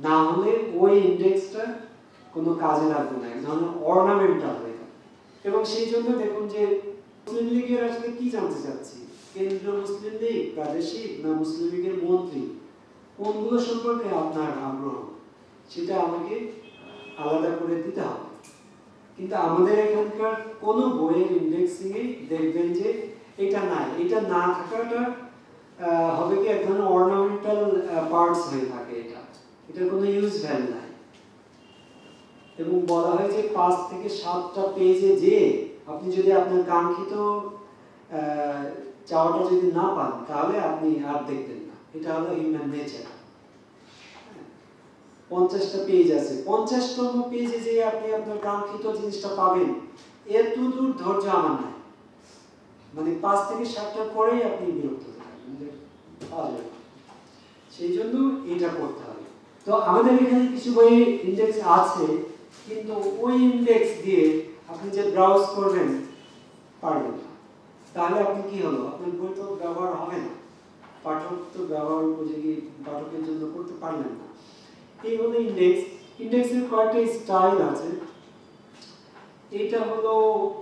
না হলে ওই ইন্ডেক্সটা কোনো কাজে লাগবে না, এক ধরনের অর্নামেন্টাল হয়ে যাবে। এবং সেই জন্য দেখুন যে মুসলিম লীগের আসলে কি জানতে চাচ্ছি, কেন্দ্রীয় মুসলিম লীগ, প্রাদেশিক, না মুসলিম লীগের মন্ত্রী, কোনগুলো সম্পর্কে আপনার আগ্রহ সেটা আমাকে আলাদা করে দিতে হবে। কিন্তু আমাদের এখানকার কোনো বইয়ের ইন্ডেক্সিং এ দেখবেন যে এটা নাই, এটা না থাকাটা হবে কি এক ধরনের অর্নামেন্টাল পার্টস হয়ে থাকে, এটার কোনো ইউজ ভ্যালু নাই। এবং বলা হয় যে 5 থেকে 7টা পেজে যে আপনি যদি আপনার কাঙ্ক্ষিত চাওয়াটা যদি না পান তাহলে আপনি আর দেখবেন না, এটা হলো হিউম্যান নেচার। 50টা পেজ আছে, 50তম পেজে যে আপনি আপনার কাঙ্ক্ষিত জিনিসটা পাবেন, এত দূর ধৈর্য আমার নাই। মানে 5 থেকে 7টার পরেই আপনি বিরক্ত থাকবেন, সেই জন্য এটা করতে হবে। তো আমাদের এখানে কিছু বই ইন্ডেক্স আছে, কিন্তু ওই ইন্ডেক্স দিয়ে আপনি যে ব্রাউজ করবেন পারবেন না, তাহলে আপনি কি হলো, আপনার বই তো ব্যবহার হবে না, পাঠক তো ব্যবহার উপযোগী পাঠকের জন্য করতে পারলেন না। এই হলো ইন্ডেক্স। ইন্ডেক্সের কয়েকটা স্টাইল আছে। এটা হলো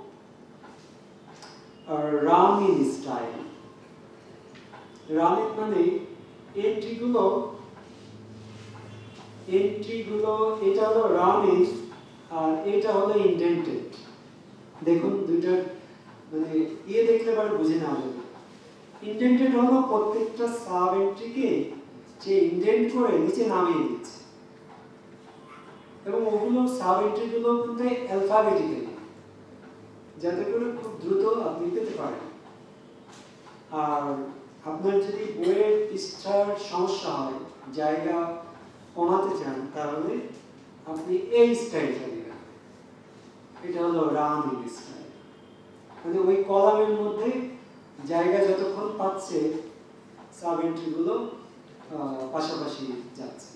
রামিন স্টাইল। রামিন মানে এন্ট্রিগুলো, এটা হলো রামিন আর এটা হলো ইন্ডেন্টেড। দেখুন দুইটা মানে দেখলে পরে বুঝে না যাবে। ইন্ডেন্টেড হলো প্রত্যেকটা সাব এন্ট্রিকে যে ইন্ডেন্ট করে নিচে নামিয়ে দিচ্ছে, এবং ওগুলো সাব এন্ট্রিগুলো কিন্তু অ্যালফাবেটিক্যালি, যাতে করে খুব দ্রুত আপনি পেতে পারেন। আর আপনার যদি বইয়ের পৃষ্ঠার সমস্যা হয়, জায়গা কমাতে চান, তাহলে আপনি এই স্টাইলটা নেবেন। এটা হলো রামিন স্টাইল, মানে ওই কলামের মধ্যে জায়গা যতক্ষণ পাচ্ছে সাব এন্ট্রিগুলো পাশাপাশি যাচ্ছে।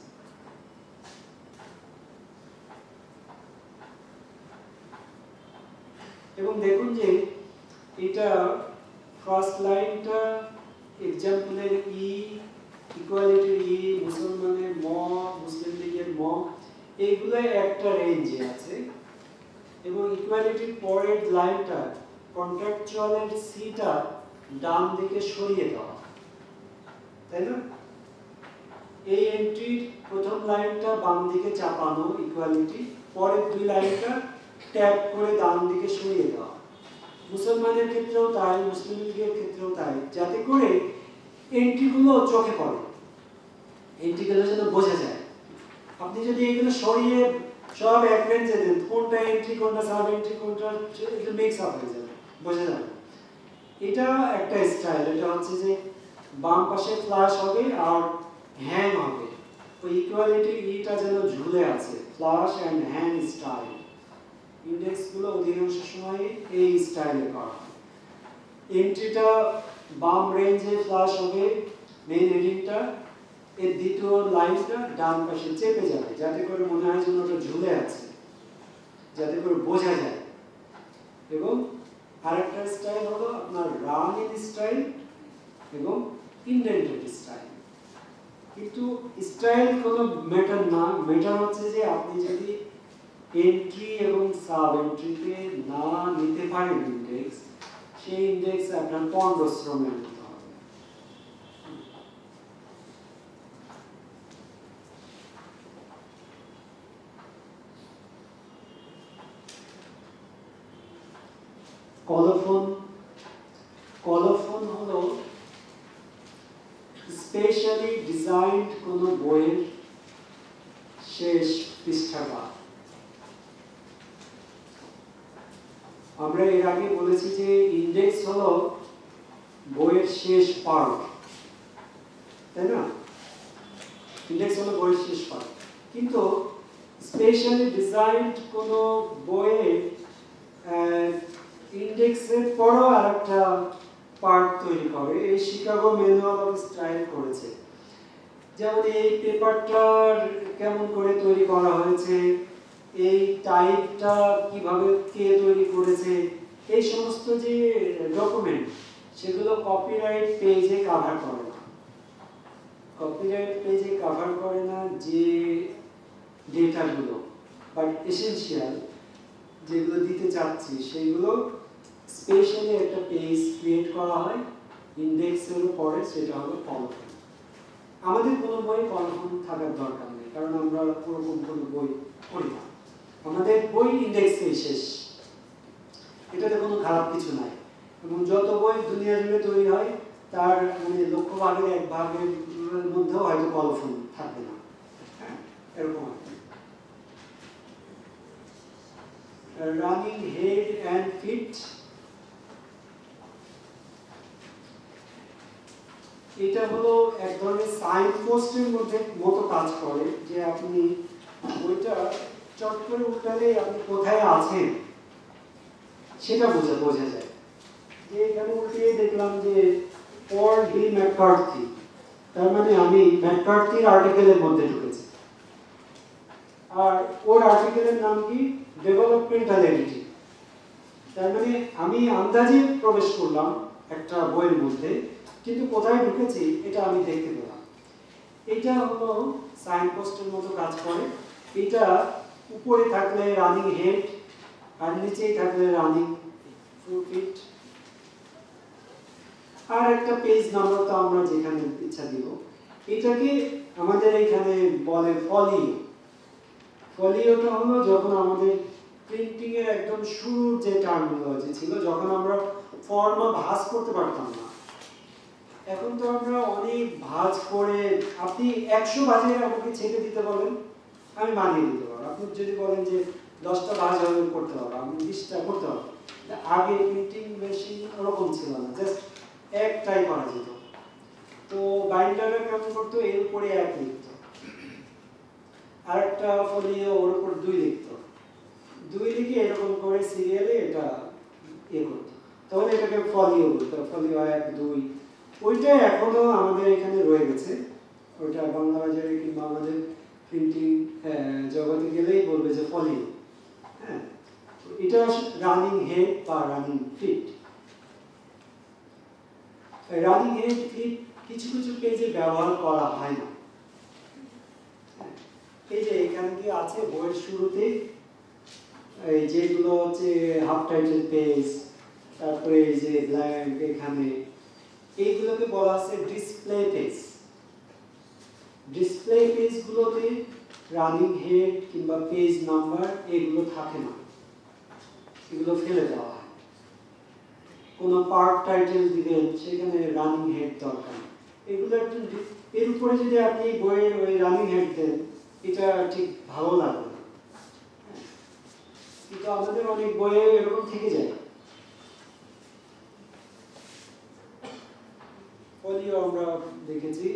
এবং দেখুন যে এটা ফার্স্ট লাইনটা এক্সাম্পলের ইকুয়ালিটির মুসলমানের মুসলিম লীগের এইগুলো একটা রেঞ্জে আছে, এবং ইকুয়ালিটির পরের লাইনটা কন্ট্রাকচুয়ালের সিটা ডান দিকে সরিয়ে দেওয়া, তাই না? এই এন্ট্রির প্রথম লাইনটা বাম দিকে চাপানো ইকুয়ালিটি, পরের দুই লাইনটা ট্যাপ করে ডান দিকে সরিয়ে দেওয়া। মুসলমানের ক্ষেত্রেও তাই, মুসলিম লীগের ক্ষেত্রেও তাই, যাতে করে এন্ট্রিগুলো চোখে পড়ে, এন্ট্রিগুলো যেন বোঝা যায়। আপনি যদি এগুলো সরিয়ে সব এক রেঞ্জে দেন, কোনটা এন্ট্রি কোনটা সাব এন্ট্রি কোনটা মিক্স আপ হয়ে যাবে, বোঝা যাবে। এটা একটা স্টাইল, এটা হচ্ছে যে বাম পাশে ফ্ল্যাশ হবে আর হ্যাং হবে, ওই ইকুয়ালিটির ইটা যেন ঝুলে আছে, ফ্ল্যাশ এন্ড হ্যাং স্টাইল। ইন্ডেক্সগুলো অধিকাংশ সময় এই স্টাইলে করা হয়। এন্ট্রিটা বাম রেঞ্জে ফ্ল্যাশ হবে, মেইন হেডিংটা, এর দ্বিতীয় লাইনটা ডান পাশে চেপে যাবে, যাতে করে মনে হয় যেন ওটা ঝুলে আছে, যাতে করে বোঝা যায়। এবং আরেকটা স্টাইল হলো আপনার রামিন স্টাইল এবং ইন্ডেন্টেড স্টাইল। কিন্তু স্টাইল কোনো ম্যাটার না, ম্যাটার হচ্ছে যে আপনি যদি এন্ট্রি এবং সাব এন্ট্রিতে না নিতে পারেন ইন্ডেক্স, সেই ইন্ডেক্স আপনার পণ্ডশ্রমের মতো হবে। কলোফোন হলো স্পেশালি ডিজাইনড কোনো বইয়ের শেষ পৃষ্ঠাটা। আমরা এর আগে বলেছি যে ইন্ডেক্স হলো বইয়ের শেষ পার্ট, তাই না? ইন্ডেক্স হলো বইয়ের শেষ পার্ট, কিন্তু স্পেশালি ডিজাইনড কোনো বইয়ের ইন্ডেক্সের পরও আরেকটা পার্ট তৈরি করে। এই শিকাগো ম্যানুয়াল অফ স্টাইল করেছে। যেমন এই পেপারটার কেমন করে তৈরি করা হয়েছে, এই টাইপটা কিভাবে কে তৈরি করেছে, এই সমস্ত যে ডকুমেন্ট, সেগুলো কপিরাইট পেজে কভার করে না। কপিরাইট পেজে কভার করে না যে ডেটাগুলো বাট এসেনশিয়াল যেগুলো দিতে চাচ্ছি সেগুলো স্পেশালি একটা পেজ ক্রিয়েট করা হয় ইন্ডেক্সের উপরে, সেটা হলো কলফন। আমাদের কোনো বই কলফন থাকার দরকার নেই, কারণ আমরা ওরকম কোনো বই করি না, আমাদের বই ইন্ডেক্সেই শেষ, এটাতে কোনো খারাপ কিছু নাই। এবং যত বই দুনিয়া জুড়ে তৈরি হয় তার মানে লক্ষ ভাগের এক ভাগের মধ্যেও হয়তো কলফন থাকবে না, হ্যাঁ এরকম। রানিং হেড অ্যান্ড ফিট, এটা হলো এক ধরনের সাইন পোস্টের মতো কাজ করে, যে আপনি ওইটা চট করে উঠালে আপনি কোথায় আছেন সেটা বোঝা যায়। যে এখানে উঠিয়ে দেখলাম যে পল ডি ম্যাককার্থি, তার মানে আমি ম্যাককার্থির আর্টিকেলের মধ্যে ঢুকেছি। আর ওর আর্টিকেলের নাম কি? Developmental editing. তার মানে আমি আন্দাজে প্রবেশ করলাম একটা বইয়ের মধ্যে, কিন্তু কোথায় ঢুকেছি এটা আমি দেখতে পেলাম। এটা হলো সাইন পোস্টের মতো কাজ করে। এটা উপরে থাকলে রানিং হেড আর নিচেই থাকলে রানিং ফিট। আর একটা পেজ নাম্বার তো আমরা যেখানে ইচ্ছা দিব। এটাকে আমাদের এখানে বলে ফলিও। ফলিওটা হলো যখন আমাদের প্রিন্টিং এর একদম শুরুর যে টার্মিনোলজি ছিল, যখন আমরা ফর্মা ভাঁজ করতে পারতাম না। এখন তো আমরা অনেক ভাঁজ করে, আপনি 100 ভাঁজের আমাকে ছেড়ে দিতে বলেন, আমি বানিয়ে দিতে পারবো। আপনি যদি বলেন যে 10টা ভাঁজ করতে হবে, আমি 20টা করতে হবে। আগে প্রিন্টিং মেশিন ওরকম ছিল না, জাস্ট একটাই করা যেত। তো বাইন্ডাররা কেমন করতো, এর উপরে 1 লিখতো, আরেকটা ফলিও ওর উপর 2 লিখতো, 2 লিখে এরকম করে সিরিয়ালে এটা করতো, তাহলে এটাকে ফলিও বলতো। ফলিও 1 2, ওইটা এখনো আমাদের এখানে রয়ে গেছে। ওইটা বাংলা বাজারে কিংবা আমাদের প্রিন্টিং জগতে গেলেই বলবে যে ফলিও। হ্যাঁ, এটা রানিং হেড বা running foot. Running head foot কিছু কিছু পেজে ব্যবহার করা হয় না। এই যে এখানে কি আছে বইয়ের শুরুতে, এই যেগুলো হচ্ছে হাফ টাইটেল পেজ, তারপরে এই যে ব্ল্যাঙ্ক, এখানে এইগুলোকে বলা আছে ডিসপ্লে পেজ। ডিসপ্লে পেজগুলোতে রানিং হেড কিংবা পেজ নাম্বার এগুলো থাকে না, এগুলো ফেলে দেওয়া হয়। কোনো পার্ট টাইটেল দিবেন, সেখানে রানিং হেড দরকার। এগুলো এর উপরে যদি আপনি বইয়ের ওই রানিং হেড দেন, এটা ঠিক ভালো লাগবে না। কিন্তু আমাদের অনেক বইয়ে এরকম থেকে যায়। ফলিও আমরা দেখেছি।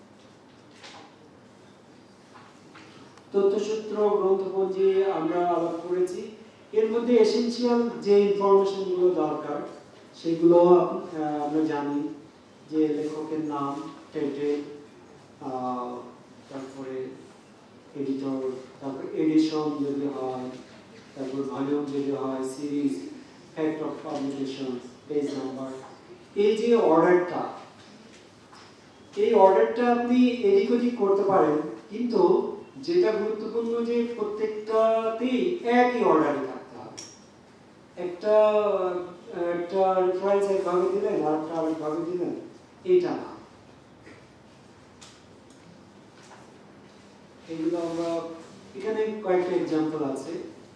তথ্যসূত্র, গ্রন্থপঞ্জি আমরা আলাপ করেছি। এর মধ্যে এসেনশিয়াল যে ইনফরমেশন গুলো দরকার সেগুলো আমরা জানি, যে লেখকের নাম, টাইটেল, তারপরে এডিটর, তারপর এডিশন যদি হয়, তারপর ভলিউম যদি হয়, series, fact of publication, page number. এই যে অর্ডারটা, এই অর্ডারটা আপনি এদিক ওদিক করতে পারেন, কিন্তু যেটা গুরুত্বপূর্ণ যে প্রত্যেকটাতেই একই অর্ডারে থাকতে হবে। একটা রেফারেন্স একভাবে দিলেন, আরেকটা আরেকভাবে দিলেন, এইটা না। এগুলো আমরা এখানে কয়েকটা এক্সাম্পল আছে,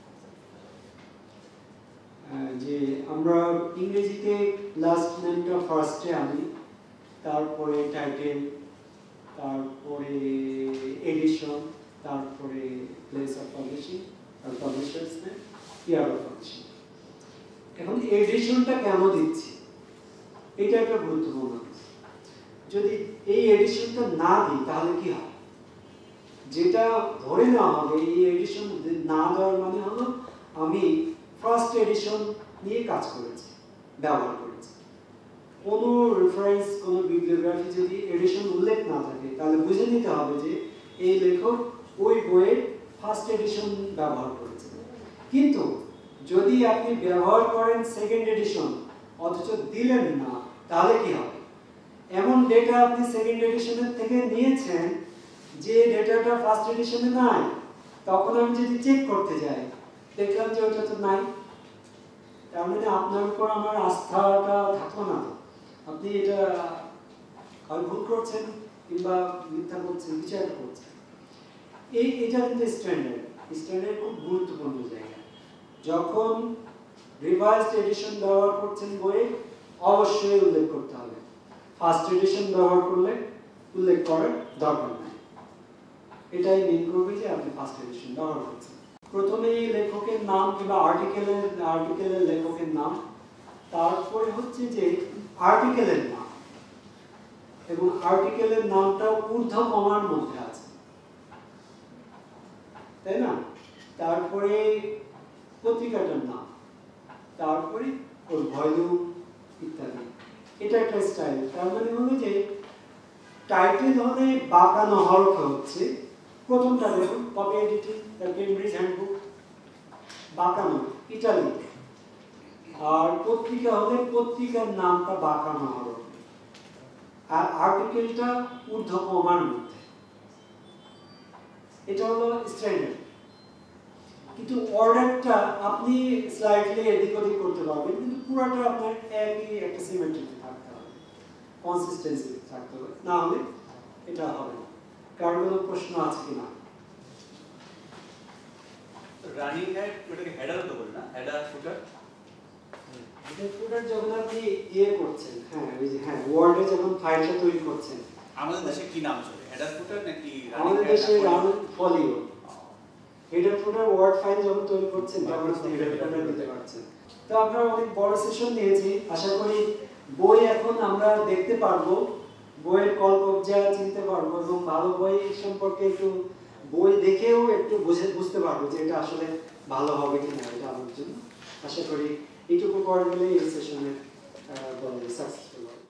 যে আমরা ইংরেজিতে লাস্ট নেমটা ফার্স্টে আনি, তারপরে টাইটেল, তারপরে এডিশন, তারপরে প্লেস অফ পাবলিশিং আর publishers name, year of publishing. এখন এডিশনটা কেন দিচ্ছি, এটা একটা গুরুত্বপূর্ণ। যদি এই এডিশনটা না দিই তাহলে কি হয়? যেটা ধরে নেওয়া হবে, এই এডিশন না দেওয়ার মানে হলো আমি ফার্স্ট এডিশন নিয়ে কাজ করেছি, ব্যবহার করেছি। কোনো রেফারেন্স, কোনো বিবলিওগ্রাফি যদি এডিশন উল্লেখ না থাকে, তাহলে বুঝে নিতে হবে যে এই লেখক ওই বইয়ের ফার্স্ট এডিশন ব্যবহার করেছে। কিন্তু যদি আপনি ব্যবহার করেন সেকেন্ড এডিশন অথচ দিলেন না, তাহলে কি হবে? এমন ডেটা আপনি সেকেন্ড এডিশনের থেকে নিয়েছেন যে ডেটাটা ফার্স্ট এডিশনে নাই, তখন আমি যদি চেক করতে যাই দেখলাম যে ওটা তো নাই, তার মানে আপনার উপর আমার আস্থাটা থাকলো না। আপনি এটা হয় ভুল করছেন কিংবা মিথ্যা করছেন, বিচার করছেন। এটা কিন্তু স্ট্যান্ডার্ড খুব গুরুত্বপূর্ণ জায়গা। যখন রিভাইজড এডিশন ব্যবহার করছেন বইয়ে অবশ্যই উল্লেখ করতে হবে। ফার্স্ট এডিশন ব্যবহার করলে উল্লেখ করার দরকার নাই। এটাই মেন করবে যে আপনি ফার্স্ট এডিশন ব্যবহার করছেন। প্রথমেই লেখকের নাম কিংবা আর্টিকেলের লেখকের নাম, তারপরে হচ্ছে যে আর্টিকেলের নাম, এবং আর্টিকেলের নামটা ঊর্ধ্ব কমার মধ্যে আছে, তাই না? তারপরে পত্রিকাটার নাম, তারপরে ওর ভলিউম ইত্যাদি। এটা একটা স্টাইল। তার মানে হলো যে টাইটেল হলে বাঁকানো হরফে হচ্ছে, প্রথমটা দেখুন copy editing, the Cambridge handbook, বাঁকানো ইটালি। আর পত্রিকা হলে পত্রিকার নামটা বাঁকানো হরফে, আর আর্টিকেলটা ঊর্ধ্ব কমার মধ্যে। এটা হলো স্ট্যান্ডার্ড। কিন্তু অর্ডারটা আপনি স্লাইডলি এদিক ওদিক করতে পারবেন, কিন্তু পুরোটা আপনার একই একটা সিমেট্রিতে থাকতে হবে, কনসিস্টেন্সি থাকতে হবে, না হলে এটা হবে না। কারণ কোনো প্রশ্ন আছে কিনা? রানিং হেড ওটাকে হেডার তো বলে না, হেডার ফুটার। ফুটার যখন আপনি ইয়ে করছেন, হ্যাঁ ওই যে হ্যাঁ ওয়ার্ডে যখন ফাইলটা তৈরি করছেন, আমাদের দেশে কি নাম চলে, হেডার ফুটার নাকি আমাদের দেশে round folio. Header footer word file যখন তৈরি করছেন তখন আপনি হেডার ফুটার দিতে পারছেন। তো আমরা অনেক বড় সেশন নিয়েছি, আশা করি বই এখন আমরা দেখতে পারবো, বইয়ের কলকবজা চিনতে পারবো, এবং ভালো বই সম্পর্কে একটু বই দেখেও একটু বুঝতে পারবো যে এটা আসলে ভালো হবে কিনা এটা আমার জন্য। আশা করি এইটুকু করে গেলে এই সেশনের সাকসেসফুল হবে।